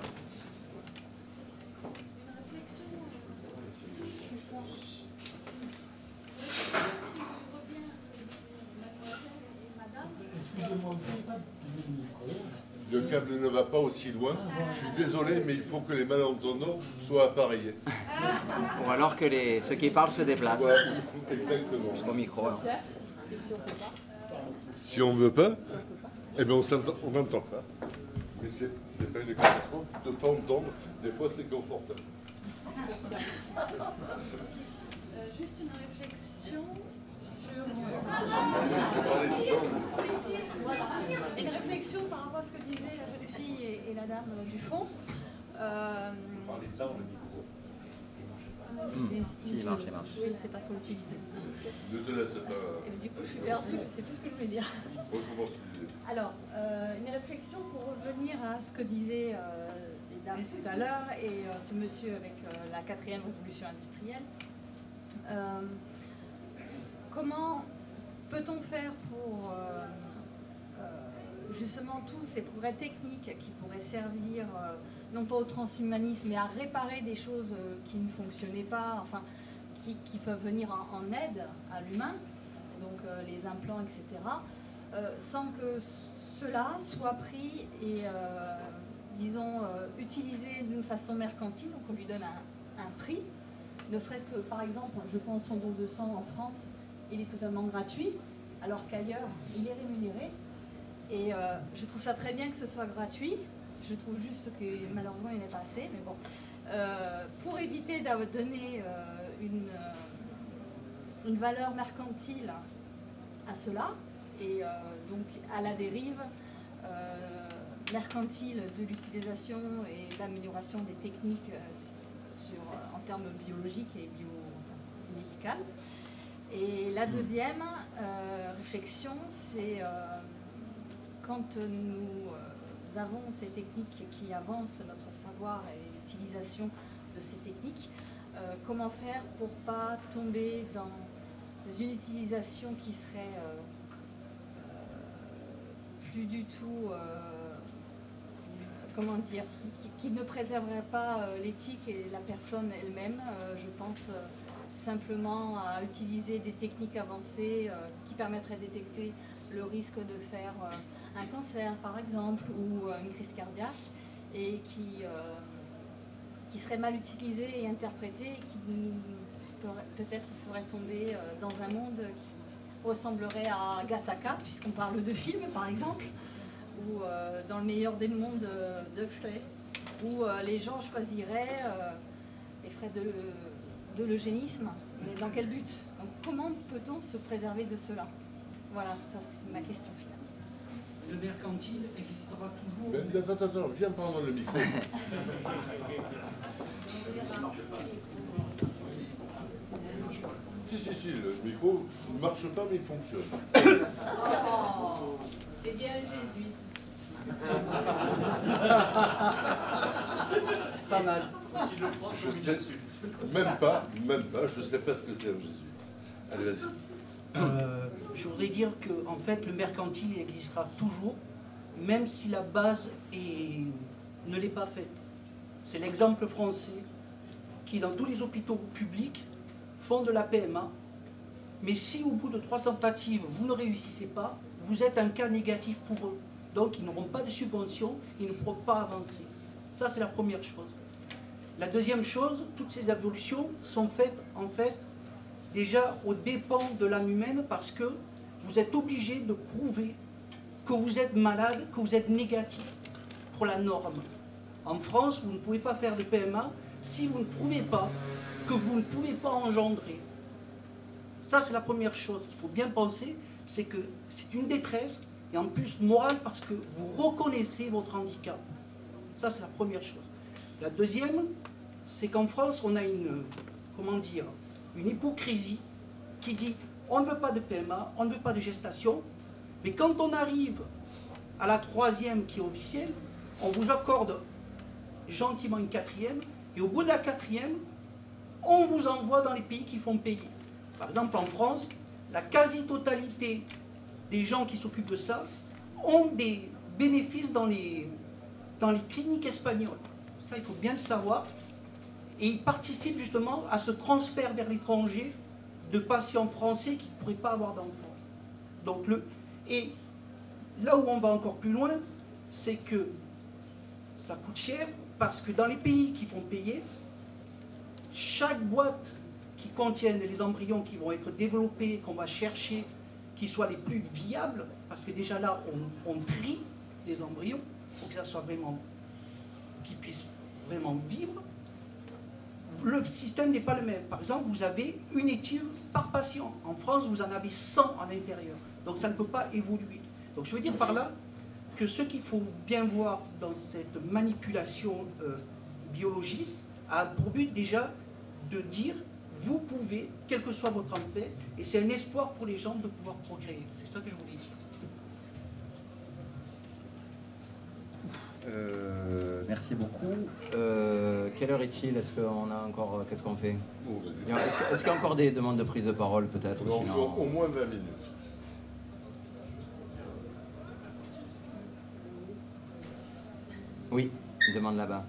Le câble ne va pas aussi loin. Je suis désolé, mais il faut que les malentendants soient appareillés. Ou alors que les, ceux qui parlent se déplacent. Ouais, exactement. Au micro. Alors. Si on ne veut pas, eh bien on n'entend pas. Mais c'est n'est pas une catastrophe de ne pas entendre. Des fois, c'est confortable. Euh, juste une réflexion sur... Voilà. Une réflexion par rapport à ce que disait la jeune fille et, et la dame du fond. Euh... Mmh. Il marche, il marche. Oui, c'est pas trop utilisé. Ne te laisse pas. Et du coup, je suis perdue, je ne sais plus ce que je voulais dire. Alors, euh, une réflexion pour revenir à ce que disaient euh, les dames tout à l'heure et euh, ce monsieur avec euh, la quatrième révolution industrielle. Euh, comment peut-on faire pour euh, euh, justement tous ces progrès techniques qui pourraient servir euh, non pas au transhumanisme mais à réparer des choses euh, qui ne fonctionnaient pas, enfin qui, qui peuvent venir en, en aide à l'humain, donc euh, les implants, et cetera, euh, sans que cela soit pris et, euh, disons, euh, utilisé d'une façon mercantile, donc on lui donne un, un prix, ne serait-ce que, par exemple, je pense son don de sang en France, il est totalement gratuit, alors qu'ailleurs, il est rémunéré, et euh, je trouve ça très bien que ce soit gratuit, je trouve juste que malheureusement il n'est pas assez, mais bon, euh, pour éviter d'avoir donné euh, une, euh, une valeur mercantile à cela, et euh, donc à la dérive euh, mercantile de l'utilisation et de l'amélioration des techniques euh, sur, euh, en termes biologiques et biomédicales. Et la deuxième euh, réflexion, c'est euh, quand nous euh, avons ces techniques qui avancent notre savoir et l'utilisation de ces techniques, euh, comment faire pour ne pas tomber dans une utilisation qui serait euh, euh, plus du tout, euh, comment dire, qui, qui ne préserverait pas euh, l'éthique et la personne elle-même. Euh, je pense euh, simplement à utiliser des techniques avancées euh, qui permettraient de détecter le risque de faire euh, un cancer par exemple ou euh, une crise cardiaque et qui, euh, qui serait mal utilisée et interprétée et qui nous peut-être ferait tomber euh, dans un monde qui ressemblerait à Gattaca, puisqu'on parle de films par exemple, ou euh, dans le meilleur des mondes euh, d'Huxley, où euh, les gens choisiraient euh, et feraient de, de l'eugénisme, mais dans quel but? Donc comment peut-on se préserver de cela? Voilà, ça c'est ma question finale. Le mercantile existera toujours. Mais, attends, attends, viens prendre le micro. Si, si, si, le micro ne marche pas, mais il fonctionne. Oh, c'est bien un jésuite. Pas mal. Je sais, même pas, même pas, je sais pas ce que c'est un jésuite. Allez, vas-y. Euh, je voudrais dire que en fait, le mercantile existera toujours, même si la base est... ne l'est pas faite. C'est l'exemple français qui, dans tous les hôpitaux publics, font de la P M A, mais si au bout de trois tentatives, vous ne réussissez pas, vous êtes un cas négatif pour eux. Donc ils n'auront pas de subvention, ils ne pourront pas avancer. Ça, c'est la première chose. La deuxième chose, toutes ces évolutions sont faites, en fait, déjà aux dépens de l'âme humaine, parce que vous êtes obligé de prouver que vous êtes malade, que vous êtes négatif pour la norme. En France, vous ne pouvez pas faire de P M A si vous ne prouvez pas que vous ne pouvez pas engendrer. Ça, c'est la première chose qu'il faut bien penser, c'est que c'est une détresse, et en plus morale, parce que vous reconnaissez votre handicap. Ça, c'est la première chose. La deuxième, c'est qu'en France, on a une, comment dire, une hypocrisie qui dit, on ne veut pas de P M A, on ne veut pas de gestation, mais quand on arrive à la troisième qui est officielle, on vous accorde gentiment une quatrième, et au bout de la quatrième, on vous envoie dans les pays qui font payer. Par exemple, en France, la quasi-totalité des gens qui s'occupent de ça ont des bénéfices dans les, dans les cliniques espagnoles. Ça, il faut bien le savoir. Et ils participent justement à ce transfert vers l'étranger de patients français qui ne pourraient pas avoir d'enfants. Donc le, et là où on va encore plus loin, c'est que ça coûte cher parce que dans les pays qui font payer, chaque boîte qui contienne les embryons qui vont être développés, qu'on va chercher, qui soient les plus viables, parce que déjà là, on, on trie les embryons pour que ça soit vraiment, qu'ils puissent vraiment vivre. Le système n'est pas le même. Par exemple, vous avez une étude par patient. En France, vous en avez cent à l'intérieur. Donc ça ne peut pas évoluer. Donc je veux dire par là que ce qu'il faut bien voir dans cette manipulation euh, biologique a pour but déjà de dire vous pouvez, quel que soit votre enfant, et c'est un espoir pour les gens de pouvoir procréer. C'est ça que je voulais dire. Euh, merci beaucoup. Euh, quelle heure est-il? Est-ce qu'on a encore... Qu'est-ce qu'on fait? Est-ce est qu'il y a encore des demandes de prise de parole peut-être? Au moins vingt minutes. Oui, une demande là-bas.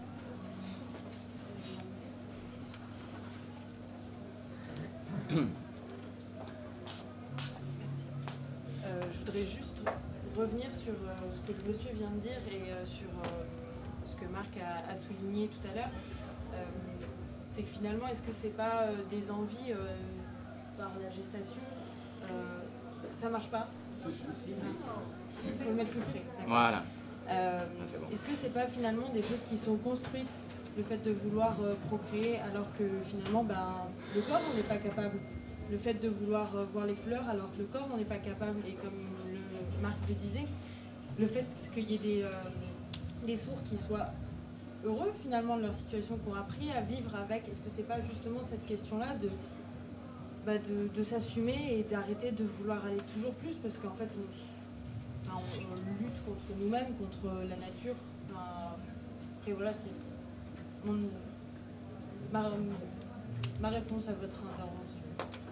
Euh, je voudrais juste revenir sur euh, ce que le monsieur vient de dire et euh, sur euh, ce que Marc a, a souligné tout à l'heure. Euh, c'est que finalement, est-ce que c'est pas euh, des envies euh, par la gestation euh, ça marche pas? Il faut le mettre plus près. Voilà. Euh, est-ce que c'est pas finalement des choses qui sont construites, le fait de vouloir euh, procréer alors que finalement ben, le corps on n'est pas capable, le fait de vouloir euh, voir les couleurs alors que le corps on n'est pas capable, et comme le Marc le disait, le fait qu'il y ait des, euh, des sourds qui soient heureux finalement de leur situation, qui ont appris à vivre avec, est-ce que c'est pas justement cette question-là de, bah, de, de s'assumer et d'arrêter de vouloir aller toujours plus, parce qu'en fait on, enfin, on, on lutte contre nous-mêmes, contre la nature. Enfin, après voilà, c'est mon, ma, ma réponse à votre intervention.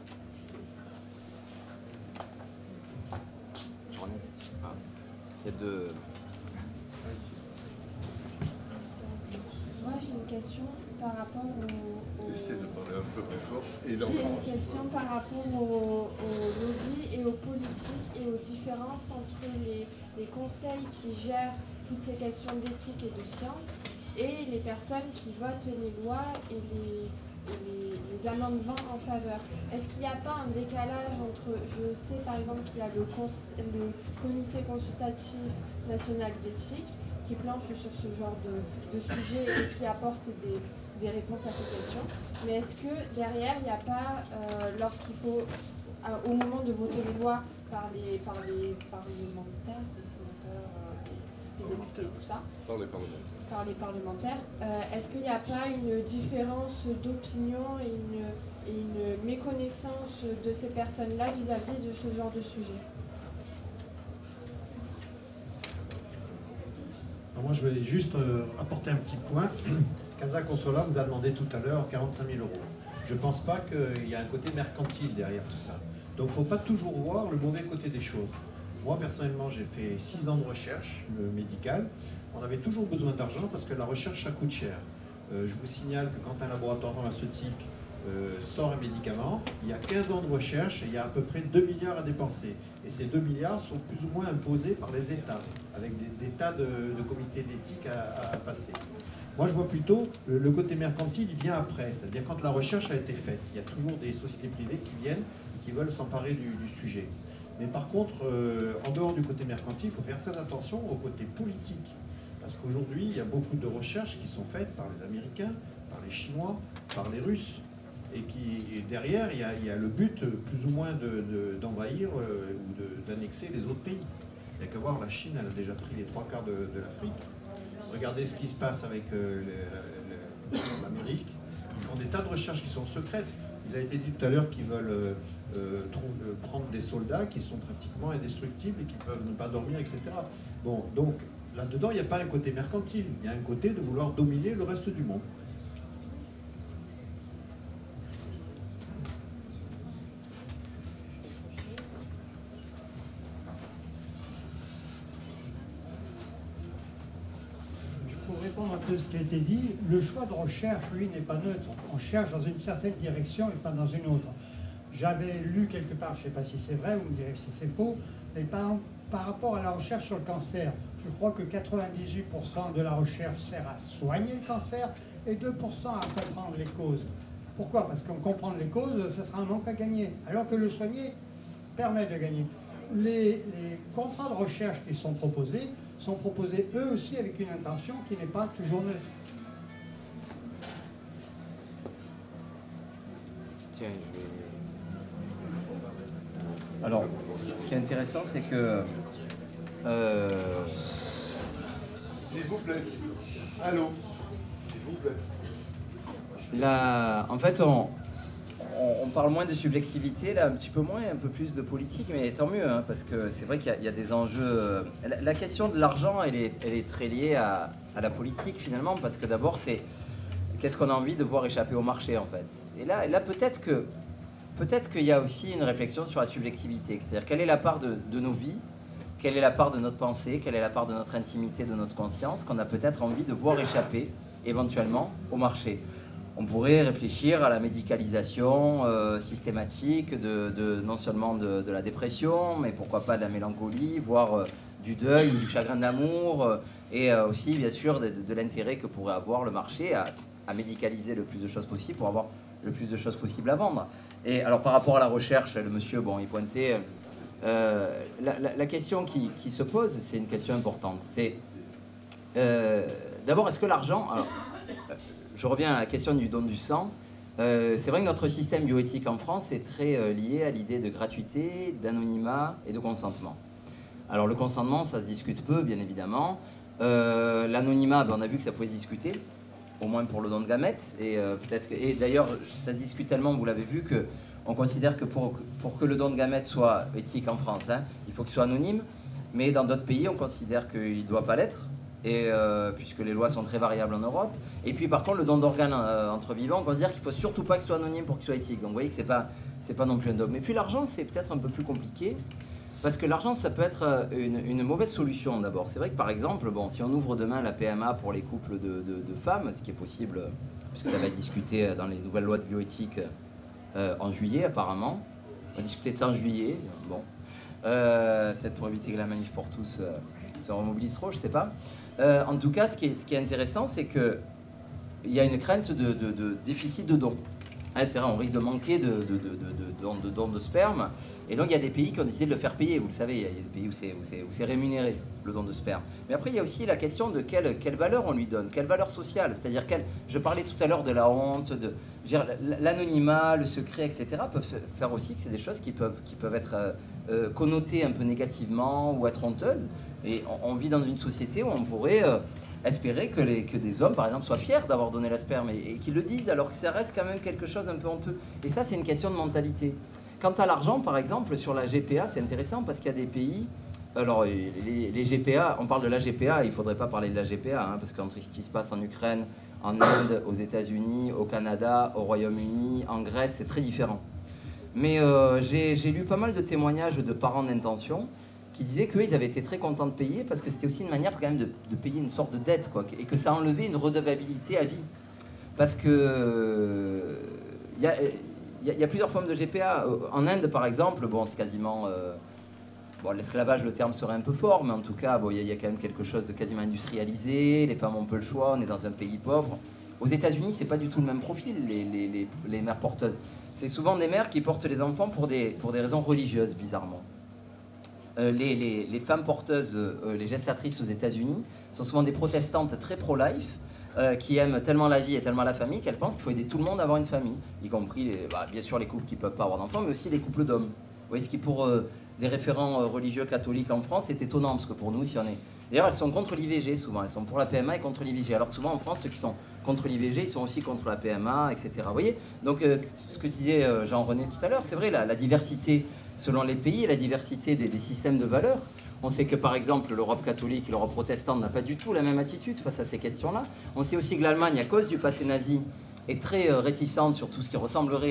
Il y a deux... Moi j'ai une question par rapport au... au... Essayez de parler un peu plus fort. J'ai une question par rapport au, au lobby et aux politiques et aux différences entre les, les conseils qui gèrent toutes ces questions d'éthique et de science et les personnes qui votent les lois et les, et les, les amendements en faveur. Est-ce qu'il n'y a pas un décalage entre, je sais par exemple qu'il y a le, cons, le comité consultatif national d'éthique qui planche sur ce genre de, de sujet et qui apporte des, des réponses à ces questions, mais est-ce que derrière il n'y a pas, euh, lorsqu'il faut, euh, au moment de voter les lois par les, par les parlementaires, les sénateurs, euh, les, les députés et tout ça, par les parlementaires, par les parlementaires euh, est-ce qu'il n'y a pas une différence d'opinion et une, et une méconnaissance de ces personnes-là vis-à-vis de ce genre de sujet? Moi, je vais juste euh, apporter un petit point. Casa Consola vous a demandé tout à l'heure quarante-cinq mille euros. Je ne pense pas qu'il y a un côté mercantile derrière tout ça. Donc, il ne faut pas toujours voir le mauvais côté des choses. Moi, personnellement, j'ai fait six ans de recherche euh, médicale. On avait toujours besoin d'argent parce que la recherche, ça coûte cher. Euh, je vous signale que quand un laboratoire pharmaceutique euh, sort un médicament, il y a quinze ans de recherche et il y a à peu près deux milliards à dépenser. Et ces deux milliards sont plus ou moins imposés par les États, avec des, des tas de, de comités d'éthique à, à passer. Moi, je vois plutôt le, le côté mercantile, il vient après, c'est-à-dire quand la recherche a été faite. Il y a toujours des sociétés privées qui viennent et qui veulent s'emparer du, du sujet. Mais par contre, euh, en dehors du côté mercantile, il faut faire très attention au côté politique. Parce qu'aujourd'hui, il y a beaucoup de recherches qui sont faites par les Américains, par les Chinois, par les Russes. Et, qui, et derrière, il y, a, il y a le but plus ou moins d'envahir de, de, euh, ou d'annexer les autres pays. Il n'y a qu'à voir, la Chine, elle a déjà pris les trois quarts de, de l'Afrique. Regardez ce qui se passe avec euh, l'Amérique. Ils font des tas de recherches qui sont secrètes. Il a été dit tout à l'heure qu'ils veulent euh, euh, prendre des soldats qui sont pratiquement indestructibles et qui peuvent ne pas dormir, et cetera. Bon, donc là-dedans, il n'y a pas un côté mercantile. Il y a un côté de vouloir dominer le reste du monde. répondre un peu à ce qui a été dit, le choix de recherche, lui, n'est pas neutre. On cherche dans une certaine direction et pas dans une autre. J'avais lu quelque part, je ne sais pas si c'est vrai, vous me direz si c'est faux, mais par, par rapport à la recherche sur le cancer, je crois que quatre-vingt-dix-huit pour cent de la recherche sert à soigner le cancer et deux pour cent à comprendre les causes. Pourquoi? Parce qu'on comprend les causes, ça sera un manque à gagner, alors que le soigner permet de gagner. Les, les contrats de recherche qui sont proposés sont proposés eux aussi avec une intention qui n'est pas toujours neutre. Tiens, je vais... Alors, ce qui est intéressant, c'est que... Euh... S'il vous plaît. Allô. S'il vous plaît. Là, en fait, on, on, on parle moins de subjectivité, là, un petit peu moins, un peu plus de politique, mais tant mieux, hein, parce que c'est vrai qu'il y, y a des enjeux... La, la question de l'argent, elle est, elle est très liée à, à la politique, finalement, parce que d'abord, c'est qu'est-ce qu'on a envie de voir échapper au marché, en fait. Et là, et là peut-être que peut-être qu'il y a aussi une réflexion sur la subjectivité, c'est-à-dire quelle est la part de, de nos vies, quelle est la part de notre pensée, quelle est la part de notre intimité, de notre conscience, qu'on a peut-être envie de voir échapper, éventuellement, au marché. On pourrait réfléchir à la médicalisation euh, systématique de, de, non seulement de, de la dépression, mais pourquoi pas de la mélancolie, voire euh, du deuil ou du chagrin d'amour, euh, et euh, aussi, bien sûr, de, de l'intérêt que pourrait avoir le marché à, à médicaliser le plus de choses possible pour avoir le plus de choses possibles à vendre. Et alors, par rapport à la recherche, le monsieur, bon, il pointait... Euh, la, la, la question qui, qui se pose, c'est une question importante. C'est euh, d'abord, est-ce que l'argent... Alors, je reviens à la question du don du sang. Euh, c'est vrai que notre système bioéthique en France est très euh, lié à l'idée de gratuité, d'anonymat et de consentement. Alors le consentement, ça se discute peu, bien évidemment. Euh, L'anonymat, ben, on a vu que ça pouvait se discuter, au moins pour le don de gamètes. Et, euh, peut-être que, et d'ailleurs, ça se discute tellement, vous l'avez vu, que on considère que pour, pour que le don de gamètes soit éthique en France, hein, il faut qu'il soit anonyme. Mais dans d'autres pays, on considère qu'il ne doit pas l'être. Et euh, puisque les lois sont très variables en Europe. Et puis par contre, le don d'organes euh, entre vivants, on considère qu'il ne faut surtout pas que ce soit anonyme pour qu'il soit éthique. Donc vous voyez que ce n'est pas, c'est pas non plus un dogme. Et puis l'argent, c'est peut-être un peu plus compliqué, parce que l'argent, ça peut être une, une mauvaise solution d'abord. C'est vrai que par exemple, bon, si on ouvre demain la P M A pour les couples de, de, de femmes, ce qui est possible, puisque ça va être discuté dans les nouvelles lois de bioéthique euh, en juillet apparemment, on va discuter de ça en juillet, bon, euh, peut-être pour éviter que la manif pour tous euh, se remobilise trop, je ne sais pas. Euh, en tout cas, ce qui est, ce qui est intéressant, c'est qu'il y a une crainte de, de, de déficit de dons. Hein, c'est vrai, on risque de manquer de, de, de, de, de, de dons de sperme. Et donc, il y a des pays qui ont décidé de le faire payer. Vous le savez, il y a des pays où c'est rémunéré, le don de sperme. Mais après, il y a aussi la question de quelle, quelle valeur on lui donne, quelle valeur sociale. C'est-à-dire, je parlais tout à l'heure de la honte, de l'anonymat, le secret, et cetera, peuvent faire aussi que c'est des choses qui peuvent, qui peuvent être euh, connotées un peu négativement ou être honteuses. Et on, on vit dans une société où on pourrait euh, espérer que, les, que des hommes, par exemple, soient fiers d'avoir donné la sperme et, et qu'ils le disent, alors que ça reste quand même quelque chose un peu honteux. Et ça, c'est une question de mentalité. Quant à l'argent, par exemple, sur la G P A, c'est intéressant parce qu'il y a des pays... Alors, les, les G P A, on parle de la G P A, il ne faudrait pas parler de la G P A, hein, parce qu'entre ce qui se passe en Ukraine, en Inde, aux États-Unis, au Canada, au Royaume-Uni, en Grèce, c'est très différent. Mais euh, j'ai lu pas mal de témoignages de parents d'intention qui disaient qu'eux, ils avaient été très contents de payer parce que c'était aussi une manière quand même de, de payer une sorte de dette, quoi, et que ça enlevait une redevabilité à vie. Parce que euh, y a, y a, y a plusieurs formes de G P A. En Inde, par exemple, bon, c'est quasiment... Euh, bon, l'esclavage, le terme serait un peu fort, mais en tout cas, bon, y, y a quand même quelque chose de quasiment industrialisé, les femmes ont peu le choix, on est dans un pays pauvre. Aux États-Unis, c'est pas du tout le même profil, les, les, les, les mères porteuses. C'est souvent des mères qui portent les enfants pour des, pour des raisons religieuses, bizarrement. Euh, les, les, les femmes porteuses, euh, les gestatrices aux États-Unis, sont souvent des protestantes très pro-life, euh, qui aiment tellement la vie et tellement la famille qu'elles pensent qu'il faut aider tout le monde à avoir une famille, y compris, les, bah, bien sûr, les couples qui ne peuvent pas avoir d'enfants, mais aussi les couples d'hommes. Vous voyez, ce qui pour euh, des référents euh, religieux catholiques en France est étonnant, parce que pour nous, si on est... D'ailleurs, elles sont contre l'I V G souvent, elles sont pour la P M A et contre l'I V G, alors que souvent en France, ceux qui sont contre l'I V G, ils sont aussi contre la P M A, et cetera. Vous voyez, donc euh, ce que disait euh, Jean-René tout à l'heure, c'est vrai, la, la diversité selon les pays et la diversité des, des systèmes de valeurs. On sait que par exemple l'Europe catholique et l'Europe protestante n'a pas du tout la même attitude face à ces questions-là. On sait aussi que l'Allemagne, à cause du passé nazi, est très euh, réticente sur tout ce qui ressemblerait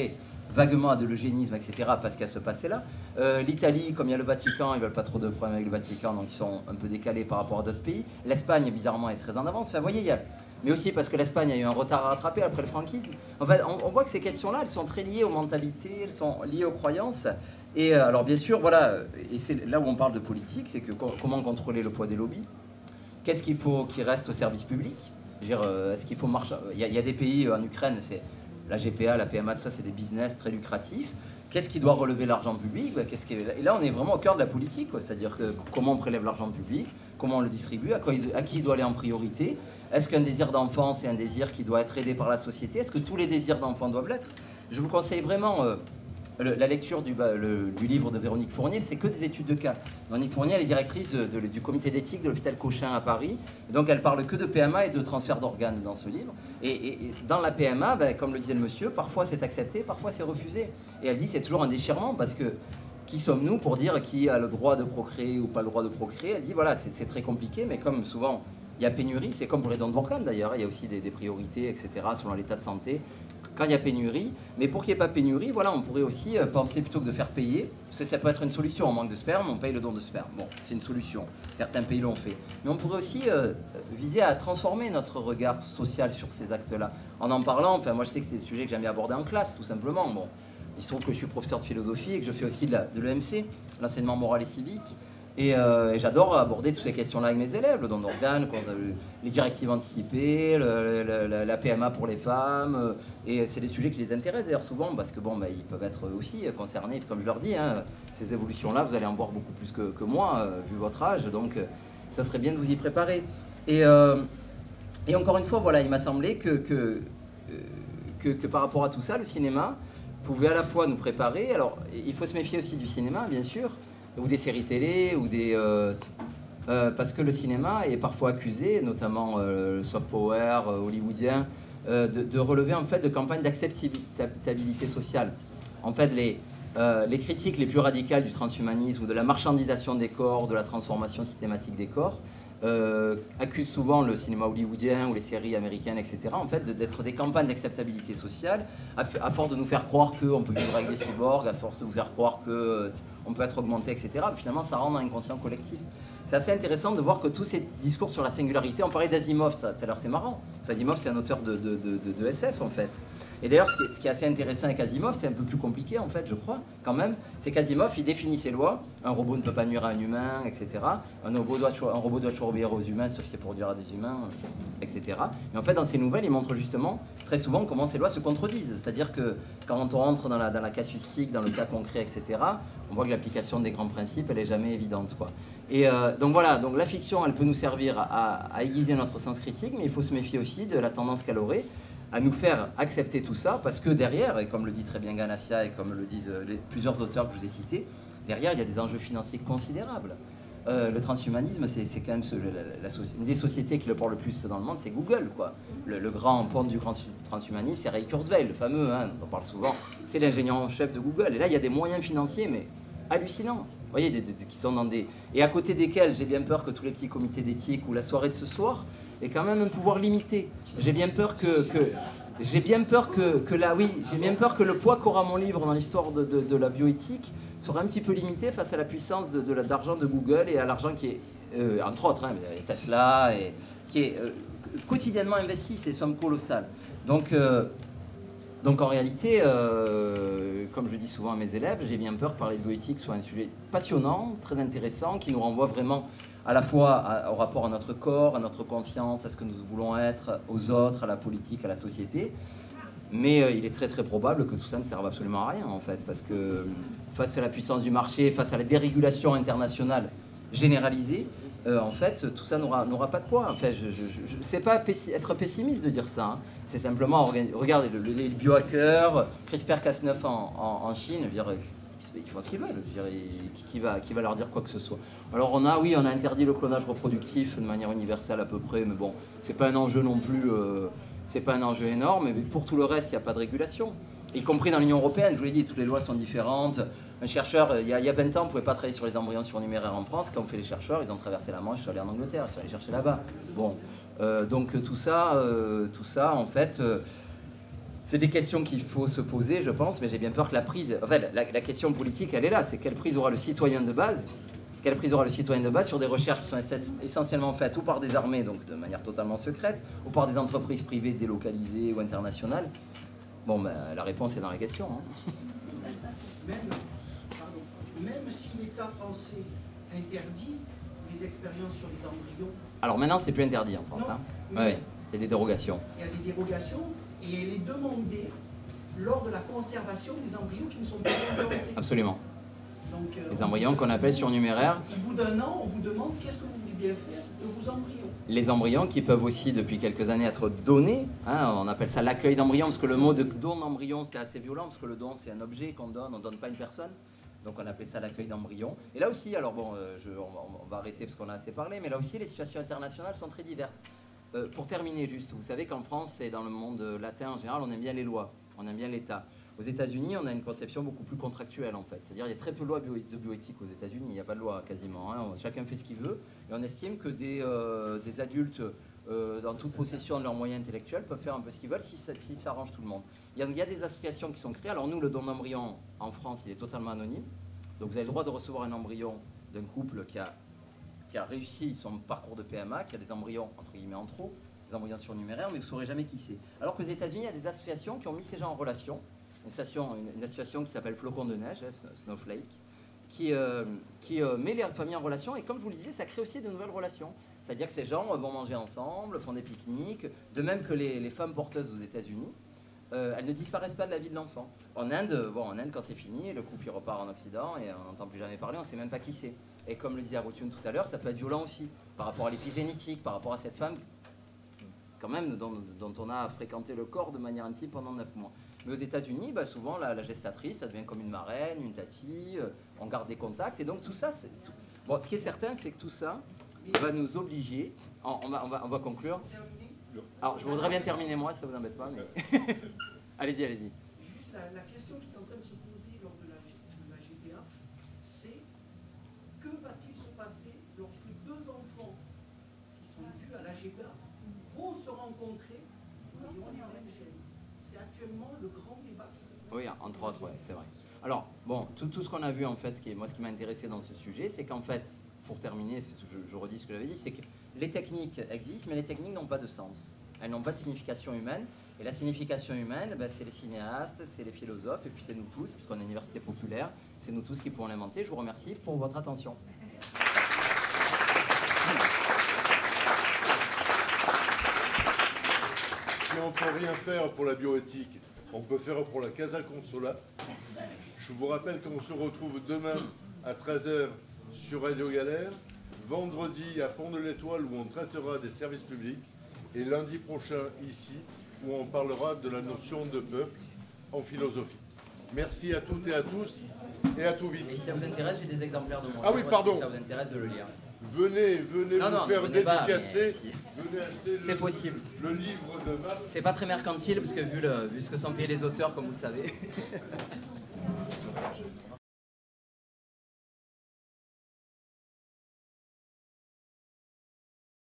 vaguement à de l'eugénisme, et cetera, parce qu'il y a ce passé-là. Euh, L'Italie, comme il y a le Vatican, ils ne veulent pas trop de problèmes avec le Vatican, donc ils sont un peu décalés par rapport à d'autres pays. L'Espagne, bizarrement, est très en avance. Enfin, vous voyez, il y a... Mais aussi parce que l'Espagne a eu un retard à rattraper après le franquisme. En fait, on, on voit que ces questions-là, elles sont très liées aux mentalités, elles sont liées aux croyances. Et euh, alors, bien sûr, voilà, et c'est là où on parle de politique, c'est que co comment contrôler le poids des lobbies? Qu'est-ce qu'il faut qui reste au service public? euh, Est-ce qu'il faut marcher? Il y, a, il y a des pays en Ukraine, c'est la G P A, la P M A, tout ça, c'est des business très lucratifs. Qu'est-ce qui doit relever l'argent public? Qu'est-ce qui est... Et là, on est vraiment au cœur de la politique, c'est-à-dire que comment on prélève l'argent public, comment on le distribue, à, quoi il, à qui il doit aller en priorité. Est-ce qu'un désir d'enfant, c'est un désir qui doit être aidé par la société? Est-ce que tous les désirs d'enfant doivent l'être? Je vous conseille vraiment euh, le, la lecture du, bah, le, du livre de Véronique Fournier, c'est que des études de cas. Véronique Fournier, elle est directrice de, de, du comité d'éthique de l'hôpital Cochin à Paris, donc elle parle que de P M A et de transfert d'organes dans ce livre. Et, et, et dans la P M A, bah, comme le disait le monsieur, parfois c'est accepté, parfois c'est refusé. Et elle dit c'est toujours un déchirement parce que qui sommes-nous pour dire qui a le droit de procréer ou pas le droit de procréer? Elle dit voilà, c'est très compliqué, mais comme souvent il y a pénurie, c'est comme pour les dons d'organes d'ailleurs, il y a aussi des, des priorités, et cetera, selon l'état de santé, quand il y a pénurie. Mais pour qu'il n'y ait pas pénurie, voilà, on pourrait aussi penser plutôt que de faire payer, ça, ça peut être une solution, en manque de sperme, on paye le don de sperme. Bon, c'est une solution, certains pays l'ont fait. Mais on pourrait aussi euh, viser à transformer notre regard social sur ces actes-là. En en parlant, enfin moi je sais que c'est des sujets que j'aime bien aborder en classe, tout simplement. Bon, il se trouve que je suis professeur de philosophie et que je fais aussi de, la, de l'E M C, l'enseignement moral et civique. Et, euh, et j'adore aborder toutes ces questions-là avec mes élèves, le don d'organes, les directives anticipées, le, le, le, la P M A pour les femmes. Euh, et c'est des sujets qui les intéressent d'ailleurs souvent, parce que bon, bah, ils peuvent être aussi concernés. Comme je leur dis, hein, ces évolutions-là, vous allez en voir beaucoup plus que, que moi, euh, vu votre âge. Donc, euh, ça serait bien de vous y préparer. Et, euh, et encore une fois, voilà, il m'a semblé que, que, euh, que, que par rapport à tout ça, le cinéma pouvait à la fois nous préparer. Alors, il faut se méfier aussi du cinéma, bien sûr, ou des séries télé, ou des, euh, euh, parce que le cinéma est parfois accusé, notamment euh, le soft power euh, hollywoodien, euh, de, de relever en fait de campagnes d'acceptabilité sociale. En fait, les, euh, les critiques les plus radicales du transhumanisme ou de la marchandisation des corps, de la transformation systématique des corps, euh, accusent souvent le cinéma hollywoodien ou les séries américaines, et cetera, en fait, d'être des campagnes d'acceptabilité sociale, à, à force de nous faire croire qu'on peut vivre avec des cyborgs, à force de nous faire croire que on peut être augmenté, et cetera. Finalement, ça rend dans l'inconscient collectif. C'est assez intéressant de voir que tous ces discours sur la singularité, on parlait d'Asimov, tout à l'heure c'est marrant. Asimov, c'est un auteur de, de, de, de, de S F, en fait. Et d'ailleurs, ce, ce qui est assez intéressant avec Asimov, c'est un peu plus compliqué, en fait, je crois, quand même, c'est qu'Asimov, il définit ses lois. Un robot ne peut pas nuire à un humain, et cetera. Un robot doit, un robot doit toujours obéir aux humains, sauf si c'est pour nuire à des humains, et cetera. Mais en fait, dans ses nouvelles, il montre justement, très souvent, comment ces lois se contredisent. C'est-à-dire que quand on rentre dans la, dans la casuistique, dans le cas concret, et cetera, on voit que l'application des grands principes, elle n'est jamais évidente, quoi. Et euh, donc voilà, donc la fiction, elle peut nous servir à, à aiguiser notre sens critique, mais il faut se méfier aussi de la tendance qu'elle aurait à nous faire accepter tout ça, parce que derrière, et comme le dit très bien Ganassia, et comme le disent les, plusieurs auteurs que je vous ai cités, derrière, il y a des enjeux financiers considérables. Euh, le transhumanisme, c'est quand même ce, la, la, une des sociétés qui le porte le plus dans le monde, c'est Google, quoi. Le, le grand ponte du transhumanisme, c'est Ray Kurzweil, le fameux, hein, on en parle souvent, c'est l'ingénieur en chef de Google. Et là, il y a des moyens financiers, mais hallucinants. Vous voyez, des, des, qui sont dans des... Et à côté desquels, j'ai bien peur que tous les petits comités d'éthique ou la soirée de ce soir aient quand même un pouvoir limité. J'ai bien peur que... que j'ai bien peur que, que là, oui, j'ai bien peur que le poids qu'aura mon livre dans l'histoire de, de, de la bioéthique sera un petit peu limité face à la puissance de, de, d'argent de Google et à l'argent qui est, euh, entre autres, hein, Tesla, et, qui est euh, quotidiennement investi, c'est des sommes colossales. Donc, euh, donc en réalité, euh, comme je dis souvent à mes élèves, j'ai bien peur que parler de bioéthique soit un sujet passionnant, très intéressant, qui nous renvoie vraiment à la fois à, au rapport à notre corps, à notre conscience, à ce que nous voulons être, aux autres, à la politique, à la société. Mais euh, il est très très probable que tout ça ne serve absolument à rien, en fait, parce que face à la puissance du marché, face à la dérégulation internationale généralisée, euh, en fait, tout ça n'aura n'aura pas de poids. En fait, je, je, je, c'est pas pessi être pessimiste de dire ça, hein. C'est simplement, regardez, le, les biohackers, CRISPR Cas neuf en, en, en Chine, je veux dire, ils font ce qu'ils veulent, je veux dire, qui, qui, va, qui va leur dire quoi que ce soit. Alors on a, oui, on a interdit le clonage reproductif de manière universelle à peu près, mais bon, c'est pas un enjeu non plus, euh, c'est pas un enjeu énorme, mais pour tout le reste, il n'y a pas de régulation. Y compris dans l'Union européenne, je vous l'ai dit, toutes les lois sont différentes. Un chercheur, il y a, il y a vingt ans, on ne pouvait pas travailler sur les embryons surnuméraires en France. Quand on fait les chercheurs, ils ont traversé la Manche, ils sont allés en Angleterre, ils sont allés chercher là-bas. Bon, euh, donc tout ça, euh, tout ça, en fait, euh, c'est des questions qu'il faut se poser, je pense, mais j'ai bien peur que la prise... En fait, la, la question politique, elle est là, c'est quelle prise aura le citoyen de base, quelle prise aura le citoyen de base sur des recherches qui sont essentiellement faites ou par des armées, donc de manière totalement secrète, ou par des entreprises privées délocalisées ou internationales. Bon, ben, la réponse est dans la question. Hein. Même, pardon, même si l'État français interdit les expériences sur les embryons... Alors maintenant, c'est plus interdit en France. Non, hein. oui. Ouais, il y a des dérogations. Il y a des dérogations et elle est demandée lors de la conservation des embryons qui ne sont pas implantés. Absolument. Donc, euh, les embryons qu'on appelle surnuméraires. Au bout d'un an, on vous demande qu'est-ce que vous voulez bien faire de vos embryons. Les embryons qui peuvent aussi, depuis quelques années, être donnés. Hein, on appelle ça l'accueil d'embryons, parce que le mot de don d'embryon, c'était assez violent, parce que le don, c'est un objet qu'on donne, on ne donne pas une personne. Donc on appelait ça l'accueil d'embryons. Et là aussi, alors bon, euh, je, on, on va arrêter parce qu'on a assez parlé, mais là aussi, les situations internationales sont très diverses. Euh, pour terminer juste, vous savez qu'en France et dans le monde latin en général, on aime bien les lois, on aime bien l'État. Aux États-Unis, on a une conception beaucoup plus contractuelle en fait. C'est-à-dire il y a très peu de lois bio de bioéthique aux États-Unis, il n'y a pas de loi quasiment. Hein. Chacun fait ce qu'il veut et on estime que des, euh, des adultes, euh, dans toute possession de leurs moyens intellectuels, peuvent faire un peu ce qu'ils veulent si ça, si ça arrange tout le monde. Il y, a, il y a des associations qui sont créées. Alors nous, le don d'embryon en France, il est totalement anonyme. Donc vous avez le droit de recevoir un embryon d'un couple qui a, qui a réussi son parcours de P M A, qui a des embryons entre guillemets en trop, des embryons surnuméraires, mais vous ne saurez jamais qui c'est. Alors qu'aux États-Unis, il y a des associations qui ont mis ces gens en relation. Une association, une, une association qui s'appelle Flocon de Neige, Snowflake, qui, euh, qui euh, met les familles en relation. Et comme je vous le disais, ça crée aussi de nouvelles relations. C'est-à-dire que ces gens vont manger ensemble, font des pique-niques, de même que les, les femmes porteuses aux États-Unis. Euh, elles ne disparaissent pas de la vie de l'enfant. En Inde, bon, en Inde, quand c'est fini, le couple il repart en Occident et on n'entend plus jamais parler, on ne sait même pas qui c'est. Et comme le disait Aroutioun tout à l'heure, ça peut être violent aussi, par rapport à l'épigénétique, par rapport à cette femme, quand même, dont, dont on a fréquenté le corps de manière intime pendant neuf mois. Mais aux États-Unis, bah, souvent, la, la gestatrice, ça devient comme une marraine, une tati, euh, on garde des contacts, et donc tout ça, c'est... Tout... Bon, ce qui est certain, c'est que tout ça va nous obliger, on, on, va, on, va, on va conclure. Alors, je voudrais bien terminer moi, si ça vous embête pas, mais... allez-y, allez-y. Juste la, la question qui est en train de se poser lors de la, de la G B A, c'est que va-t-il se passer lorsque deux enfants qui sont dus à la G B A vont se rencontrer et auront les mêmes gènes? C'est actuellement le grand débat qui se pose. Oui, entre autres, ouais, c'est vrai. Alors, bon, tout, tout ce qu'on a vu, en fait, ce qui est, moi, ce qui m'a intéressé dans ce sujet, c'est qu'en fait, pour terminer, je, je redis ce que j'avais dit, c'est que les techniques existent, mais les techniques n'ont pas de sens. Elles n'ont pas de signification humaine. Et la signification humaine, ben, c'est les cinéastes, c'est les philosophes, et puis c'est nous tous, puisqu'on est une université populaire, c'est nous tous qui pouvons l'inventer. Je vous remercie pour votre attention. Si on ne peut rien faire pour la bioéthique, on peut faire pour la Casa Consola. Je vous rappelle qu'on se retrouve demain à treize heures sur Radio Galère, vendredi à Pont de l'Étoile où on traitera des services publics, et lundi prochain ici où on parlera de la notion de peuple en philosophie. Merci à toutes et à tous et à tout vite. Et si ça vous intéresse, j'ai des exemplaires de moi. Ah oui, pardon. Si ça vous intéresse de le lire. Venez, venez non, vous non, faire venez dédicacer. Si. Venez acheter c'est possible. Le livre de Marc. C'est pas très mercantile parce que vu, le, vu ce que sont payés les auteurs, comme vous le savez.